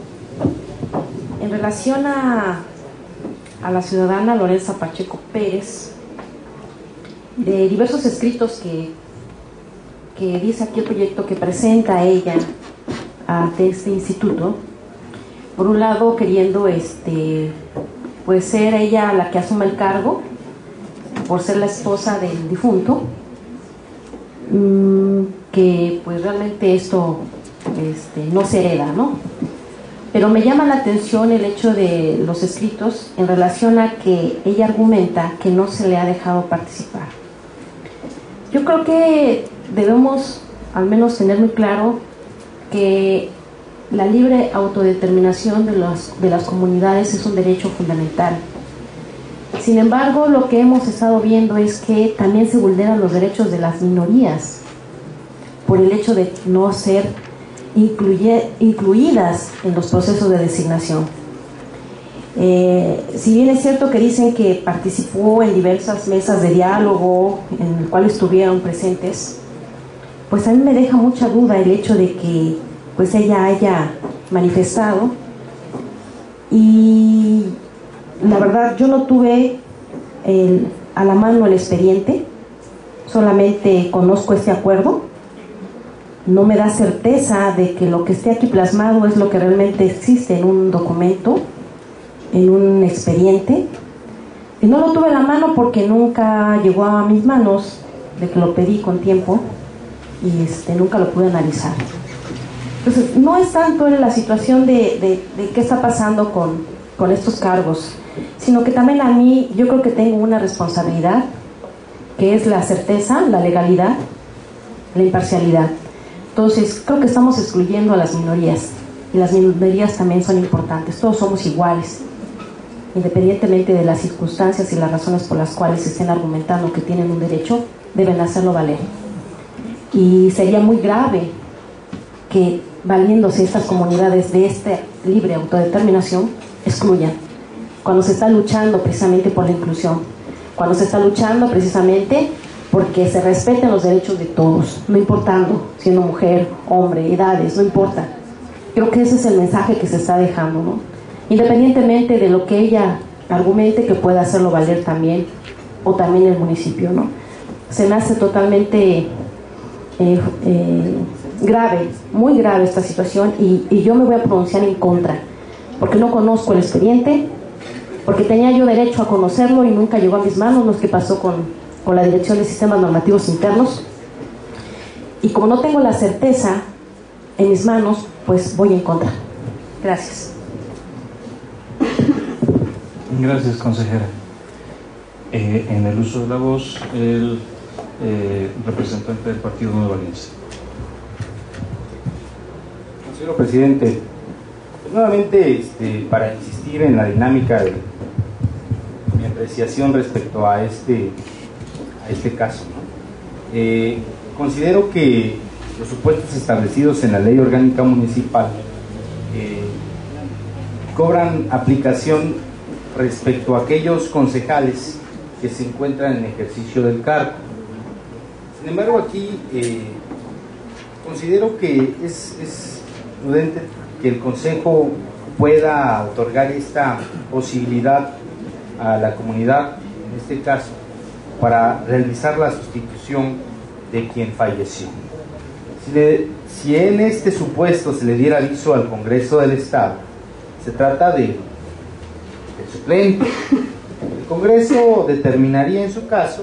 en relación a, a la ciudadana Lorenza Pacheco Pérez, de diversos escritos que, que dice aquí el proyecto que presenta ella ante este instituto. Por un lado, queriendo este, pues ser ella la que asuma el cargo por ser la esposa del difunto, que pues realmente esto este, no se hereda, ¿no? Pero me llama la atención el hecho de los escritos en relación a que ella argumenta que no se le ha dejado participar. Yo creo que debemos al menos tener muy claro que la libre autodeterminación de, los, de las comunidades es un derecho fundamental. Sin embargo, lo que hemos estado viendo es que también se vulneran los derechos de las minorías por el hecho de no ser incluye, incluidas en los procesos de designación. Eh, si bien es cierto que dicen que participó en diversas mesas de diálogo en el cual estuvieron presentes, pues a mí me deja mucha duda el hecho de que pues ella haya manifestado, y la verdad yo no tuve el, a la mano el expediente, solamente conozco este acuerdo, no me da certeza de que lo que esté aquí plasmado es lo que realmente existe en un documento, en un expediente, y no lo tuve a la mano porque nunca llegó a mis manos, de que lo pedí con tiempo y este, nunca lo pude analizar. Entonces no es tanto en la situación de, de, de qué está pasando con, con estos cargos, sino que también a mí yo creo que tengo una responsabilidad, que es la certeza, la legalidad, la imparcialidad. Entonces creo que estamos excluyendo a las minorías, y las minorías también son importantes. Todos somos iguales, independientemente de las circunstancias y las razones por las cuales estén argumentando que tienen un derecho, deben hacerlo valer. Y sería muy grave que, valiéndose estas comunidades de esta libre autodeterminación, excluyan, cuando se está luchando precisamente por la inclusión, cuando se está luchando precisamente porque se respeten los derechos de todos, no importando siendo mujer, hombre, edades, no importa. Creo que ese es el mensaje que se está dejando, ¿no? Independientemente de lo que ella argumente, que pueda hacerlo valer también, o también el municipio, ¿no? Se me hace totalmente eh, eh, grave, muy grave esta situación, y, y yo me voy a pronunciar en contra, porque no conozco el expediente, porque tenía yo derecho a conocerlo y nunca llegó a mis manos, lo que pasó con, con la Dirección de Sistemas Normativos Internos, y como no tengo la certeza en mis manos, pues voy en contra. Gracias. Gracias, consejera. Eh, en el uso de la voz, el eh, representante del Partido Nueva Alianza. Señor presidente, nuevamente este, para insistir en la dinámica de mi apreciación respecto a este, a este caso, ¿no? Eh, considero que los supuestos establecidos en la Ley Orgánica Municipal eh, cobran aplicación respecto a aquellos concejales que se encuentran en ejercicio del cargo. Sin embargo, aquí eh, considero que es, es prudente que el Consejo pueda otorgar esta posibilidad a la comunidad, en este caso, para realizar la sustitución de quien falleció. Si, le, si en este supuesto se le diera aviso al Congreso del Estado, se trata de, de suplente. El Congreso determinaría en su caso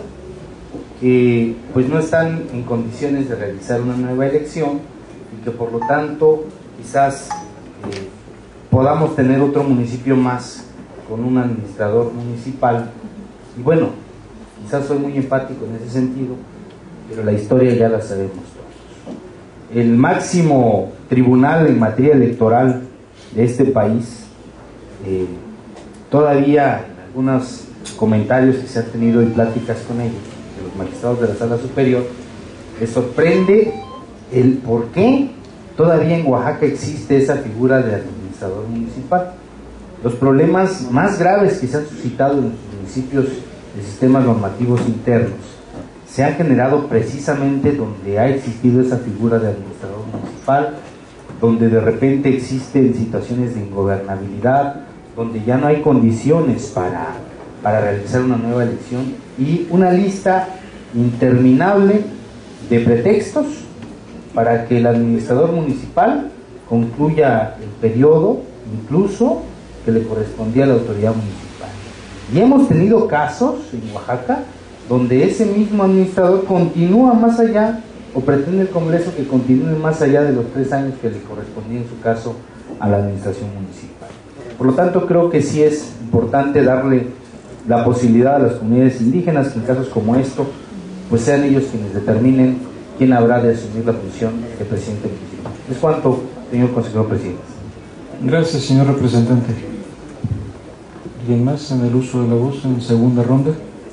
que pues no están en condiciones de realizar una nueva elección y que por lo tanto quizás eh, podamos tener otro municipio más con un administrador municipal. Y bueno, quizás soy muy empático en ese sentido, pero la historia ya la sabemos todos. El máximo tribunal en materia electoral de este país, eh, todavía en algunos comentarios que se han tenido y pláticas con ellos, de los magistrados de la Sala Superior, les sorprende el por qué todavía en Oaxaca existe esa figura de administrador municipal. Los problemas más graves que se han suscitado en los municipios de sistemas normativos internos se han generado precisamente donde ha existido esa figura de administrador municipal, donde de repente existen situaciones de ingobernabilidad, donde ya no hay condiciones para, para realizar una nueva elección, y una lista interminable de pretextos para que el administrador municipal concluya el periodo, incluso que le correspondía a la autoridad municipal. Y hemos tenido casos en Oaxaca donde ese mismo administrador continúa más allá, o pretende el Congreso que continúe más allá de los tres años que le correspondía en su caso a la administración municipal. Por lo tanto, creo que sí es importante darle la posibilidad a las comunidades indígenas que en casos como esto, pues sean ellos quienes determinen quién habrá de asumir la función de presidente municipal. Es cuanto, señor consejero presidente. Gracias, señor representante. ¿Alguien más en el uso de la voz en segunda ronda?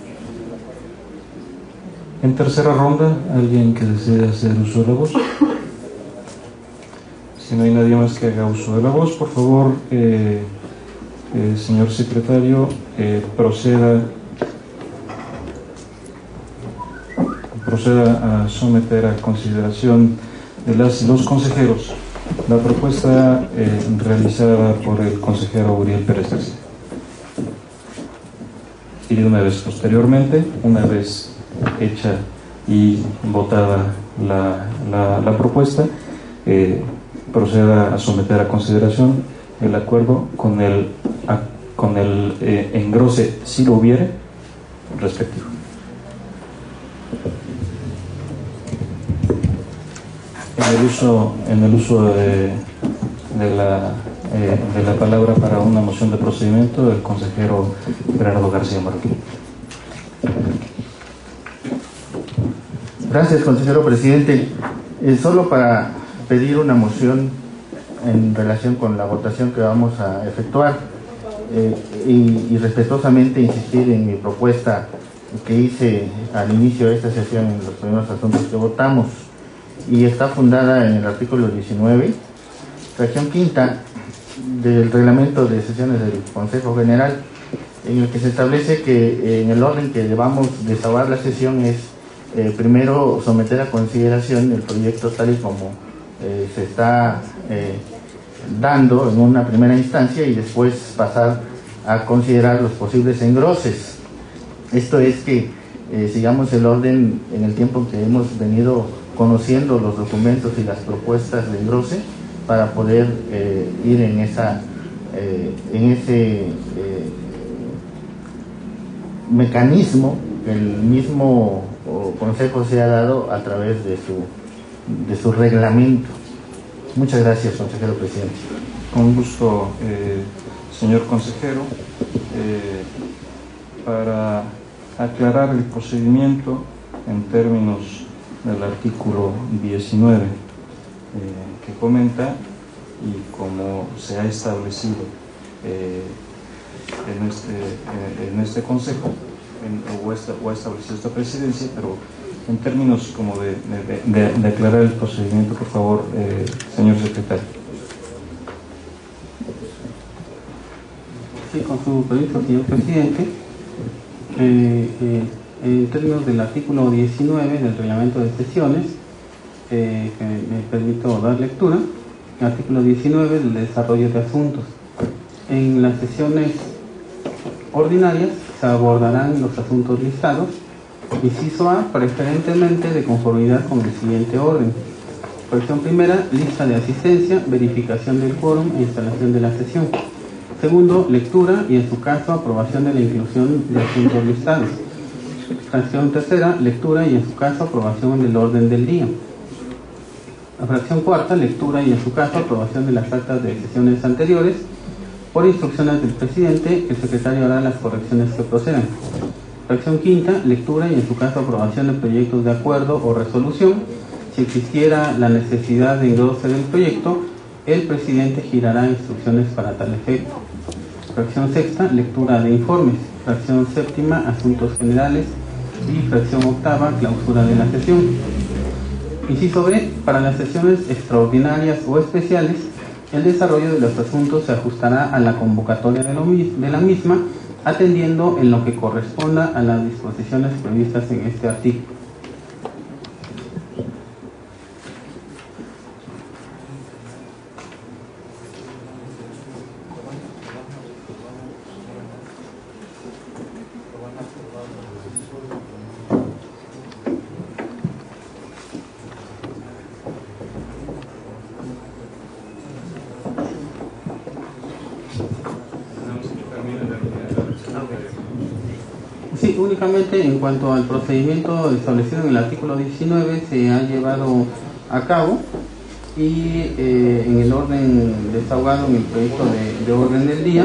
En tercera ronda, ¿alguien que desee hacer uso de la voz? Si no hay nadie más que haga uso de la voz, por favor, eh, eh, señor secretario, eh, proceda, proceda a someter a consideración de las y los consejeros la propuesta eh, realizada por el consejero Uriel Pérez García. Y de una vez posteriormente, una vez hecha y votada la, la, la propuesta, eh, proceda a someter a consideración el acuerdo con el, a, con el eh, engrose, si lo hubiere, respectivo. En el uso, en el uso de, de, la, eh, de la palabra para una moción de procedimiento del consejero Gerardo García Marroquín. Gracias, consejero presidente. Eh, solo para pedir una moción en relación con la votación que vamos a efectuar eh, y, y respetuosamente insistir en mi propuesta que hice al inicio de esta sesión en los primeros asuntos que votamos, y está fundada en el artículo diecinueve, fracción quinta del reglamento de sesiones del Consejo General, en el que se establece que en el orden que debamos desahogar la sesión es Eh, primero someter a consideración el proyecto tal y como eh, se está eh, dando en una primera instancia, y después pasar a considerar los posibles engroses. Esto es que eh, sigamos el orden en el tiempo que hemos venido conociendo los documentos y las propuestas de engrose para poder eh, ir en esa eh, en ese eh, mecanismo que el mismo o consejo se ha dado a través de su de su reglamento. Muchas gracias, consejero presidente. Con gusto, eh, señor consejero. Eh, para aclarar el procedimiento en términos del artículo diecinueve eh, que comenta, y como se ha establecido eh, en, este, eh, en este consejo, En, o, esta, o ha establecido esta presidencia, pero En términos como de, de, de, de aclarar el procedimiento, por favor, eh, señor secretario. Sí, con su permiso, señor presidente. Eh, eh, en términos del artículo diecinueve del reglamento de sesiones, eh, que me permito dar lectura, artículo diecinueve del desarrollo de asuntos. En las sesiones ordinarias se abordarán los asuntos listados. Inciso A, preferentemente de conformidad con el siguiente orden. Fracción primera, lista de asistencia, verificación del quórum e instalación de la sesión. Segundo, lectura y en su caso aprobación de la inclusión de asuntos listados. Fracción tercera, lectura y en su caso aprobación del orden del día. La fracción cuarta, lectura y en su caso aprobación de las actas de sesiones anteriores. Por instrucciones del presidente, el secretario hará las correcciones que procedan. Fracción quinta, lectura y en su caso aprobación de proyectos de acuerdo o resolución. Si existiera la necesidad de engrose del proyecto, el presidente girará instrucciones para tal efecto. Fracción sexta, lectura de informes. Fracción séptima, asuntos generales. Y fracción octava, clausura de la sesión. Inciso B, para las sesiones extraordinarias o especiales, el desarrollo de los asuntos se ajustará a la convocatoria de, lo, de la misma, atendiendo en lo que corresponda a las disposiciones previstas en este artículo. Sí, únicamente en cuanto al procedimiento establecido en el artículo diecinueve se ha llevado a cabo y eh, en el orden desahogado en el proyecto de, de orden del día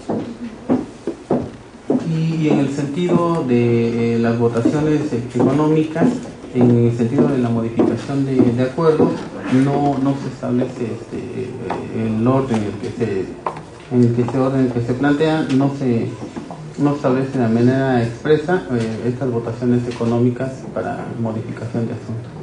y en el sentido de eh, las votaciones económicas, en el sentido de la modificación de, de acuerdos, no, no se establece este, el orden en el que se, en el que se orden que se plantea, no se no establece de manera expresa eh, estas votaciones económicas para modificación de asuntos.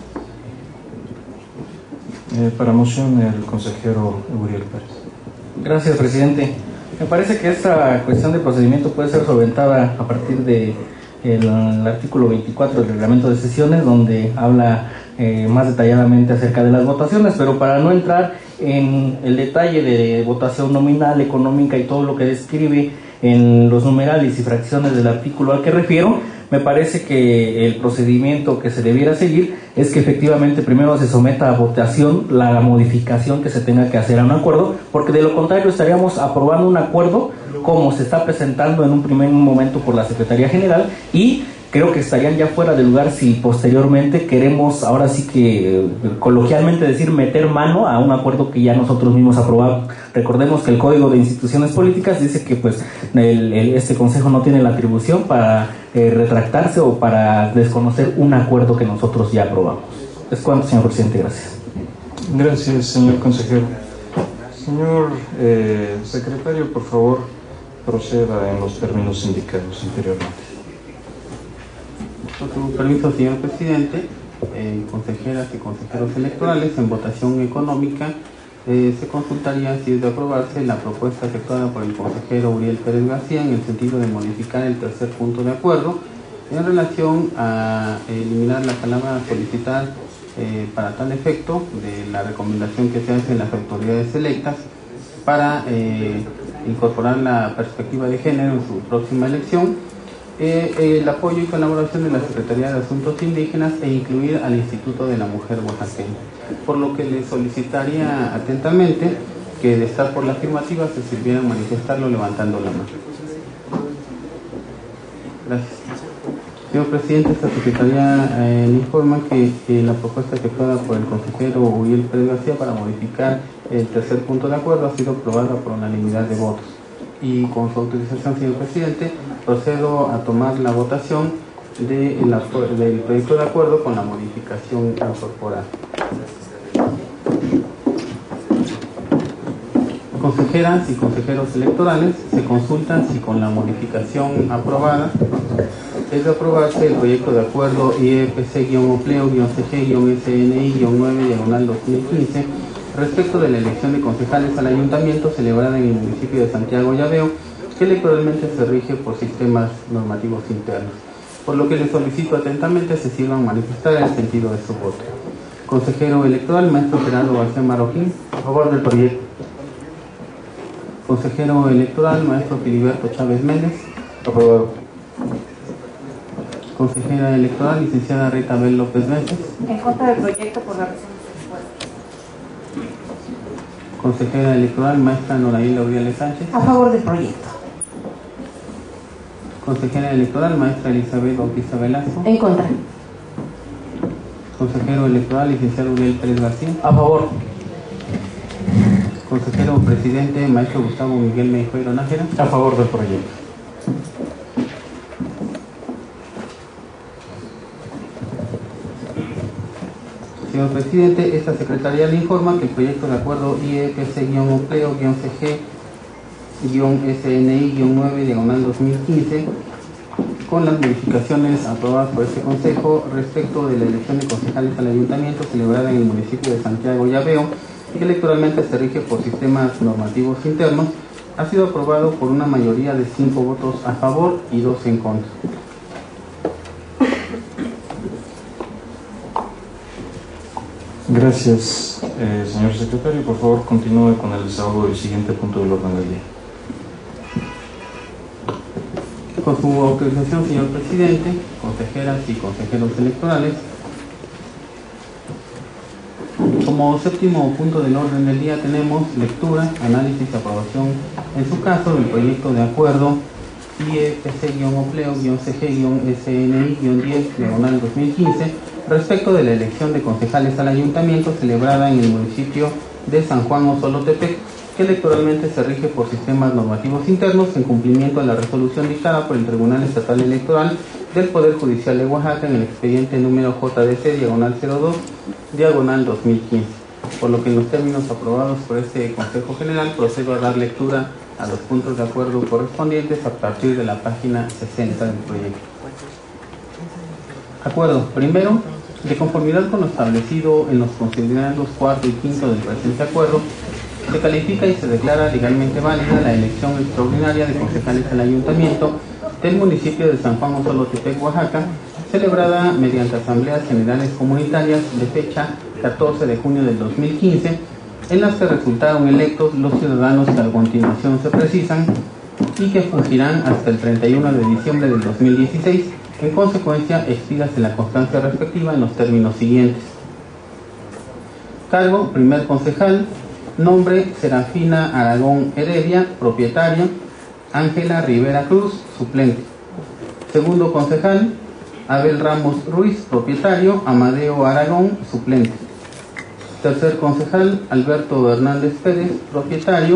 Eh, para moción, el consejero Uriel Pérez. Gracias, presidente. Me parece que esta cuestión de procedimiento puede ser solventada a partir de el, el artículo veinticuatro del reglamento de sesiones, donde habla eh, más detalladamente acerca de las votaciones, pero para no entrar en el detalle de votación nominal, económica y todo lo que describe en los numerales y fracciones del artículo al que refiero, me parece que el procedimiento que se debiera seguir es que efectivamente primero se someta a votación la modificación que se tenga que hacer a un acuerdo, porque de lo contrario estaríamos aprobando un acuerdo como se está presentando en un primer momento por la Secretaría General, y creo que estarían ya fuera de lugar si posteriormente queremos, ahora sí que coloquialmente decir, meter mano a un acuerdo que ya nosotros mismos aprobamos. Recordemos que el Código de Instituciones Políticas dice que pues el, el, este Consejo no tiene la atribución para eh, retractarse o para desconocer un acuerdo que nosotros ya aprobamos. Es cuanto, señor presidente. Gracias. Gracias, señor consejero. Señor eh, secretario, por favor, proceda en los términos indicados anteriormente. Con su permiso, señor presidente, eh, consejeras y consejeros electorales, en votación económica eh, se consultaría si es de aprobarse la propuesta efectuada por el consejero Uriel Pérez García en el sentido de modificar el tercer punto de acuerdo en relación a eliminar la palabra solicitar eh, para tal efecto de la recomendación que se hace en las autoridades electas para eh, incorporar la perspectiva de género en su próxima elección. Eh, el apoyo y colaboración de la Secretaría de Asuntos Indígenas e incluir al Instituto de la Mujer Oaxaqueña. Por lo que le solicitaría atentamente que de estar por la afirmativa se sirviera manifestarlo levantando la mano. Gracias. Señor presidente, esta Secretaría eh, le informa que eh, la propuesta efectuada por el consejero Uriel Pérez García para modificar el tercer punto de acuerdo ha sido aprobada por unanimidad de votos. Y con su autorización, señor presidente, procedo a tomar la votación de la, del proyecto de acuerdo con la modificación incorporada. Consejeras y consejeros electorales se consultan si con la modificación aprobada es de aprobarse el proyecto de acuerdo I E P C-O P L E O-C G-S N I-nueve diagonal dos mil quince respecto de la elección de concejales al ayuntamiento celebrada en el municipio de Santiago Llaveo, que electoralmente se rige por sistemas normativos internos, por lo que le solicito atentamente se sirvan manifestar el sentido de su voto. Consejero electoral, maestro Gerardo García Marroquín. A favor del proyecto. Consejero electoral, maestro Filiberto Chávez Méndez. Aprobado. Consejera electoral, licenciada Rita Bel López Vences. En contra del proyecto por la razón expuesta. Consejera electoral, maestra Noraíla Uriales Sánchez. A favor del proyecto. Consejera electoral, maestra Elizabeth Bautista Velasco. En contra. Consejero electoral, licenciado Uriel Pérez García. A favor. Consejero presidente, maestro Gustavo Miguel Meijueiro Nájera. A favor del proyecto. Señor presidente, esta secretaría le informa que el proyecto de acuerdo I E P C-O P L E O-C G-S N I-nueve diagonal dos mil quince con las modificaciones aprobadas por este Consejo respecto de la elección de concejales al ayuntamiento celebrada en el municipio de Santiago Llaveo, que electoralmente se rige por sistemas normativos internos, ha sido aprobado por una mayoría de cinco votos a favor y dos en contra. Gracias, eh, señor secretario. Por favor, continúe con el desahogo del siguiente punto del orden del día. Con su autorización, señor presidente, consejeras y consejeros electorales, como séptimo punto del orden del día tenemos lectura, análisis y aprobación, en su caso, del proyecto de acuerdo I E P C-O P L E O-C G-S N I-diez diagonal dos mil quince respecto de la elección de concejales al ayuntamiento celebrada en el municipio de San Juan Osolotepec, que electoralmente se rige por sistemas normativos internos en cumplimiento a la resolución dictada por el Tribunal Estatal Electoral del Poder Judicial de Oaxaca en el expediente número J D C diagonal cero dos diagonal dos mil quince, por lo que en los términos aprobados por este Consejo General procedo a dar lectura a los puntos de acuerdo correspondientes a partir de la página sesenta del proyecto. Acuerdo. Primero, de conformidad con lo establecido en los considerados cuarto y quinto del presente acuerdo, se califica y se declara legalmente válida la elección extraordinaria de concejales al ayuntamiento del municipio de San Juan Osolotepec, Oaxaca, celebrada mediante asambleas generales comunitarias de fecha catorce de junio del dos mil quince, en las que resultaron electos los ciudadanos que a continuación se precisan y que fungirán hasta el treinta y uno de diciembre del dos mil dieciséis. En consecuencia, expídase la constancia respectiva en los términos siguientes. Cargo: primer concejal. Nombre: Serafina Aragón Heredia, propietaria. Ángela Rivera Cruz, suplente. Segundo concejal: Abel Ramos Ruiz, propietario. Amadeo Aragón, suplente. Tercer concejal: Alberto Hernández Pérez, propietario.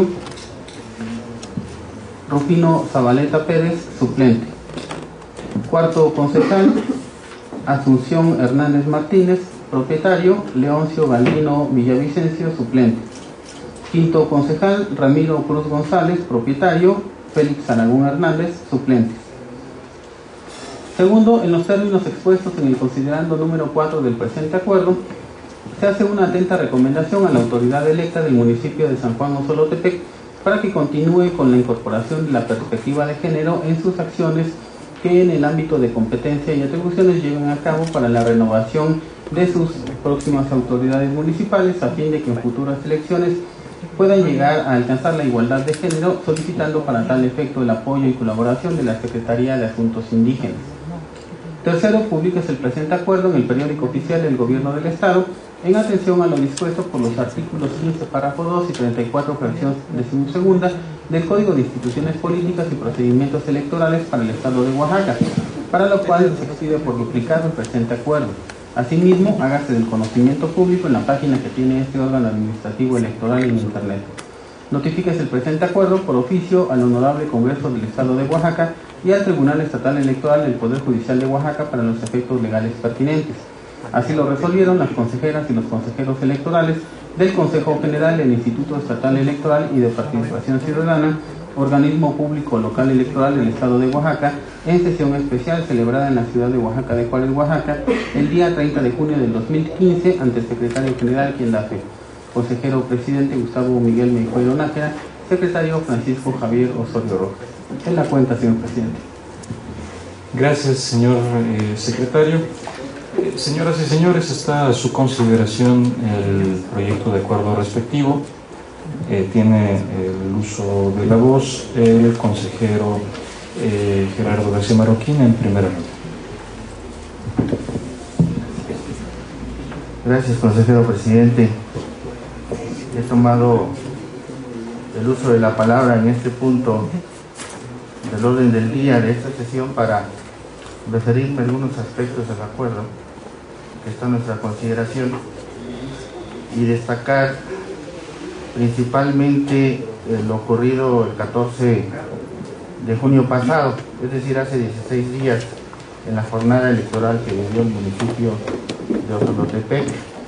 Rufino Zabaleta Pérez, suplente. Cuarto concejal: Asunción Hernández Martínez, propietario. Leoncio Galdino Villavicencio, suplente. Quinto concejal: Ramiro Cruz González, propietario. Félix Aragón Hernández, suplente. Segundo, en los términos expuestos en el considerando número cuatro del presente acuerdo, se hace una atenta recomendación a la autoridad electa del municipio de San Juan Osolotepec para que continúe con la incorporación de la perspectiva de género en sus acciones que en el ámbito de competencia y atribuciones lleven a cabo para la renovación de sus próximas autoridades municipales, a fin de que en futuras elecciones puedan llegar a alcanzar la igualdad de género, solicitando para tal efecto el apoyo y colaboración de la Secretaría de Asuntos Indígenas. Tercero, publiques el presente acuerdo en el periódico oficial del Gobierno del Estado, en atención a lo dispuesto por los artículos quince, párrafo dos y treinta y cuatro, fracción decimosegunda del Código de Instituciones Políticas y Procedimientos Electorales para el Estado de Oaxaca, para lo cual se expide por duplicado el presente acuerdo. Asimismo, hágase del conocimiento público en la página que tiene este órgano administrativo electoral en Internet. Notifíquese el presente acuerdo por oficio al Honorable Congreso del Estado de Oaxaca y al Tribunal Estatal Electoral del Poder Judicial de Oaxaca para los efectos legales pertinentes. Así lo resolvieron las consejeras y los consejeros electorales del Consejo General del Instituto Estatal Electoral y de Participación Ciudadana, organismo público local electoral del Estado de Oaxaca, en sesión especial celebrada en la ciudad de Oaxaca de Juárez, Oaxaca, el día treinta de junio del dos mil quince, ante el secretario general, quien da fe, consejero presidente Gustavo Miguel Meijuelo Nájera, secretario Francisco Javier Osorio Rojas. En la cuenta, señor presidente. Gracias, señor eh, secretario. Eh, señoras y señores, está a su consideración el proyecto de acuerdo respectivo. Eh, tiene el uso de la voz el consejero eh, Gerardo García Marroquín en primera ronda. Gracias, consejero presidente. He tomado el uso de la palabra en este punto del orden del día de esta sesión para referirme a algunos aspectos del acuerdo que está a nuestra consideración y destacar principalmente eh, lo ocurrido el catorce de junio pasado, es decir, hace dieciséis días, en la jornada electoral que vivió el municipio de Osolotepec,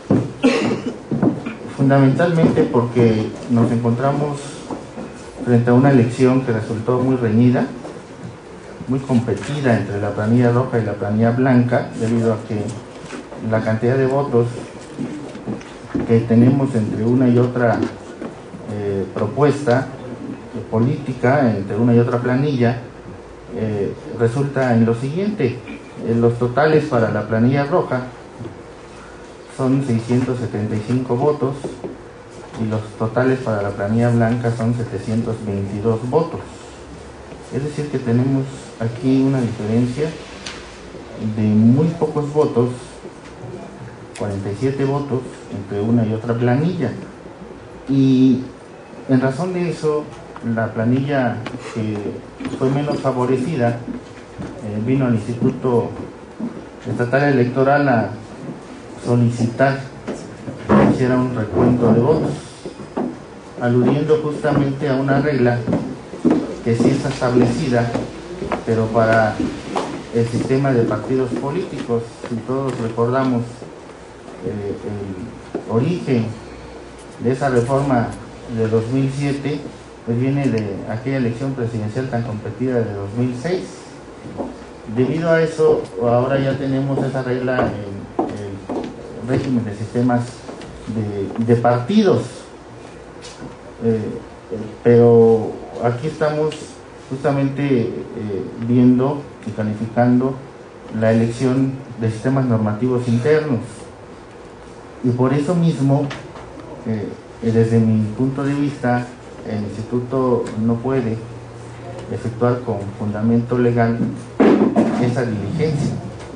fundamentalmente porque nos encontramos frente a una elección que resultó muy reñida, muy competida entre la planilla roja y la planilla blanca, debido a que la cantidad de votos que tenemos entre una y otra eh, propuesta eh, política, entre una y otra planilla, eh, resulta en lo siguiente: eh, los totales para la planilla roja son seiscientos setenta y cinco votos y los totales para la planilla blanca son setecientos veintidós votos. Es decir, que tenemos aquí una diferencia de muy pocos votos, cuarenta y siete votos entre una y otra planilla. Y en razón de eso, la planilla que fue menos favorecida eh, vino al Instituto Estatal Electoral a solicitar que hiciera un recuento de votos, aludiendo justamente a una regla que sí está establecida, pero para el sistema de partidos políticos. Si todos recordamos eh, el origen de esa reforma de dos mil siete, pues viene de aquella elección presidencial tan competida de dos mil seis. Debido a eso, ahora ya tenemos esa regla en el régimen de sistemas de, de partidos, eh, pero aquí estamos justamente eh, viendo y calificando la elección de sistemas normativos internos, y por eso mismo eh, desde mi punto de vista el instituto no puede efectuar con fundamento legal esa diligencia.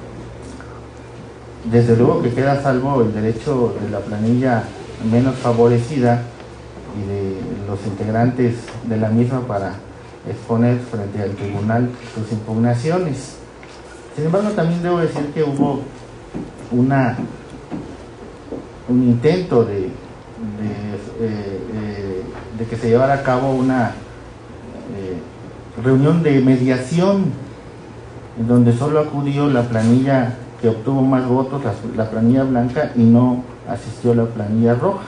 Desde luego que queda salvo el derecho de la planilla menos favorecida y de los integrantes de la misma para exponer frente al tribunal sus impugnaciones. Sin embargo, también debo decir que hubo una un intento de, de, eh, eh, de que se llevara a cabo una eh, reunión de mediación, en donde solo acudió la planilla que obtuvo más votos, la, la planilla blanca, y no asistió la planilla roja.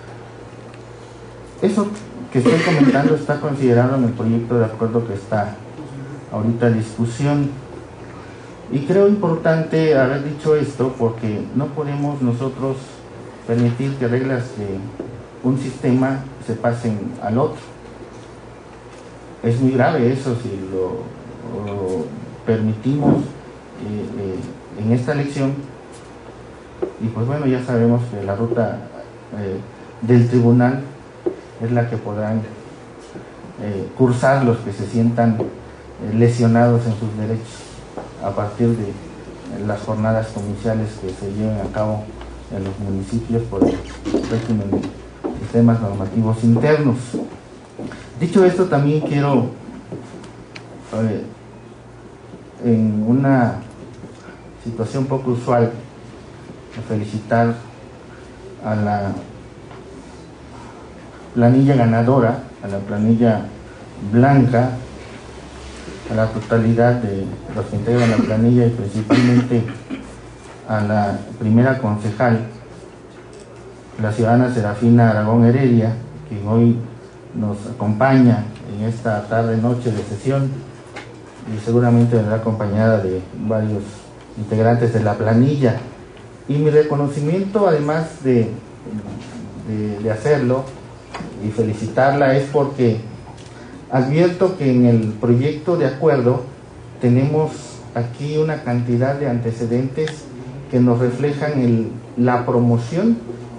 Eso que estoy comentando está considerado en el proyecto de acuerdo que está ahorita a discusión, y creo importante haber dicho esto porque no podemos nosotros permitir que reglas de un sistema se pasen al otro. Es muy grave eso si lo, lo permitimos eh, eh, en esta elección, y pues bueno, ya sabemos que la ruta eh, del tribunal es la que podrán eh, cursar los que se sientan eh, lesionados en sus derechos a partir de eh, las jornadas comiciales que se lleven a cabo en los municipios por el régimen de sistemas normativos internos. Dicho esto, también quiero eh, en una situación poco usual felicitar a la planilla ganadora, a la planilla blanca, a la totalidad de los que integran la planilla, y principalmente a la primera concejal, la ciudadana Serafina Aragón Heredia, quien hoy nos acompaña en esta tarde-noche de sesión y seguramente vendrá acompañada de varios integrantes de la planilla. Y mi reconocimiento, además de, de, de hacerlo y felicitarla, es porque advierto que en el proyecto de acuerdo tenemos aquí una cantidad de antecedentes que nos reflejan el, la promoción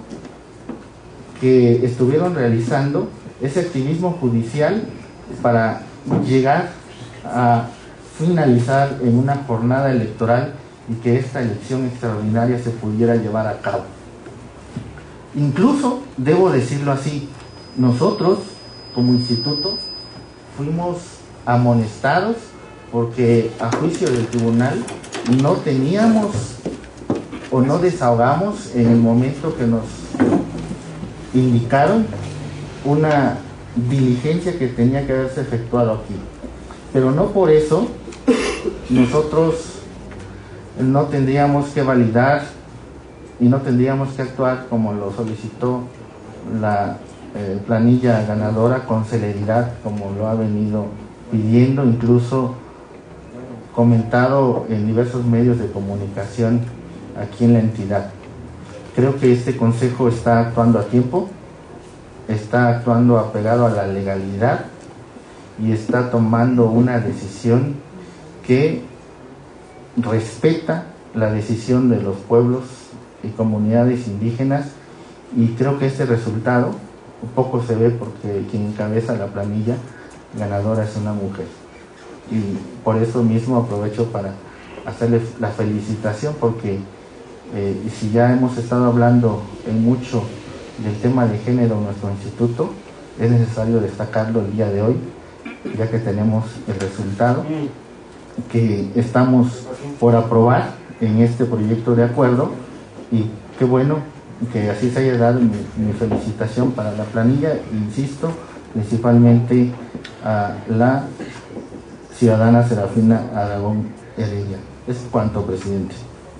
que estuvieron realizando, ese activismo judicial para llegar a finalizar en una jornada electoral y que esta elección extraordinaria se pudiera llevar a cabo. Incluso, debo decirlo así, nosotros como instituto fuimos amonestados porque a juicio del tribunal no teníamos o no desahogamos en el momento que nos indicaron una diligencia que tenía que haberse efectuado aquí. Pero no por eso nosotros no tendríamos que validar y no tendríamos que actuar como lo solicitó la eh, planilla ganadora con celeridad, como lo ha venido pidiendo, incluso comentado en diversos medios de comunicación aquí en la entidad. Creo que este consejo está actuando a tiempo, está actuando apegado a la legalidad y está tomando una decisión que respeta la decisión de los pueblos y comunidades indígenas, y creo que este resultado un poco se ve porque quien encabeza la planilla ganadora es una mujer, y por eso mismo aprovecho para hacerle la felicitación, porque eh, si ya hemos estado hablando en mucho del tema de género en nuestro instituto, es necesario destacarlo el día de hoy, ya que tenemos el resultado que estamos por aprobar en este proyecto de acuerdo, y qué bueno que así se haya dado. Mi, mi felicitación para la planilla, insisto, principalmente a la ciudadana Serafina Aragón Heredia. Es cuanto, presidente.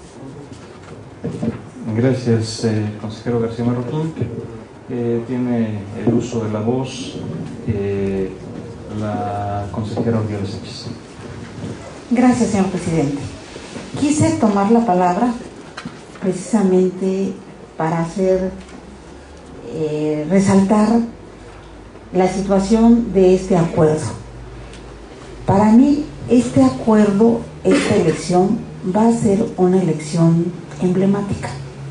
Gracias, eh, consejero García Marroquín. Eh, tiene el uso de la voz eh, la consejera Ordiales Sánchez. Gracias, señor presidente. Quise tomar la palabra precisamente para hacer eh, resaltar la situación de este acuerdo. Para mí, este acuerdo, esta elección, va a ser una elección emblemática,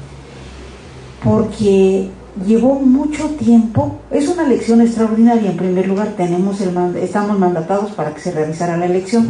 porque llevó mucho tiempo. Es una elección extraordinaria. En primer lugar, tenemos el, estamos mandatados para que se realizara la elección,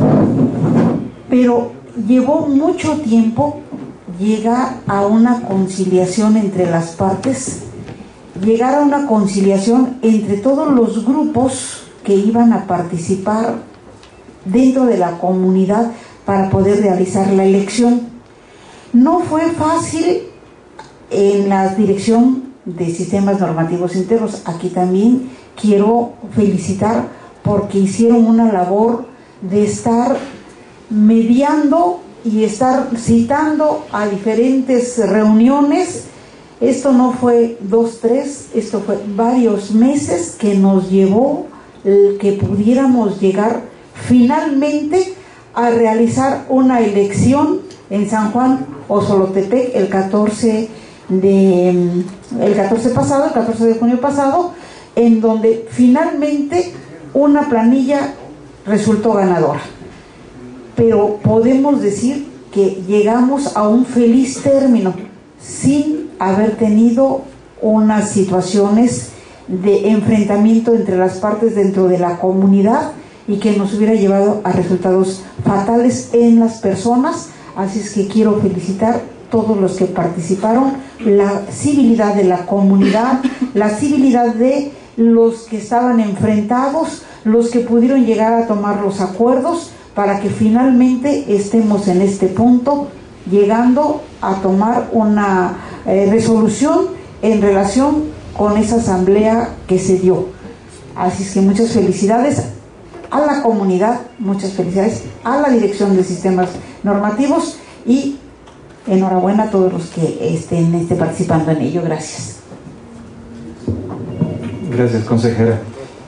pero llevó mucho tiempo llegar a una conciliación entre las partes, llegar a una conciliación entre todos los grupos que iban a participar dentro de la comunidad para poder realizar la elección. No fue fácil en la dirección de sistemas normativos internos. Aquí también quiero felicitar porque hicieron una labor de estar mediando y estar citando a diferentes reuniones. Esto no fue dos, tres, esto fue varios meses que nos llevó el que pudiéramos llegar finalmente a realizar una elección en San Juan Osolotepec el catorce de el catorce pasado, el catorce de junio pasado, en donde finalmente una planilla resultó ganadora. Pero podemos decir que llegamos a un feliz término sin haber tenido unas situaciones de enfrentamiento entre las partes dentro de la comunidad y que nos hubiera llevado a resultados fatales en las personas. Así es que quiero felicitar a todos los que participaron, la civilidad de la comunidad, la civilidad de los que estaban enfrentados, los que pudieron llegar a tomar los acuerdos para que finalmente estemos en este punto, llegando a tomar una eh, resolución en relación con esa asamblea que se dio. Así es que muchas felicidades a la comunidad, muchas felicidades a la Dirección de Sistemas Normativos y enhorabuena a todos los que estén este, participando en ello. Gracias. Gracias, consejera.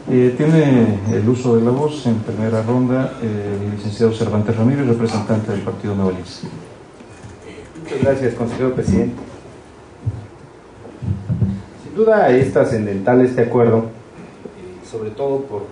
Eh, tiene el uso de la voz en primera ronda eh, el licenciado Cervantes Ramírez, representante del Partido Nueva Alianza. Muchas gracias, consejero presidente. Sin duda es trascendental este acuerdo, eh, sobre todo por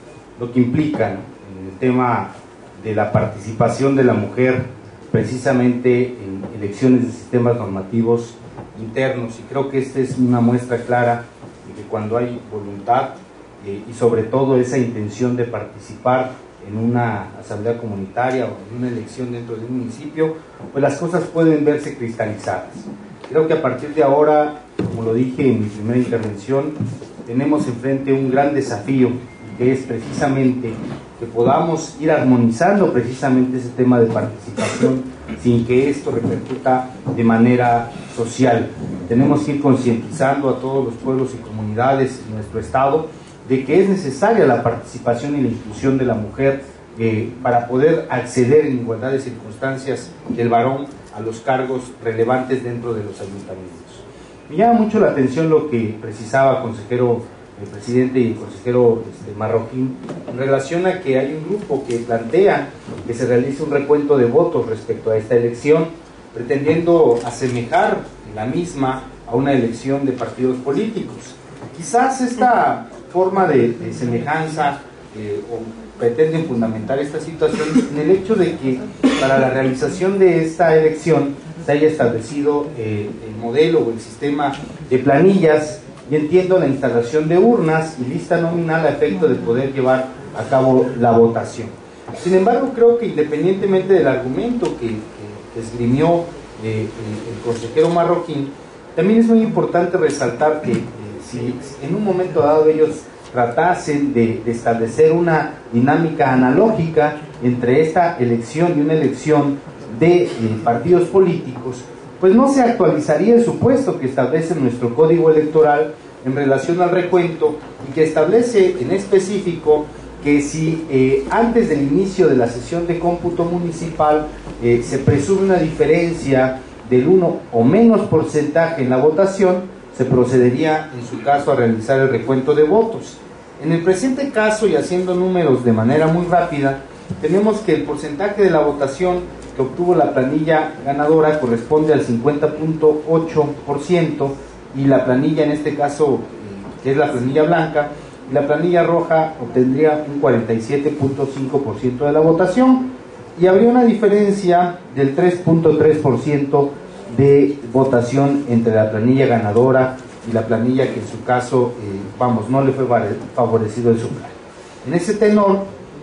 lo que implica, ¿no?, en el tema de la participación de la mujer precisamente en elecciones de sistemas normativos internos, y creo que esta es una muestra clara de que cuando hay voluntad eh, y sobre todo esa intención de participar en una asamblea comunitaria o en una elección dentro de un municipio, pues las cosas pueden verse cristalizadas. Creo que a partir de ahora, como lo dije en mi primera intervención, tenemos enfrente un gran desafío, que es precisamente que podamos ir armonizando precisamente ese tema de participación sin que esto repercuta de manera social. Tenemos que ir concientizando a todos los pueblos y comunidades en nuestro estado de que es necesaria la participación y la inclusión de la mujer eh, para poder acceder en igualdad de circunstancias del varón a los cargos relevantes dentro de los ayuntamientos. Me llama mucho la atención lo que precisaba consejero el presidente y el consejero este, Marroquín en relación a que hay un grupo que plantea que se realice un recuento de votos respecto a esta elección, pretendiendo asemejar la misma a una elección de partidos políticos. Quizás esta forma de, de semejanza eh, o pretenden fundamentar esta situación en el hecho de que para la realización de esta elección se haya establecido eh, el modelo o el sistema de planillas, y entiendo la instalación de urnas y lista nominal a efecto de poder llevar a cabo la votación. Sin embargo, creo que independientemente del argumento que, que, que esgrimió eh, el, el consejero Marroquín, también es muy importante resaltar que eh, si en un momento dado ellos tratasen de, de establecer una dinámica analógica entre esta elección y una elección de eh, partidos políticos, pues no se actualizaría el supuesto que establece nuestro Código Electoral en relación al recuento y que establece en específico que si eh, antes del inicio de la sesión de cómputo municipal eh, se presume una diferencia del uno o menos porcentaje en la votación, se procedería en su caso a realizar el recuento de votos. En el presente caso, y haciendo números de manera muy rápida, tenemos que el porcentaje de la votación que obtuvo la planilla ganadora corresponde al cincuenta punto ocho por ciento y la planilla en este caso, que es la planilla blanca, y la planilla roja obtendría un cuarenta y siete punto cinco por ciento de la votación, y habría una diferencia del tres punto tres por ciento de votación entre la planilla ganadora y la planilla que en su caso, eh, vamos, no le fue favorecido el sufragio. En ese tenor,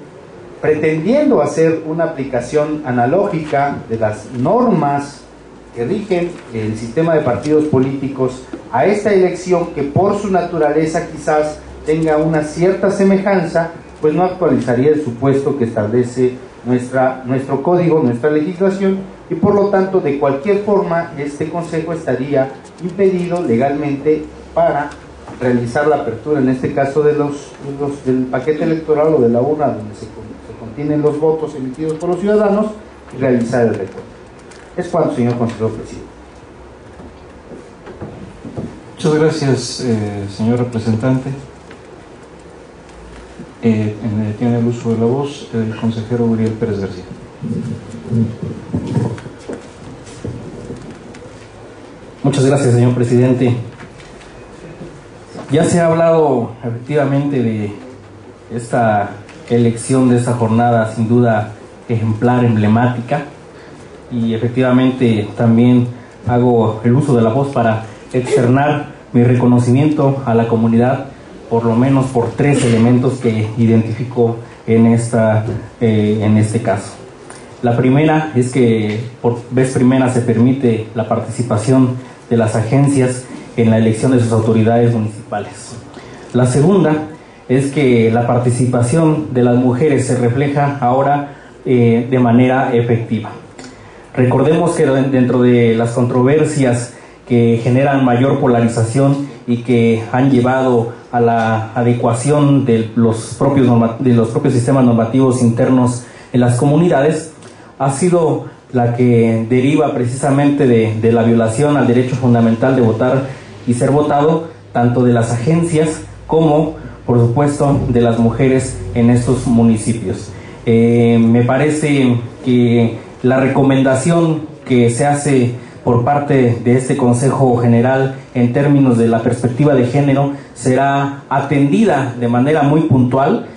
pretendiendo hacer una aplicación analógica de las normas que rigen el sistema de partidos políticos a esta elección, que por su naturaleza quizás tenga una cierta semejanza, pues no actualizaría el supuesto que establece nuestra, nuestro código, nuestra legislación, y por lo tanto de cualquier forma este consejo estaría impedido legalmente para realizar la apertura, en este caso de los, de los del paquete electoral o de la urna donde se, se contienen los votos emitidos por los ciudadanos, y realizar el recuento. Es cuanto, señor consejero presidente. Muchas gracias, eh, señor representante. Eh, tiene el uso de la voz el consejero Uriel Pérez García. Muchas gracias, señor presidente. Ya se ha hablado efectivamente de esta elección, de esta jornada sin duda ejemplar, emblemática, y efectivamente también hago el uso de la voz para externar mi reconocimiento a la comunidad, por lo menos por tres elementos que identifico en, esta, eh, en este caso. La primera es que por vez primera se permite la participación de las agencias en la elección de sus autoridades municipales. La segunda es que la participación de las mujeres se refleja ahora eh, de manera efectiva. Recordemos que dentro de las controversias que generan mayor polarización y que han llevado a la adecuación de los propios, de los propios sistemas normativos internos en las comunidades, ha sido la que deriva precisamente de, de la violación al derecho fundamental de votar y ser votado, tanto de las agencias como por supuesto, de las mujeres en estos municipios. Eh, me parece que la recomendación que se hace por parte de este Consejo General en términos de la perspectiva de género será atendida de manera muy puntual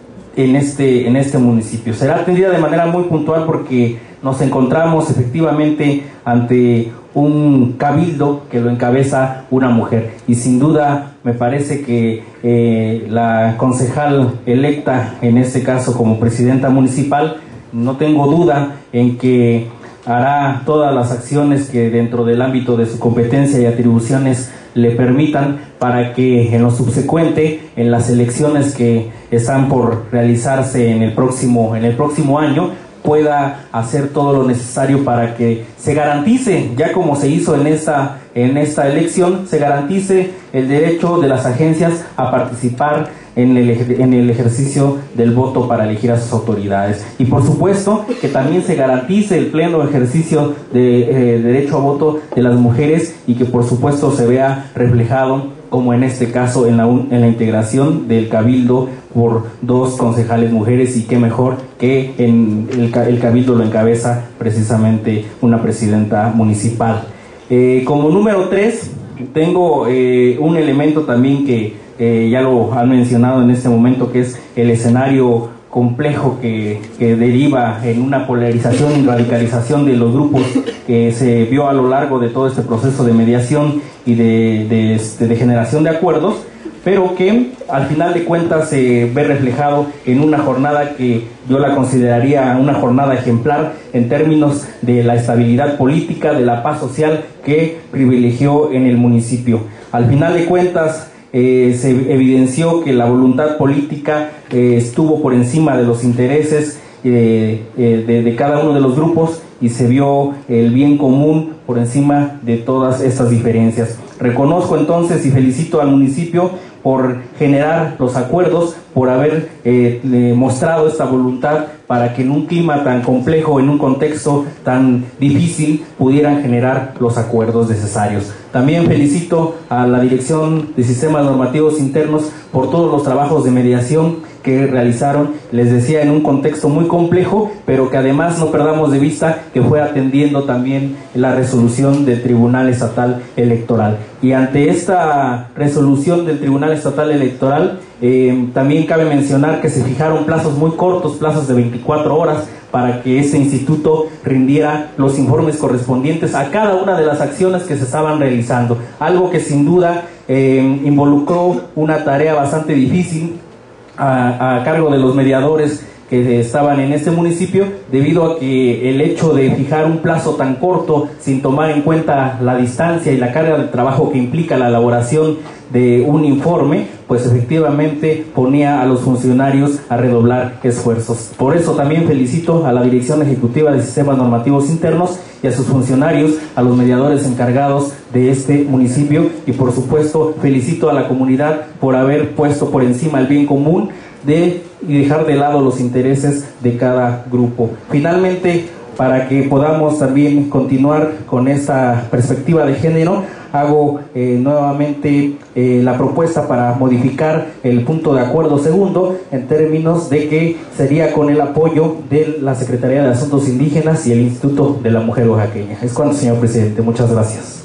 en este, en este municipio. Será atendida de manera muy puntual porque nos encontramos efectivamente ante un cabildo que lo encabeza una mujer, y sin duda me parece que eh, la concejal electa, en este caso como presidenta municipal, no tengo duda en que hará todas las acciones que dentro del ámbito de su competencia y atribuciones le permitan para que en lo subsecuente, en las elecciones que están por realizarse en el próximo, en el próximo año, pueda hacer todo lo necesario para que se garantice, ya como se hizo en esta, en esta elección, se garantice el derecho de las agencias a participar en el, en el ejercicio del voto para elegir a sus autoridades. Y por supuesto que también se garantice el pleno ejercicio de eh, derecho a voto de las mujeres, y que por supuesto se vea reflejado, como en este caso, en la, en la integración del cabildo por dos concejales mujeres, y qué mejor que en el, el cabildo lo encabeza precisamente una presidenta municipal. Eh, como número tres, tengo eh, un elemento también que eh, ya lo han mencionado en este momento, que es el escenario complejo que, que deriva en una polarización y radicalización de los grupos que se vio a lo largo de todo este proceso de mediación y de, de, de, de generación de acuerdos, pero que al final de cuentas se ve reflejado en una jornada que yo la consideraría una jornada ejemplar en términos de la estabilidad política, de la paz social que privilegió en el municipio. Al final de cuentas, Eh, se evidenció que la voluntad política eh, estuvo por encima de los intereses eh, eh, de, de cada uno de los grupos, y se vio el bien común por encima de todas estas diferencias. Reconozco entonces y felicito al municipio por generar los acuerdos, por haber eh, mostrado esta voluntad para que en un clima tan complejo, en un contexto tan difícil, pudieran generar los acuerdos necesarios. También felicito a la Dirección de Sistemas Normativos Internos por todos los trabajos de mediación que realizaron, les decía, en un contexto muy complejo, pero que además no perdamos de vista que fue atendiendo también la resolución del Tribunal Estatal Electoral. Y ante esta resolución del Tribunal Estatal Electoral, eh, también cabe mencionar que se fijaron plazos muy cortos, plazos de veinticuatro horas, para que ese instituto rindiera los informes correspondientes a cada una de las acciones que se estaban realizando, algo que sin duda eh, involucró una tarea bastante difícil a, a cargo de los mediadores que estaban en este municipio, debido a que el hecho de fijar un plazo tan corto sin tomar en cuenta la distancia y la carga de trabajo que implica la elaboración de un informe, pues efectivamente ponía a los funcionarios a redoblar esfuerzos. Por eso también felicito a la Dirección Ejecutiva de Sistemas Normativos Internos y a sus funcionarios, a los mediadores encargados de este municipio, y por supuesto felicito a la comunidad por haber puesto por encima el bien común de y dejar de lado los intereses de cada grupo. Finalmente, para que podamos también continuar con esta perspectiva de género, hago eh, nuevamente eh, la propuesta para modificar el punto de acuerdo segundo, en términos de que sería con el apoyo de la Secretaría de Asuntos Indígenas y el Instituto de la Mujer Oaxaqueña. Es cuanto, señor presidente. Muchas gracias.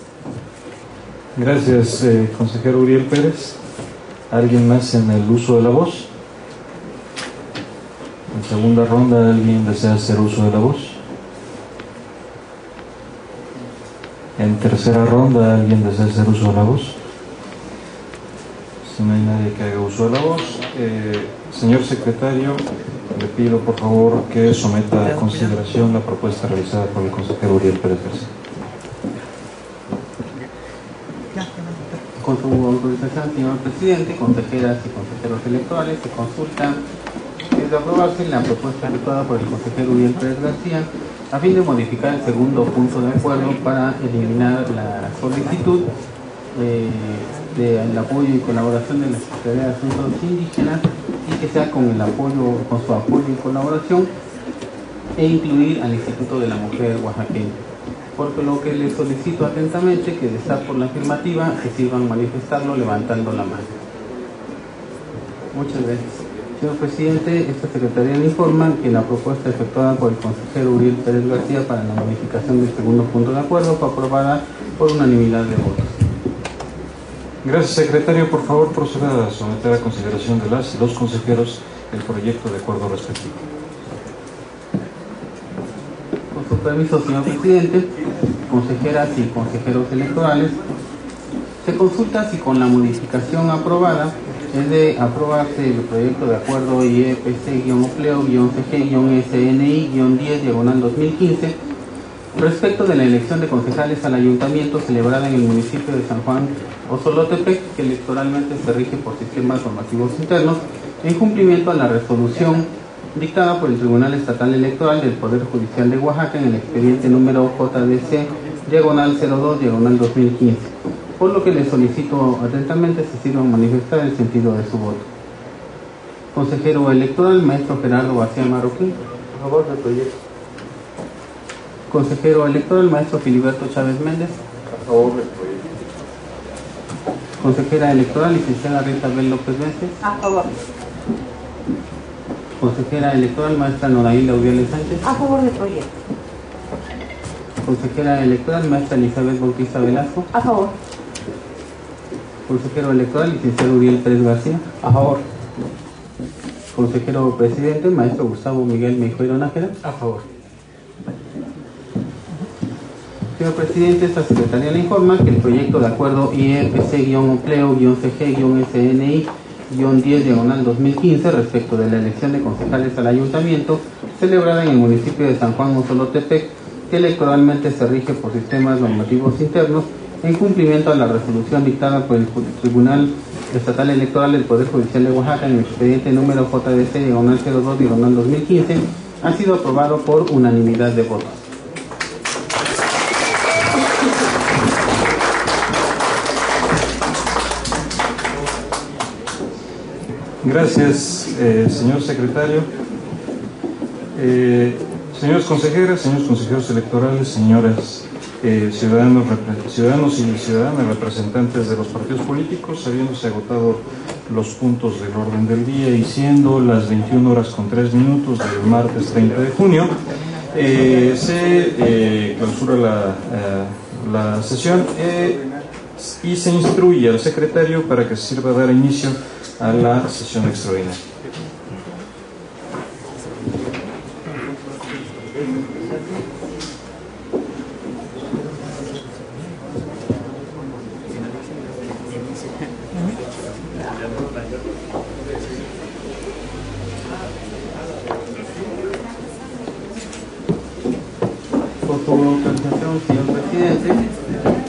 Gracias, eh, consejero Uriel Pérez. ¿Alguien más en el uso de la voz? En segunda ronda, ¿alguien desea hacer uso de la voz? En tercera ronda, ¿alguien desea hacer uso de la voz? Si no hay nadie que haga uso de la voz, eh, señor secretario, le pido por favor que someta a consideración la propuesta realizada por el consejero Uriel Pérez García. Con su autorización, señor presidente, consejeras y consejeros electorales, se consulta de aprobarse la propuesta efectuada por el consejero Uriel Pérez García a fin de modificar el segundo punto de acuerdo para eliminar la solicitud eh, del apoyo y colaboración de la Secretaría de Asuntos Indígenas, y que sea con el apoyo, con su apoyo y colaboración, e incluir al Instituto de la Mujer Oaxaqueña. Porque lo que les solicito atentamente, que de estar por la afirmativa, que sirvan manifestarlo levantando la mano. Muchas gracias. Señor presidente, esta secretaría le informa que la propuesta efectuada por el consejero Uriel Pérez García para la modificación del segundo punto de acuerdo fue aprobada por unanimidad de votos. Gracias, secretario. Por favor, proceda a someter a consideración de las y los consejeros el proyecto de acuerdo respectivo. Con su permiso, señor presidente, consejeras y consejeros electorales, se consulta si con la modificación aprobada es de aprobarse el proyecto de acuerdo I E P C-Opleo-C G-S N I diez diagonal dos mil quince respecto de la elección de concejales al ayuntamiento celebrada en el municipio de San Juan Osolotepec, que electoralmente se rige por sistemas normativos internos, en cumplimiento a la resolución dictada por el Tribunal Estatal Electoral del Poder Judicial de Oaxaca en el expediente número J D C diagonal cero dos diagonal dos mil quince, por lo que le solicito atentamente se sirvan manifestar el sentido de su voto. Consejero electoral, maestro Gerardo García Marroquín. A favor del proyecto. Consejero electoral, maestro Filiberto Chávez Méndez. A favor del proyecto. Consejera electoral, licenciada Rita Bel López Vázquez. A favor. Consejera electoral, maestra Noraíla Uriel Sánchez. A favor del proyecto. Consejera electoral, maestra Elizabeth Bautista Velasco. A favor. Consejero electoral, licenciado Uriel Pérez García. A favor. Consejero presidente, maestro Gustavo Miguel Meijueiro Nájera. A favor. Señor presidente, esta secretaría le informa que el proyecto de acuerdo I E P C-Opleo-C G-S N I diez diagonal dos mil quince respecto de la elección de concejales al ayuntamiento celebrada en el municipio de San Juan Osolotepec, que electoralmente se rige por sistemas normativos internos, en cumplimiento a la resolución dictada por el Tribunal Estatal Electoral del Poder Judicial de Oaxaca en el expediente número J D C diagonal cero dos diagonal dos mil quince, ha sido aprobado por unanimidad de votos. Gracias, eh, señor secretario. Eh, señores consejeras, señores consejeros electorales, señoras eh, ciudadanos, ciudadanos y ciudadanas representantes de los partidos políticos, habiéndose agotado los puntos del orden del día y siendo las veintiuna horas con tres minutos del martes treinta de junio, eh, se eh, clausura la, eh, la sesión eh, y se instruye al secretario para que sirva a dar inicio a la sesión extraordinaria. Por su autorización, señor presidente,